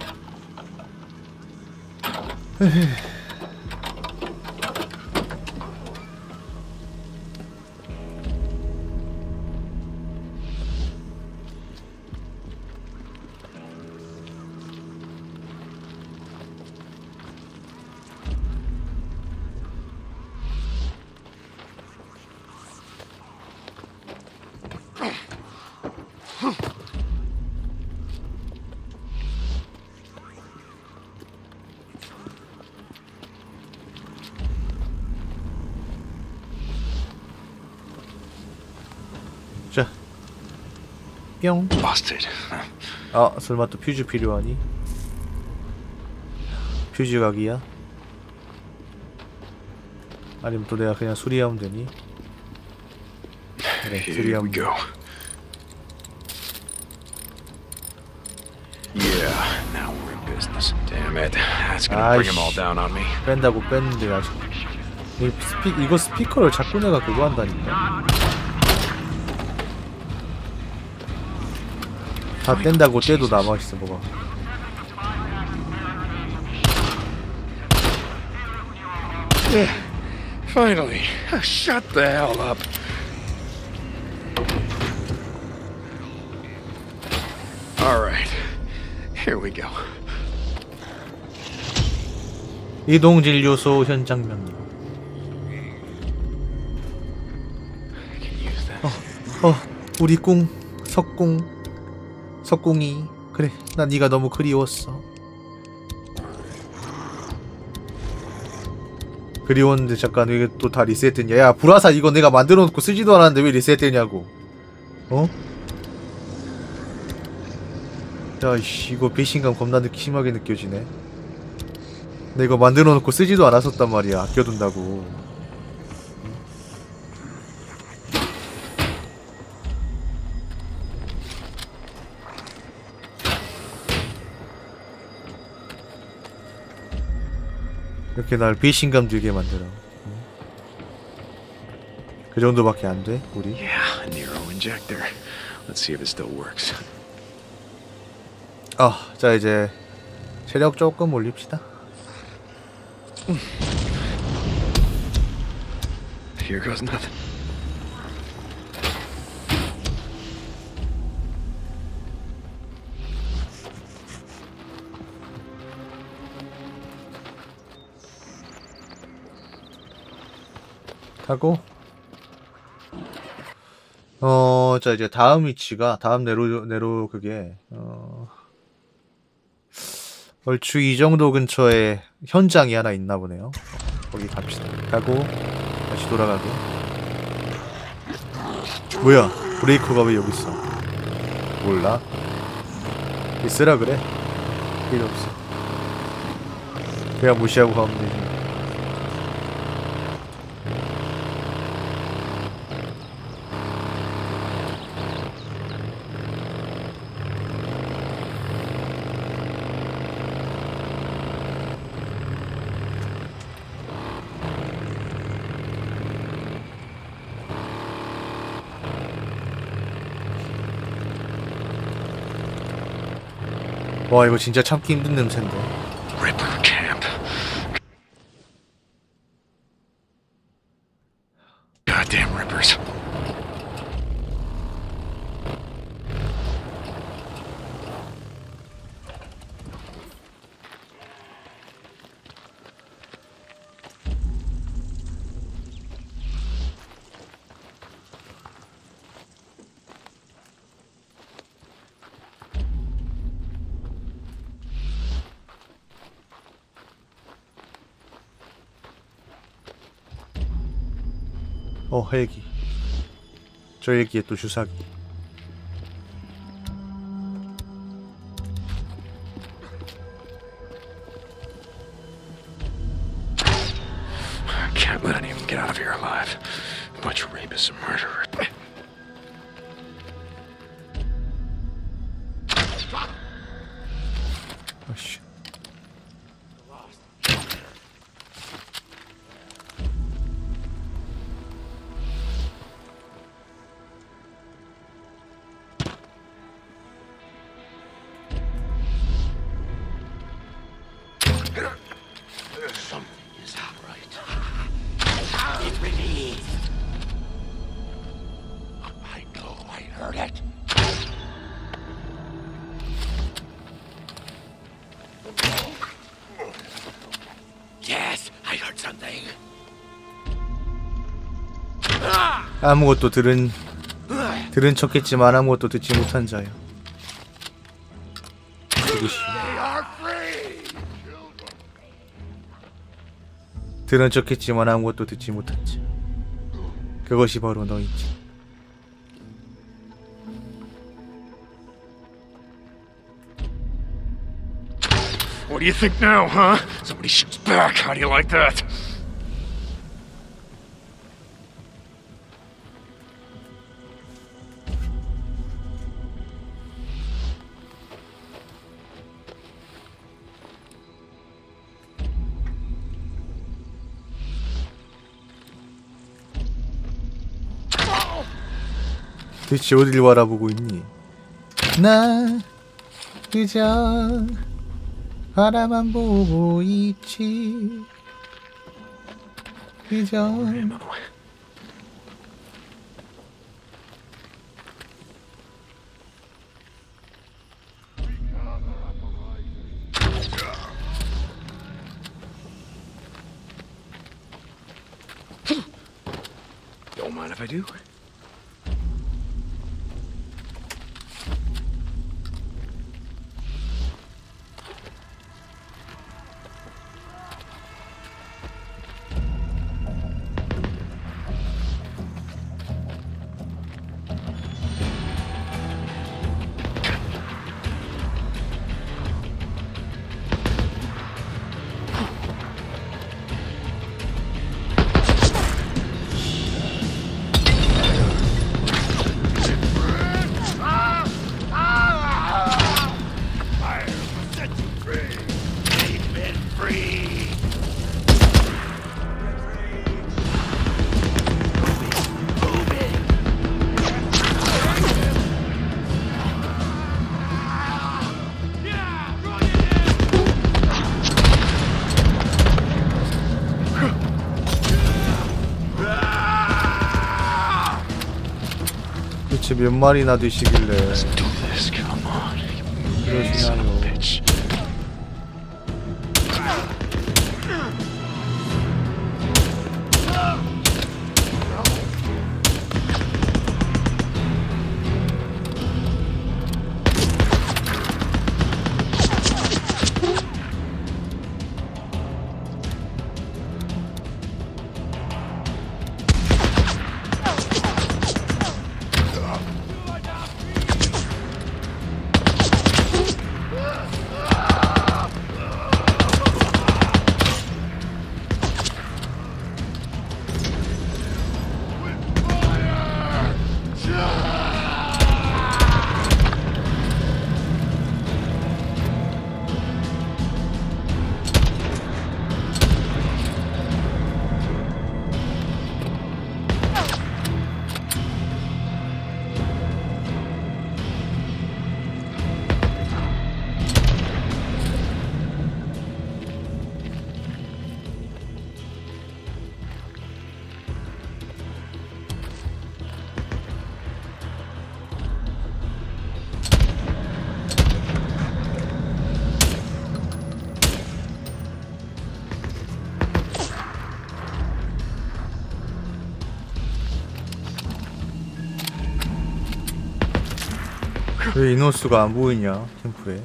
자, 뿅. 아, 설마 또 퓨즈 필요하니? 퓨즈 각이야? 아니면 또 내가 그냥 수리하면 되니? 그래, 수리하면 돼. Yeah, now we're in business. Damn it, that's gonna bring them all down on me. 뺀다고 뺐는데 아직 이 스피 이거 스피커를 자꾸 내가 그거 한다니까. 다 뗀다고 떼도 남아있어 뭐가. Finally, shut the hell up. All right, here we go. 이동 진료소 현장 명령. 어, 어, 우리 꿍, 석궁. 석궁이 그래 난 네가 너무 그리웠어. 그리웠는데 잠깐 이게 또 다 리셋됐냐. 야 불화사 이거 내가 만들어 놓고 쓰지도 않았는데 왜 리셋되냐고. 어? 야이씨 이거 배신감 겁나 느끼, 심하게 느껴지네. 내가 이거 만들어 놓고 쓰지도 않았었단 말이야. 아껴둔다고. 이렇게 날 배신감 들게 만들어. 그 정도밖에 안 돼, 우리? Yeah, a Nero injector. Let's see if it still works. 아, 자 이제 체력 조금 올립시다. Here goes nothing. 하고 어, 자 이제 다음 위치가 다음 내로 내로 그게 어 얼추 이 정도 근처에 현장이 하나 있나 보네요. 거기 갑시다. 가고 다시 돌아가고. 뭐야? 브레이커가 왜 여기 있어? 몰라. 있으라 그래. 필요 없어. 그냥 무시하고 가면 되지. 와 이거 진짜 참기 힘든 냄새인데. Ripper camp. Goddamn Rippers. 어, 헬기. 저 헬기에 또 주사기. Can't let any of them get out of here alive. A bunch of rapists and murderers. 아씨. Something is not right. It's relief. I know I heard it. Yes, I heard something. 아무것도 들은 들은 척했지만 아무것도 듣지 못한 자요. 그것이 들은 척했지만 아무것도 듣지 못한 자. 그것이 바로 너희지. What do you think now, huh? Somebody shoots back. How do you like that? 대체 어딜 바라보고 있니? 나 그저 바라만 보고 있지. 그저 Don't mind if I do. 대체 몇 마리나 되시길래 그러시나요? 왜 인원수가 안 보이냐 캠프에.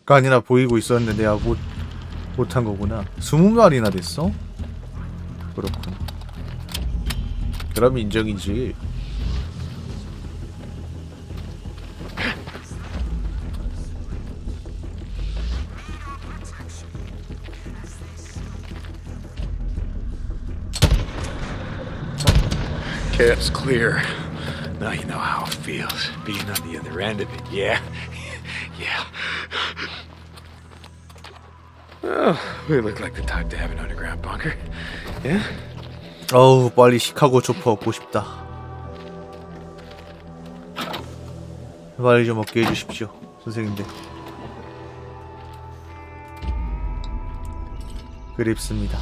아니라 보이고 있었는데 내가 못 못한 거구나. 스무 마리나 됐어? 그렇군. 그럼 인정이지. Camp's clear. Now you know how it feels, being on the other end of it, yeah? Yeah. Well, we look like the type to have an underground bunker, yeah? 어우, 빨리 시카고 초퍼 얻고 싶다. 빨리 좀 얻게 해주십시오, 선생님들. 그립습니다.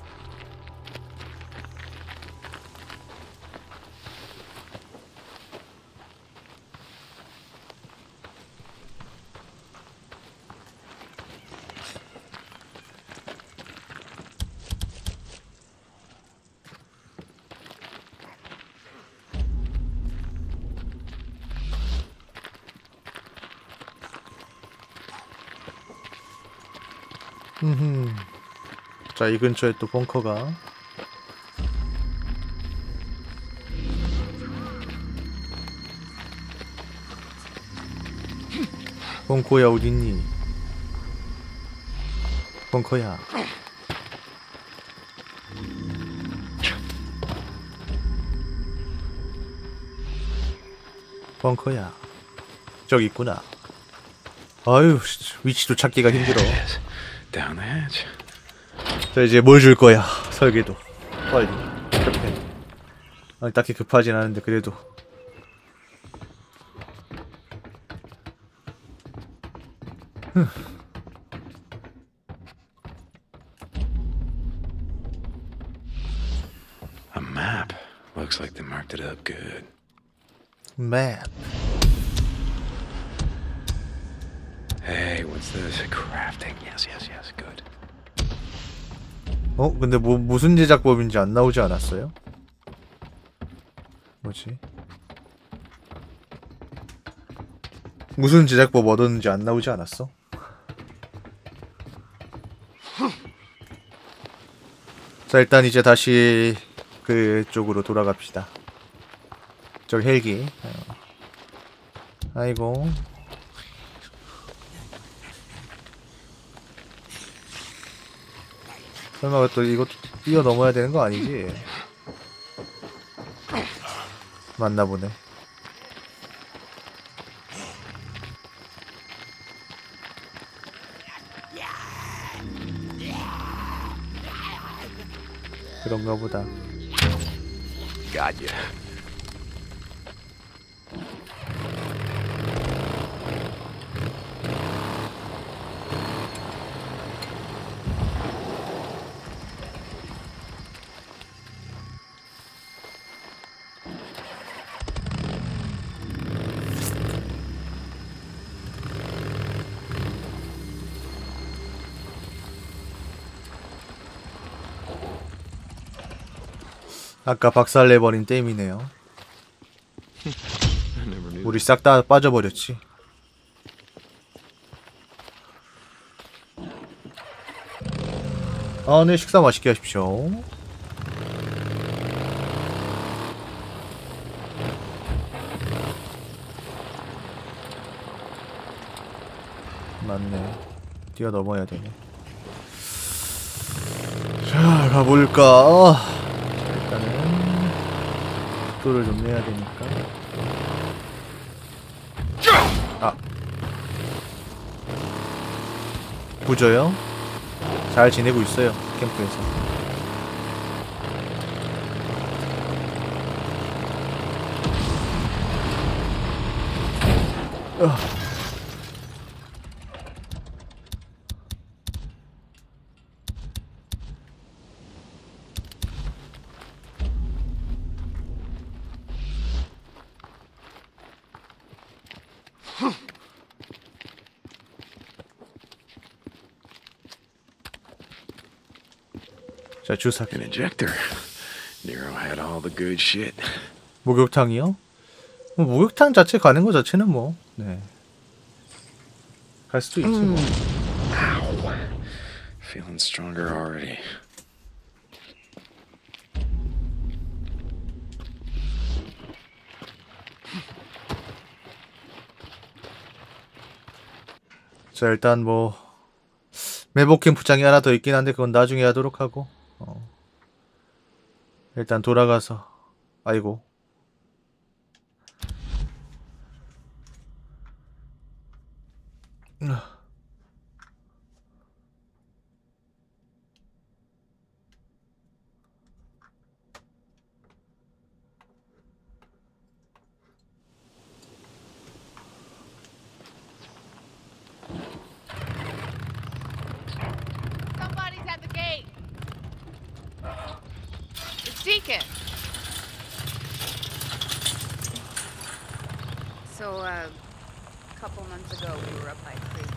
흠흠. 자, 이 근처에 또 벙커가. 벙커야 어딨니? 벙커야. 벙커야. 저기 있구나. 아유, 위치도 찾기가 힘들어. Down the hatch. 자, 이제 뭘 줄 거야? 설계도. 빨리. 급해. 아니, 딱히 급하진 않은데 그래도. 흠. A map. Looks like they marked it up good. Map. Hey, what's this? Crafting. Yes, yes, yes. Good. 어? 근데 뭐 무슨 제작법인지 안 나오지 않았어요? 뭐지? 무슨 제작법 얻었는지 안 나오지 않았어? 자, 일단 이제 다시 그쪽으로 돌아갑시다. 저기 헬기. 아이고. 설마 또 이것도 뛰어넘어야 되는 거 아니지? 맞나 보네. 그런가 보다. Got you. 아까 박살내버린 댐이네요. 우리 싹 다 빠져버렸지. 아, 네, 식사 맛있게 하십시오. 맞네. 뛰어넘어야 되네. 자, 가볼까? 일단은 속도를 좀 내야 되니까. 아, 부져요? 잘 지내고 있어요, 캠프에서. 어. 자, 주사기. An injector. Nero had all the good shit. 목욕탕이요? 뭐, 목욕탕 자체 가는 거 자체는 뭐, 네. 갈 수도 있지. 뭐. Ow. Feeling stronger already. 자, 일단 뭐 매복 캠프장이 하나 더 있긴 한데 그건 나중에 하도록 하고. 어. 일단 돌아가서 아이고. Somebody's at the gate. It's Deacon. So, uh, a couple months ago, we were up by Crazy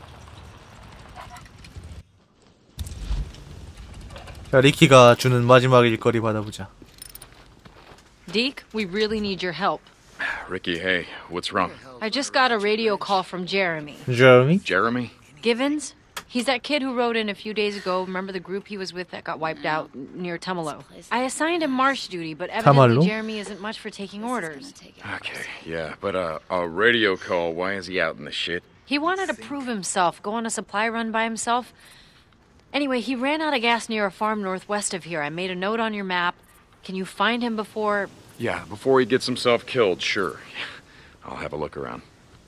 자, 리키가 주는 마지막 일거리 받아보자. Deke, we really need your help. Ricky, hey, what's wrong? I just got a radio call from Jeremy. Jeremy? Jeremy? Givens? He's that kid who wrote in a few days ago. Remember the group he was with that got wiped out near Tumalo? I assigned him marsh duty, but evidently Tumalo? Jeremy isn't much for taking orders. Okay, yeah, but uh, a radio call, why is he out in the shit? He wanted to prove himself, go on a supply run by himself. Anyway, he ran out of gas near a farm northwest of here. I made a note on your map. Can you find him before... Yeah, before he gets himself killed, sure. I'll have a look around.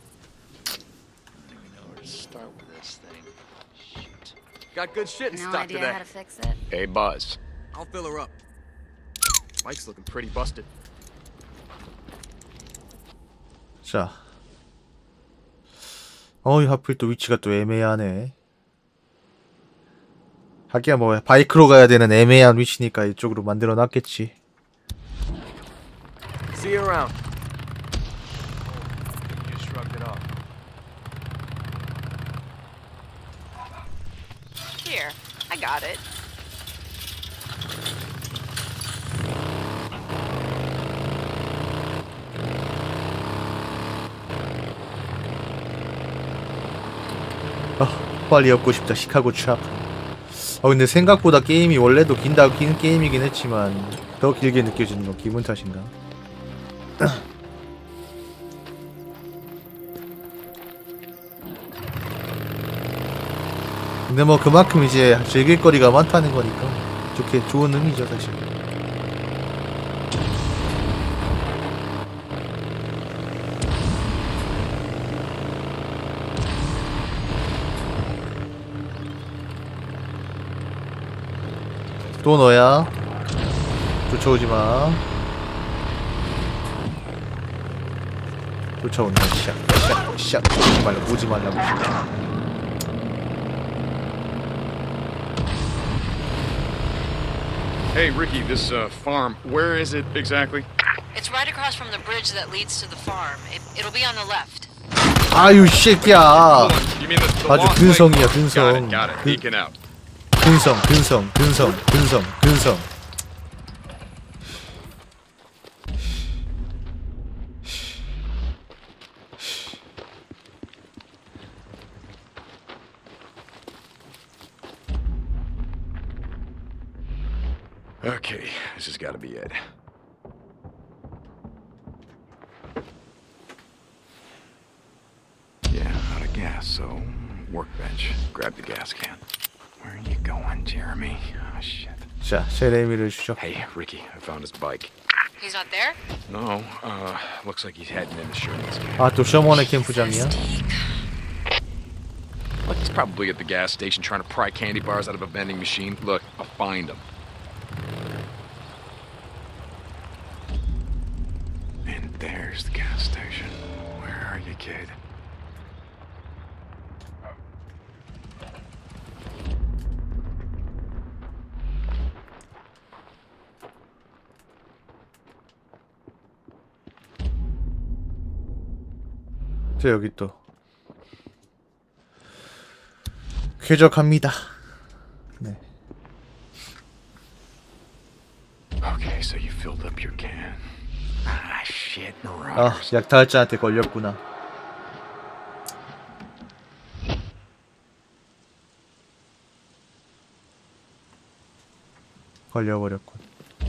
Start with this thing. Got good shit in No stock idea today. how to fix it. Hey, Buzz. I'll fill her up. Mike's looking pretty busted. 자. 어이, 하필 또 위치가 또 애매하네. 하기야 뭐 바이크로 가야 되는 애매한 위치니까 이쪽으로 만들어 놨겠지. See you around. You just shrugged it off. Here, I got it. 아, 빨리 엮고 싶다. 시카고 트랍. 어 근데 생각보다 게임이 원래도 긴다 긴 게임이긴 했지만 더 길게 느껴지는 건 기분 탓인가? 근데 뭐 그만큼 이제 즐길 거리가 많다는 거니까 좋게 좋은 의미죠 사실. 또 너야? 쫓아오지 마. 쫓아온다. 시작, 시작, 시작. 오지 말라고, 오지 말라고. Hey, Ricky, this uh, farm, where is it exactly? It's right across from the bridge that leads to the farm. It, it'll be on the left. 아유 새끼야. You mean the, the 아주 lost 근성이야 lake? 근성. Got it, got it. Beacon out. 근성, 근성, 근성, 근성, 근성. Okay, this has got to be it. Yeah, out of gas, so workbench. Grab the gas can. Where are you going, Jeremy? Oh shit. 자, 제레미를 주죠. Hey, Ricky, I found his bike. He's not there? No, uh, looks like he's heading into Sherman's camp. 아, 또 셔먼의 캠프장이야? Look, he's probably at the gas station trying to pry candy bars out of a vending machine. Look, I'll find him. And there's the gas station. Where are you, kid? 자, 여기 또 쾌적합니다. 네. Okay, so you filled up your can. Ah, shit, 아, marauders. 약탈자한테 걸렸구나. 걸려버렸군.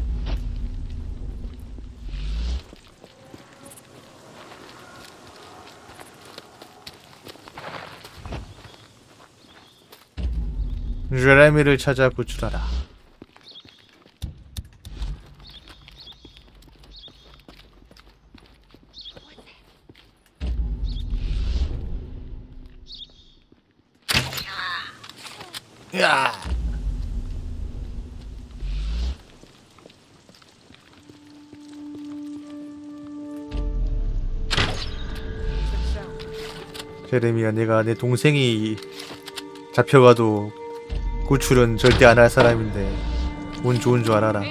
제레미를 찾아 구출하라. 야. 제레미야, 내가 내 동생이 잡혀가도 구출은 절대 안 할 사람인데 운 좋은 줄 알아라.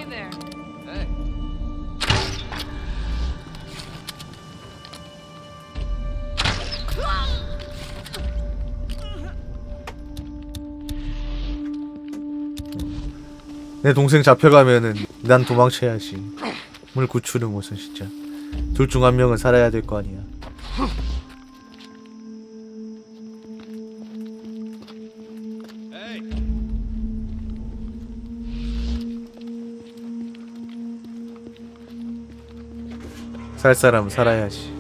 내 동생 잡혀가면은 난 도망쳐야지. 물 구출은 무슨 진짜. 둘 중 한 명은 살아야 될 거 아니야. 살 사람은 살아야지.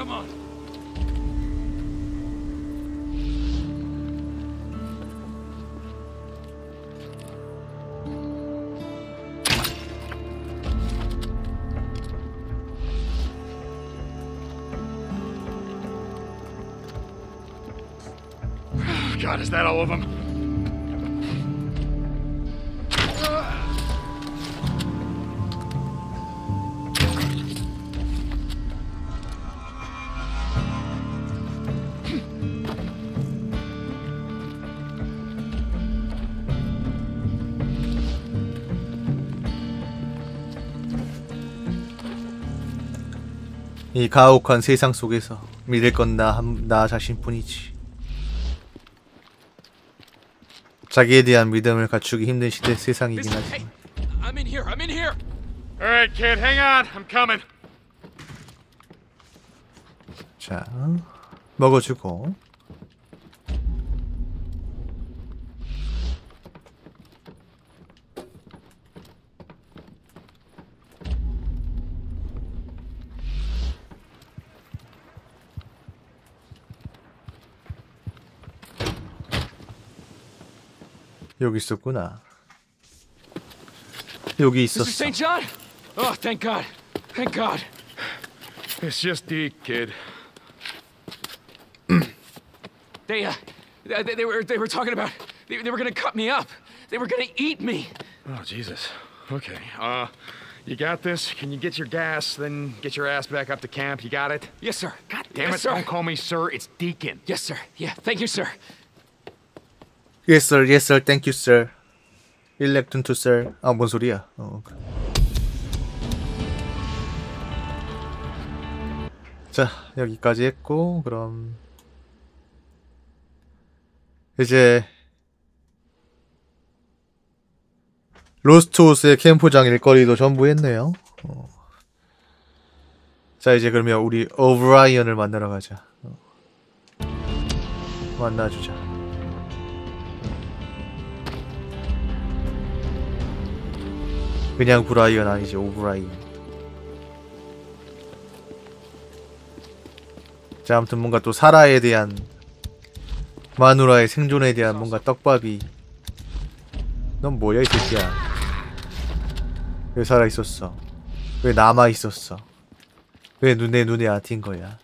God, is that all of them? 이 가혹한 세상 속에서 믿을 건 나 나 자신뿐이지. 자기에 대한 믿음을 갖추기 힘든 시대 세상이긴 하지만. I'm in here. I'm in here. All right, kid, hang on. I'm coming. 자, 먹어주고. 여기 있었구나. 여기 있었어. This is Saint John? Oh, thank God. Thank God. It's just Deke, kid. They, uh, they, they were, they were talking about, they, they were gonna cut me up. They were gonna eat me. Oh, Jesus. Okay, uh, you got this? Can you get your gas, then get your ass back up to camp? You got it? Yes, sir. God damn yes, it, sir. Don't call me sir, it's Deacon. Yes, sir. Yeah, thank you, sir. Yes, sir. Yes, sir. Thank you, sir. Electon to sir. 아, 뭔 소리야? 어. 자, 여기까지 했고, 그럼 이제 로스트호스의 캠프장 일거리도 전부 했네요. 어. 자, 이제 그러면 우리 오브라이언을 만나러 가자. 어. 만나주자. 그냥 브라이언 아니지, 오브라이언. 자, 아무튼 뭔가 또 사라에 대한, 마누라의 생존에 대한 뭔가 떡밥이. 넌 뭐야 이 새끼야. 왜 살아있었어? 왜 남아있었어? 왜 눈에 눈에 안 튄 거야?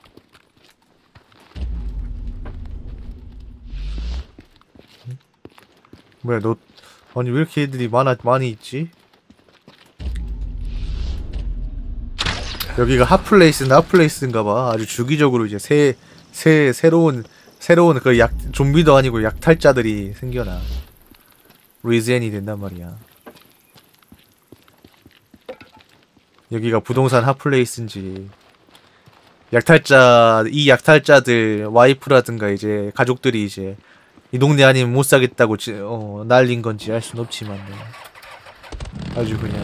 응? 뭐야 너, 아니 왜 이렇게 애들이 많아, 많이 있지? 여기가 핫플레이스는 핫플레이스인가봐. 아주 주기적으로 이제 새, 새, 새로운, 새로운 그 약, 좀비도 아니고 약탈자들이 생겨나. 리젠이 된단 말이야. 여기가 부동산 핫플레이스인지. 약탈자, 이 약탈자들 와이프라든가 이제 가족들이 이제 이 동네 아니면 못 사겠다고 지, 어, 날린 건지 알 순 없지만. 네. 아주 그냥.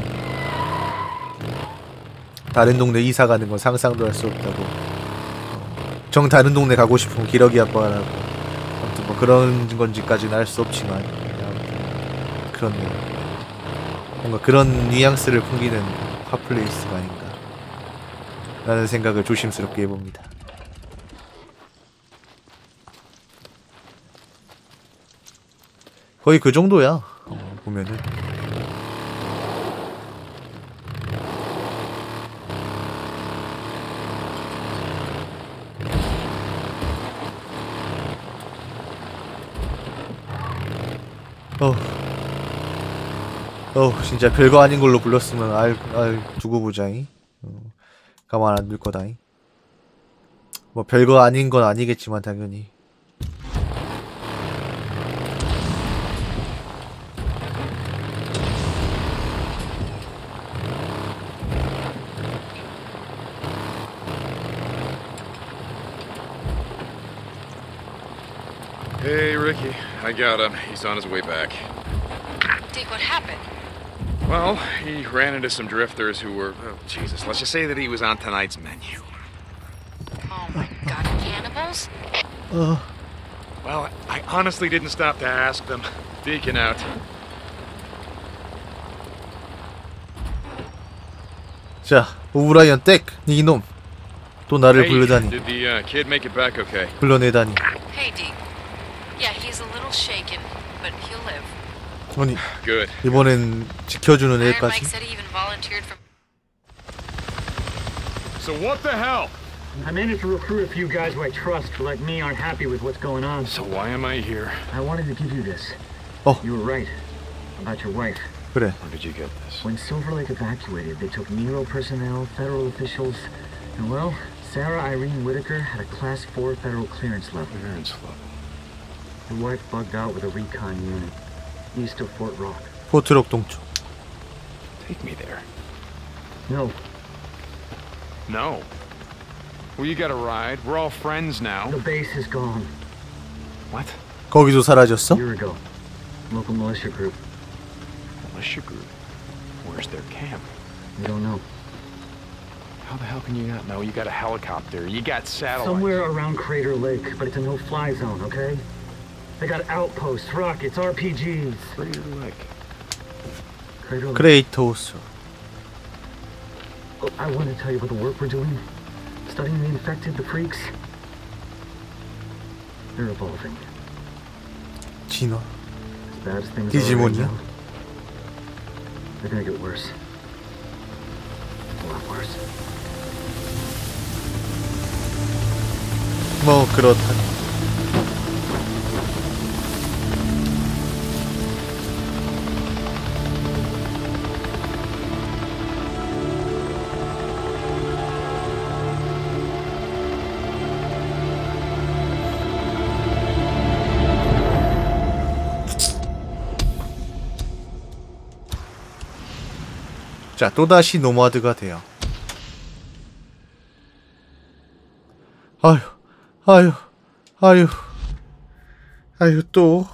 다른 동네 이사 가는 건 상상도 할 수 없다고. 어, 정 다른 동네 가고 싶으면 기러기 아빠라고. 아무튼 뭐 그런 건지까지는 알 수 없지만. 그렇네요. 뭔가 그런 뉘앙스를 풍기는 핫플레이스가 아닌가 라는 생각을 조심스럽게 해봅니다. 거의 그 정도야. 어, 보면은 어, 어, 진짜 별거 아닌 걸로 불렀으면 알, 알 두고 보자잉. 어, 가만 안 둘 거다잉. 뭐 별거 아닌 건 아니겠지만 당연히. Hey, Ricky. I got him. He's on his way back. Dick, what happened? Well, he ran into some drifters who were... Oh, Jesus. Let's just say that he was on tonight's menu. Oh my god, cannibals? 어, Well, I honestly didn't stop to ask them. Deacon out. 자, 오브라이언 땡! 이놈! 또 나를 Hey, 부르다니. did the uh, kid make it back okay? 불러내다니. Hey, Deke. Yeah, he's a little shaken, but he'll live. 아니, Good. 이번엔 지켜주는 Iron Mike 애까지. said he even volunteered for... So what the hell? I managed to recruit a few guys who I trust, who like me aren't happy with what's going on. So why am I here? I wanted to give you this. Oh. You were right about your wife. 그래. Where did you get this? When Silver Lake evacuated, they took Nero personnel, federal officials, and well, Sarah Irene Whitaker had a class four federal clearance level. Clearance level. Your wife bugged out with a recon unit east of Fort Rock. 포트록 동쪽. Take me there. No. No. Well, you got a ride. We're all friends now. The base is gone. What? 거기도 사라졌어? A year ago. Local militia group. Militia group? Where's their camp? We don't know. How the hell can you not know? You got a helicopter. You got satellites. Somewhere around Crater Lake, but it's a no-fly zone, okay? They got outposts, rockets, R P Gs. Crater Lake. Crater Lake. 크레이토스. Oh, I want to tell you about the work we're doing. Studying the infected, the freaks. They're evolving. 진화. As bad as things are right 디지몬이야? now, they're gonna get worse. A lot worse. 뭐 그렇다. 자, 또다시 노마드가 돼요. 아유, 아유, 아유, 아유, 또.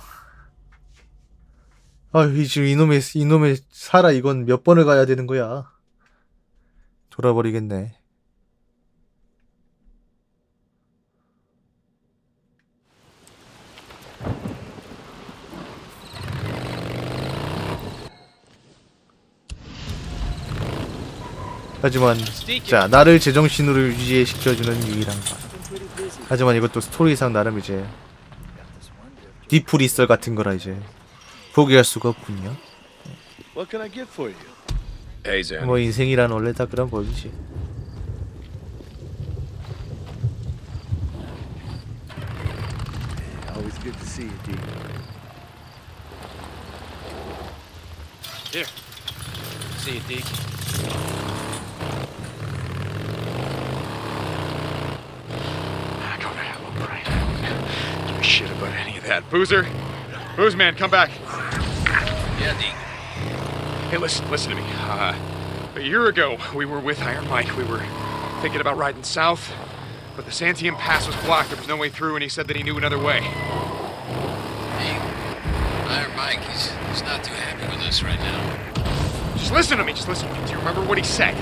아유, 이 지금 이놈의, 이놈의 살아, 이건 몇 번을 가야 되는 거야. 돌아버리겠네. 하지만 자, 나를 제정신으로 유지시켜주는 유일한 것. 하지만 이것도 스토리상 나름 이제 디프리썰 같은 거라 이제 포기할 수가 없군요. What can I get for you? Hey, Zen. 뭐 인생이란 원래 다 그런 법이지. Always good to see you, D. Here. See you, Deke. Go to hell, all right. Give a shit about any of that. Boozer? Booze man, come back. Yeah, Deke. Hey, listen, listen to me. Uh, a year ago, we were with Iron Mike. We were thinking about riding south, but the Santiam Pass was blocked. There was no way through, and he said that he knew another way. Deke, Iron Mike, he's, he's not too happy with us right now. Just listen to me, just listen to me. Do you remember what he said?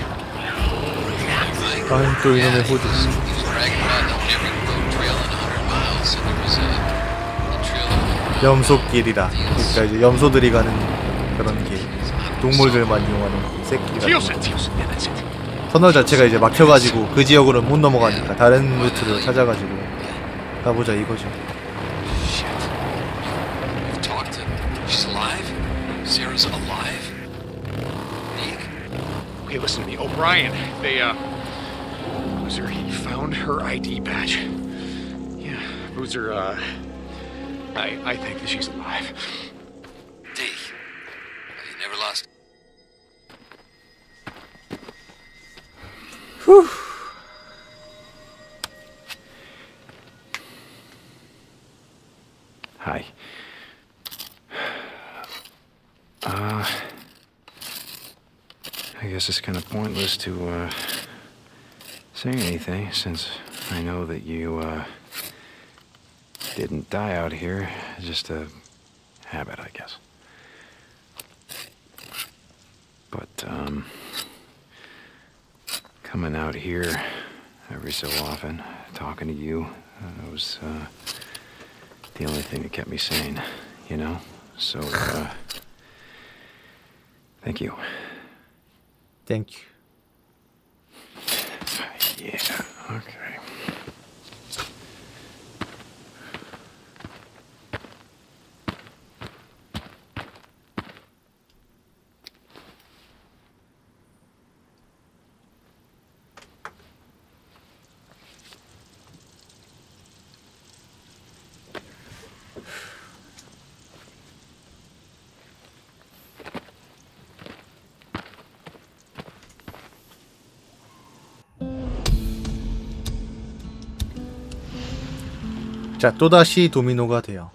아유, 또 이놈의 호주. He was bragging about the every road trail in one hundred miles, and there was a, a trail that went around. 염소길이라. 그러니까 이제 염소들이 가는 그런 길. It's not 동물들만 이용하는 새끼 같은 터널 자체가 이제 막혀가지고 그 지역으로는 못 넘어가니까 다른 루트를 찾아가지고 가보자 이거죠. She's alive? Sarah's alive? Okay, listen to me. O'Brien, they, uh... Boozer, he found her I D badge. Yeah, Boozer, uh... I, I think that she's alive. D, have you never lost... Whew. Hi. Uh... I guess it's kind of pointless to, uh... say anything, since I know that you, uh... didn't die out here. Just a habit, I guess. But, um... coming out here every so often, talking to you, uh, was, uh... the only thing that kept me sane, you know? So, uh... thank you. Thank you. Yeah, okay. 자, 또다시 도미노가 돼요.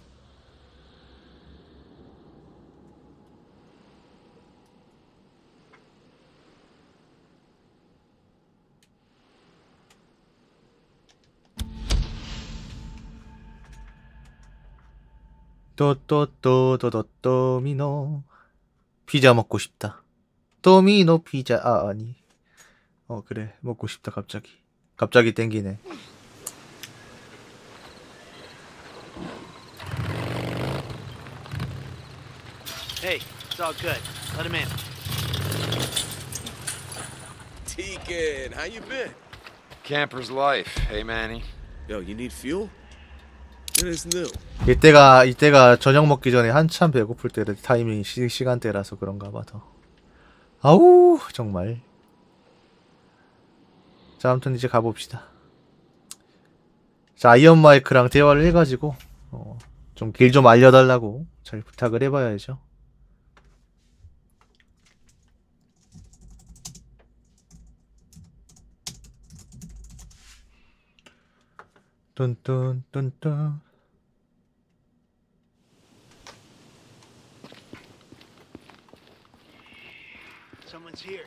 또또또또또 도미노 피자 먹고 싶다. 도미노 피자 아 아니 어 그래 먹고 싶다. 갑자기 갑자기 땡기네. Hey, it's all good. Let him in. Tegan, how you been? Camper's life. Hey, Manny. Yo, you need fuel? It is new. 이때가 이때가 저녁 먹기 전에 한참 배고플 때 타이밍 시, 시간대라서 그런가 봐 더. 아우 정말. 자 아무튼 이제 가봅시다. 자 아이언 마이크랑 대화를 해가지고 어, 좀 길 좀 알려달라고 잘 부탁을 해봐야죠. 뚠뚠뚠뚠 Someone's here.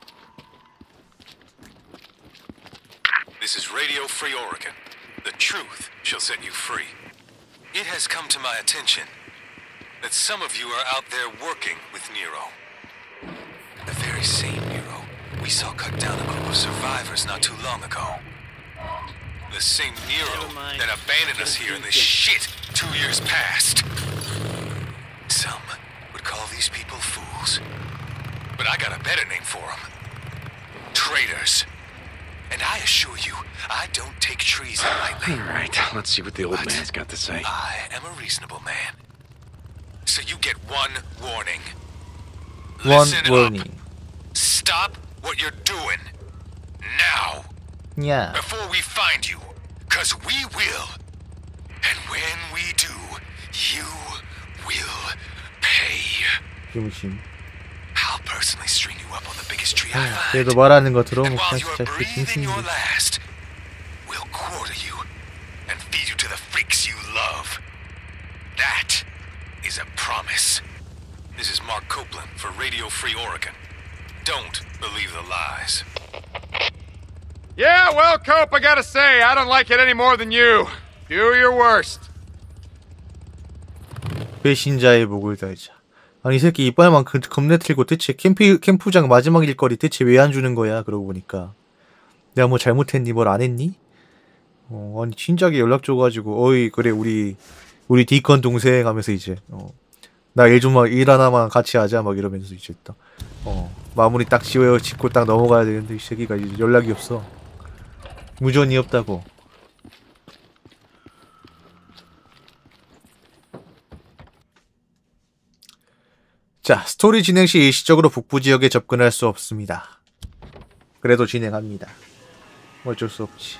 This is Radio Free Oregon. The truth shall set you free. It has come to my attention that some of you are out there working with Nero. The very same Nero we saw cut down a group of survivors not too long ago. The same Nero that abandoned us here in this shit two years past. Some would call these people fools. But I got a better name for them. Traitors. And I assure you, I don't take treason lightly. All right, let's see what the old But man's got to say. I am a reasonable man. So you get one warning. One Listen warning. up. Stop what you're doing. Now. Yeah. Before we find you. Cause we will. And when we do, you will pay. 중심. I'll personally string you up on the biggest tree I find. 그래도 말하는 거 들어보면 And while 그냥 you're 진짜 그 breathing 중심이. your last, we'll quarter you and feed you to the freaks you love. That is a promise. This is Mark Copeland for Radio Free Oregon. Don't believe the lies. Yeah, well, Cope, I gotta say, I don't like it any more than you. Do your worst. 배신자의 목을 달자. 아니 이 새끼 이빨만 그, 겁내 틀고 대체 캠프, 캠프장 마지막 일거리 대체 왜 안 주는 거야? 그러고 보니까 내가 뭐 잘못했니? 뭘 안 했니? 어, 아니 진작에 연락 줘가지고 어이 그래 우리 우리 디컨 동생 하면서 이제 어, 나 일 좀 일 하나만 같이 하자 막 이러면서 이제 딱 어 마무리 딱 지어 짓고 딱 넘어가야 되는데 이 새끼가 이제 연락이 없어. 무전이 없다고. 자, 스토리 진행 시 일시적으로 북부 지역에 접근할 수 없습니다. 그래도 진행합니다. 어쩔 수 없지.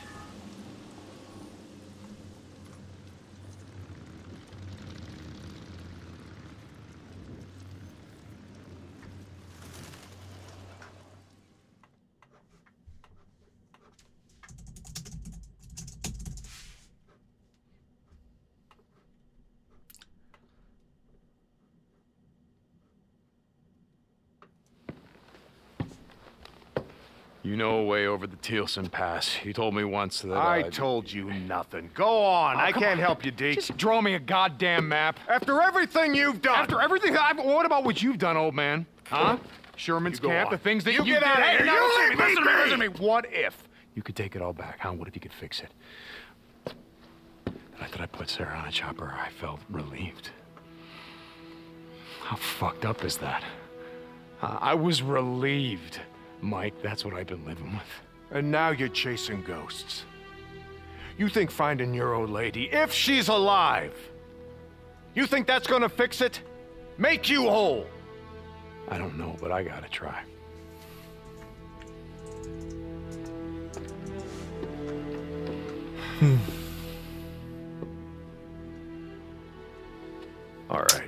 You know a way over the Tealson Pass. You told me once that I uh, told you nothing. Go on. Oh, I come can't on. help you, Deke. Just draw me a goddamn map. After everything you've done. After everything I've... What about what you've done, old man? Huh? Sherman's You go camp, on. the things that You you, get did. out of Hey, here. now You listen to leave me, listen to me, me listen to me. What if you could take it all back, huh? What if you could fix it? The night that I put Sarah on a chopper, I felt relieved. How fucked up is that? Uh, I was relieved, Mike. That's what I've been living with. And now you're chasing ghosts. You think finding your old lady, if she's alive, you think that's gonna fix it? Make you whole? I don't know, but I gotta try. Hmm. All right.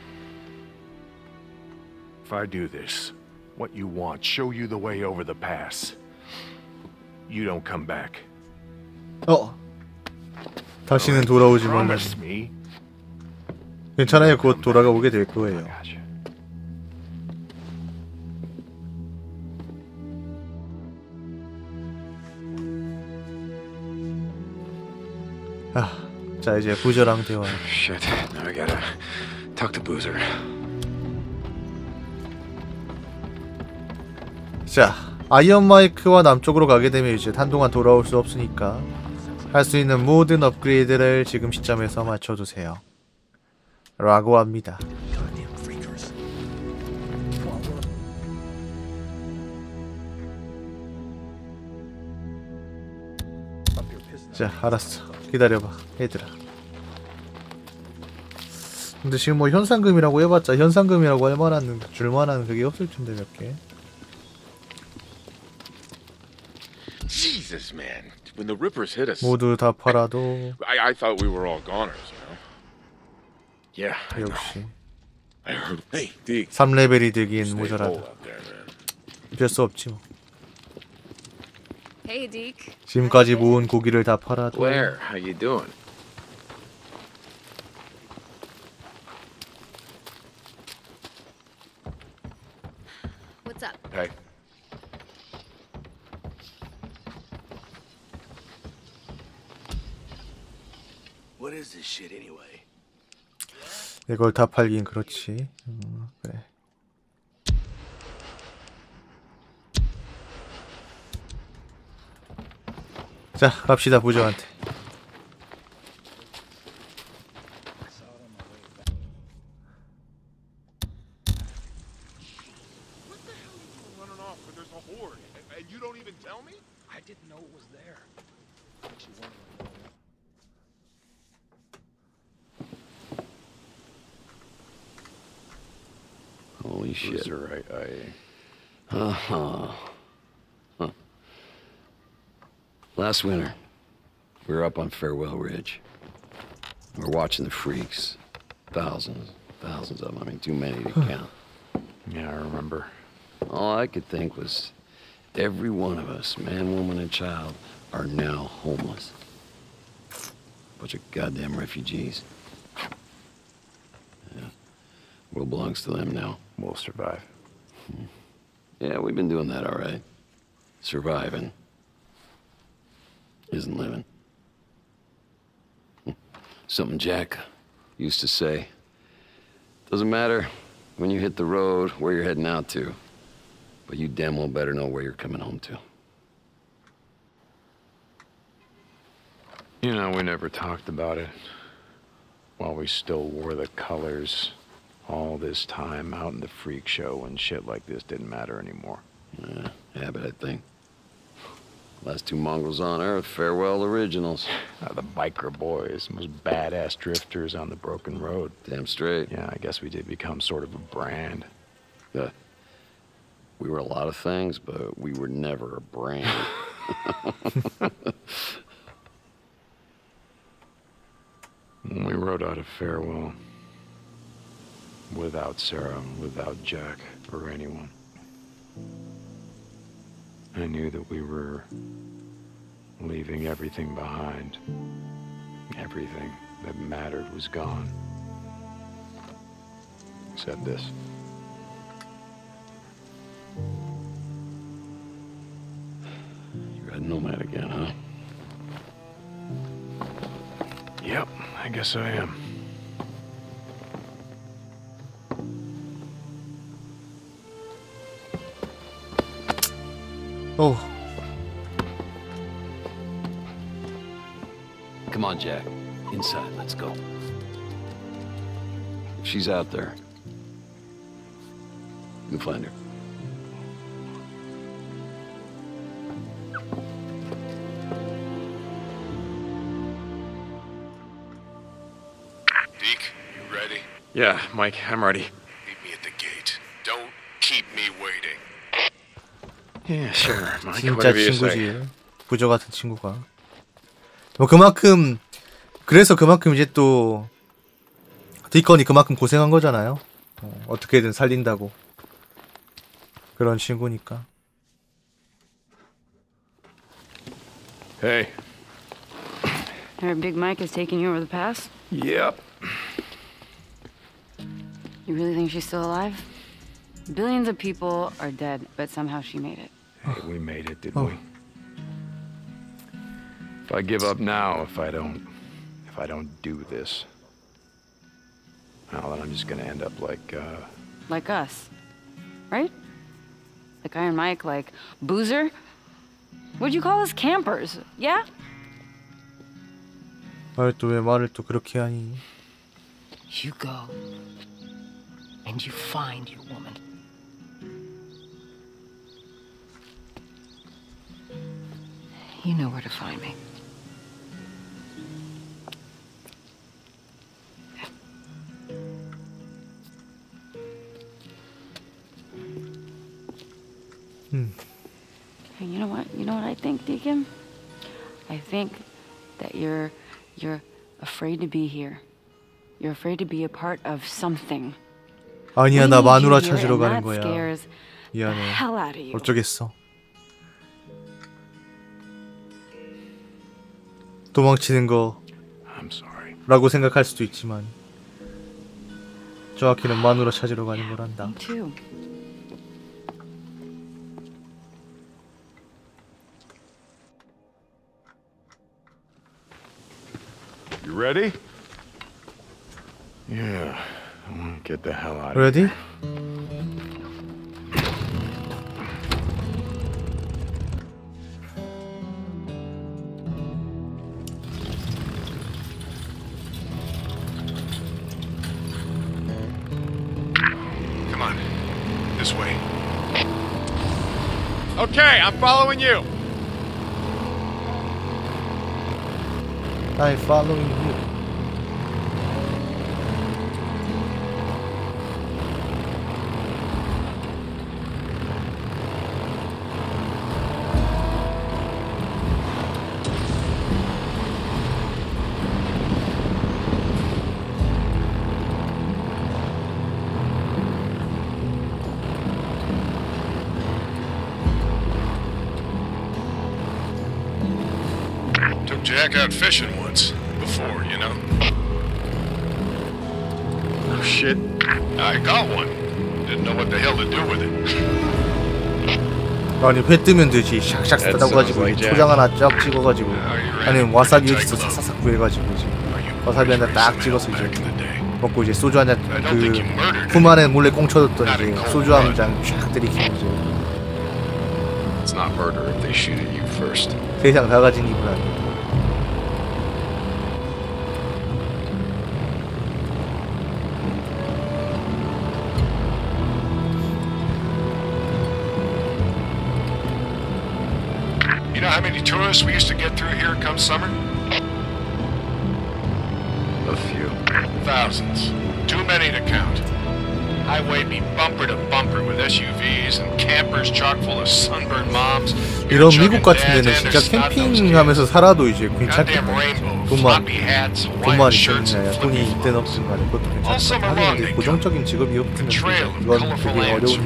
If I do this, what you want, show you the way over the pass, you don't come back. 어. 다시는 돌아오지 말라. Promise me. 괜찮아요. 곧 돌아가 오게 될 거예요. 아, 자 이제 부저랑 대화. Shit. Now I gotta talk to Boozer. 자, 아이언 마이크와 남쪽으로 가게 되면 이제 한동안 돌아올 수 없으니까 할 수 있는 모든 업그레이드를 지금 시점에서 맞춰두세요. 라고 합니다. 자, 알았어. 기다려봐, 얘들아. 근데 지금 뭐 현상금이라고 해봤자 현상금이라고 할 만한, 줄 만한 그게 없을 텐데 몇 개. Jesus, man. When the Rippers hit us, 모두 다 팔아도 I, I thought we were all goners, you know? Yeah, I know. 역시 I heard. Hey, Deke. 삼 레벨이 되기엔 Stay 모자라다. cool out there, man. 어쩔 수 없지 뭐. Hey, Deke. 지금까지 모은 고기를 다 팔아도 Blair, how you doing? What's up? Hey. What is this shit anyway? 이걸 다 팔긴 그렇지. 음, 그래. 자, 갑시다 부저한테. Running off when there's a horde, and, and you don't even tell me? I didn't know it was there. Holy shit. Boozer, I, I... Uh-huh. Huh. Last winter, we were up on Farewell Ridge. We were watching the freaks. Thousands, thousands of them. I mean, too many to count. Yeah, I remember. All I could think was, every one of us, man, woman, and child, are now homeless. Bunch of goddamn refugees. Yeah. World belongs to them now. We'll survive. Hmm. Yeah, we've been doing that all right. Surviving isn't living. Something Jack used to say. Doesn't matter when you hit the road where you're heading out to, but you damn well better know where you're coming home to. You know, we never talked about it while we still wore the colors All this time out in the freak show and shit like this didn't matter anymore. Yeah, habit, I think. Last two mongrels on Earth, farewell originals. Uh, the biker boys, most badass drifters on the broken road. Damn straight. Yeah, I guess we did become sort of a brand. Yeah. We were a lot of things, but we were never a brand. We rode out of farewell. Without Sarah, without Jack, or anyone. I knew that we were leaving everything behind. Everything that mattered was gone. Except this. You're a nomad again, huh? Yep, I guess I am. Oh. Come on, Jack. Inside, let's go. If she's out there, you can find her. Deke, you ready? Yeah, Mike, I'm ready. Meet me at the gate. Don't keep me waiting. Yeah, sure, Mike. 진짜 Whatever you say. 친구지. 부저 같은 친구가. 뭐 그만큼 그래서 그만큼 이제 또 디컨이 그만큼 고생한 거잖아요. 어, 어떻게든 살린다고. 그런 친구니까. Hey. Heard Big Mike is taking you over the pass? Yep. You really think she's still alive? Billions of people are dead, but somehow she made it. Hey, we made it, didn't Oh. we? If I give up now, if I don't, if I don't do this, well, then I'm just gonna end up like, uh... Like us. Right? Like Iron Mike, like Boozer? What'd you call us? Campers, yeah? 아, 또 왜 말을 또 그렇게 하니? You go. And you find your woman. You know where to find me. Hmm. Hey, you know what? You know what I think, Deacon? I think that you're you're afraid to be here. You're afraid to be a part of something. 아니야, We 나 need 마누라 you here, 찾으러 and 가는 that 거야. scares the 미안해. hell out of you. 어쩌겠어. 도망치는 거 I'm sorry. 라고 생각할 수도 있지만 정확히는 마누라 찾으러 가는 거란다. Me too. You ready? Yeah. I want to get the hell out of Ready? here. Come on. This way. Okay, I'm following you. I'm following you. Took Jack out fishing once. Before, you know. Oh, shit. I got one. Didn't know what the hell to do with it. 아니 회 뜨면 되지. 샥샥 That 뜯어가지고 sounds like 초장 하나 쫙 찍어가지고 아니면 와사비 어디서 싹싹싹 구해가지고 이제 와사비 하나 딱 찍어서 이제 먹고 이제 소주 한잔 그 품 안에 몰래 꽁쳐뒀던 이제 소주 한 잔 쫙 들이키고 이제 It's not murder if they shoot at you first. 세상 다 가진 이분 아니야. how many tourists we used to get through here come summer? A few. Thousands. Too many to count. Highway be bumper to bumper with S U Vs and campers chock full of sunburned moms. 이런 미국 같은 데는 진짜 캠핑하면서 살아도 이제 괜찮겠다. 돈만 돈만 있으면 돈이 있든 없든 간에 그것도 괜찮다. 하긴 이게 고정적인 직업이 없으면 이건 되게 어려운.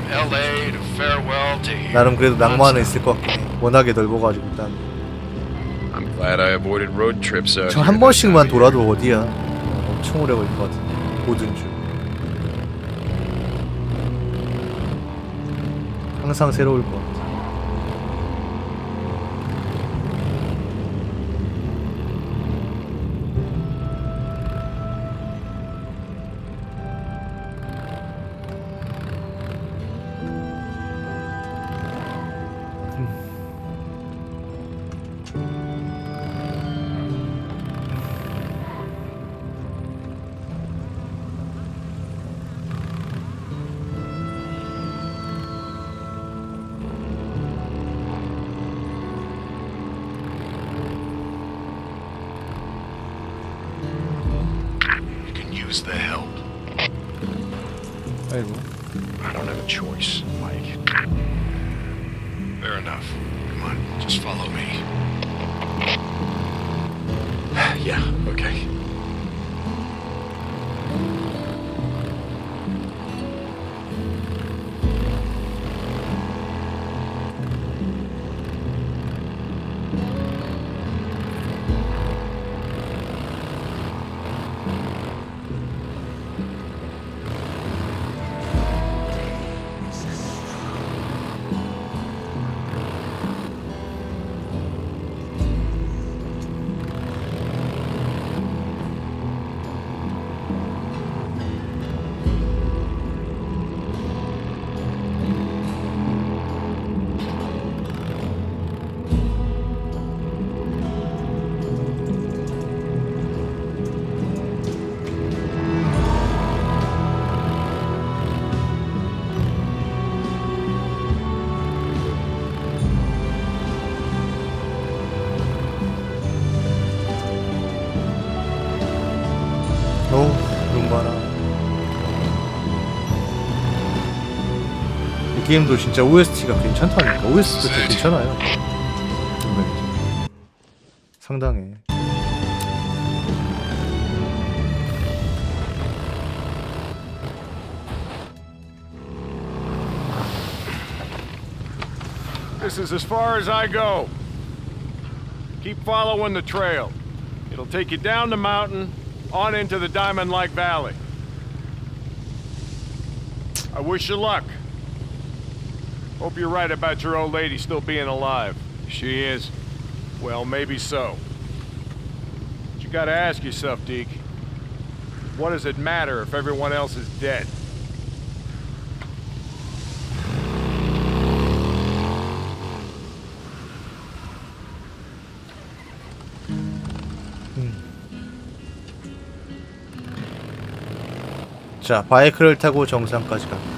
나름 그래도 낭만은 있을 것 같긴 해. 워낙에 넓어가지고 일단. I'm glad I avoided road trips out 저 한 번씩만 돌아도 어디야? 엄청 오래 걸릴 것 같은데. 모든 주. 항상 새로울 것 같아. The help. 아이고. I don't have a choice, Mike. Fair enough. Come on, just follow me. Yeah, okay. 어우, 눈 봐라. 이 게임도 진짜 오에스티가 괜찮다니까. 오에스티도 되게 괜찮아요. 상당해. This is as far as I go. Keep following the trail. It'll take you down the mountain, on into the Diamond Lake Valley. I wish you luck. Hope you're right about your old lady still being alive. If she is, well, maybe so. But you gotta ask yourself, Deke, what does it matter if everyone else is dead? 자, 바이크를 타고 정상까지 가.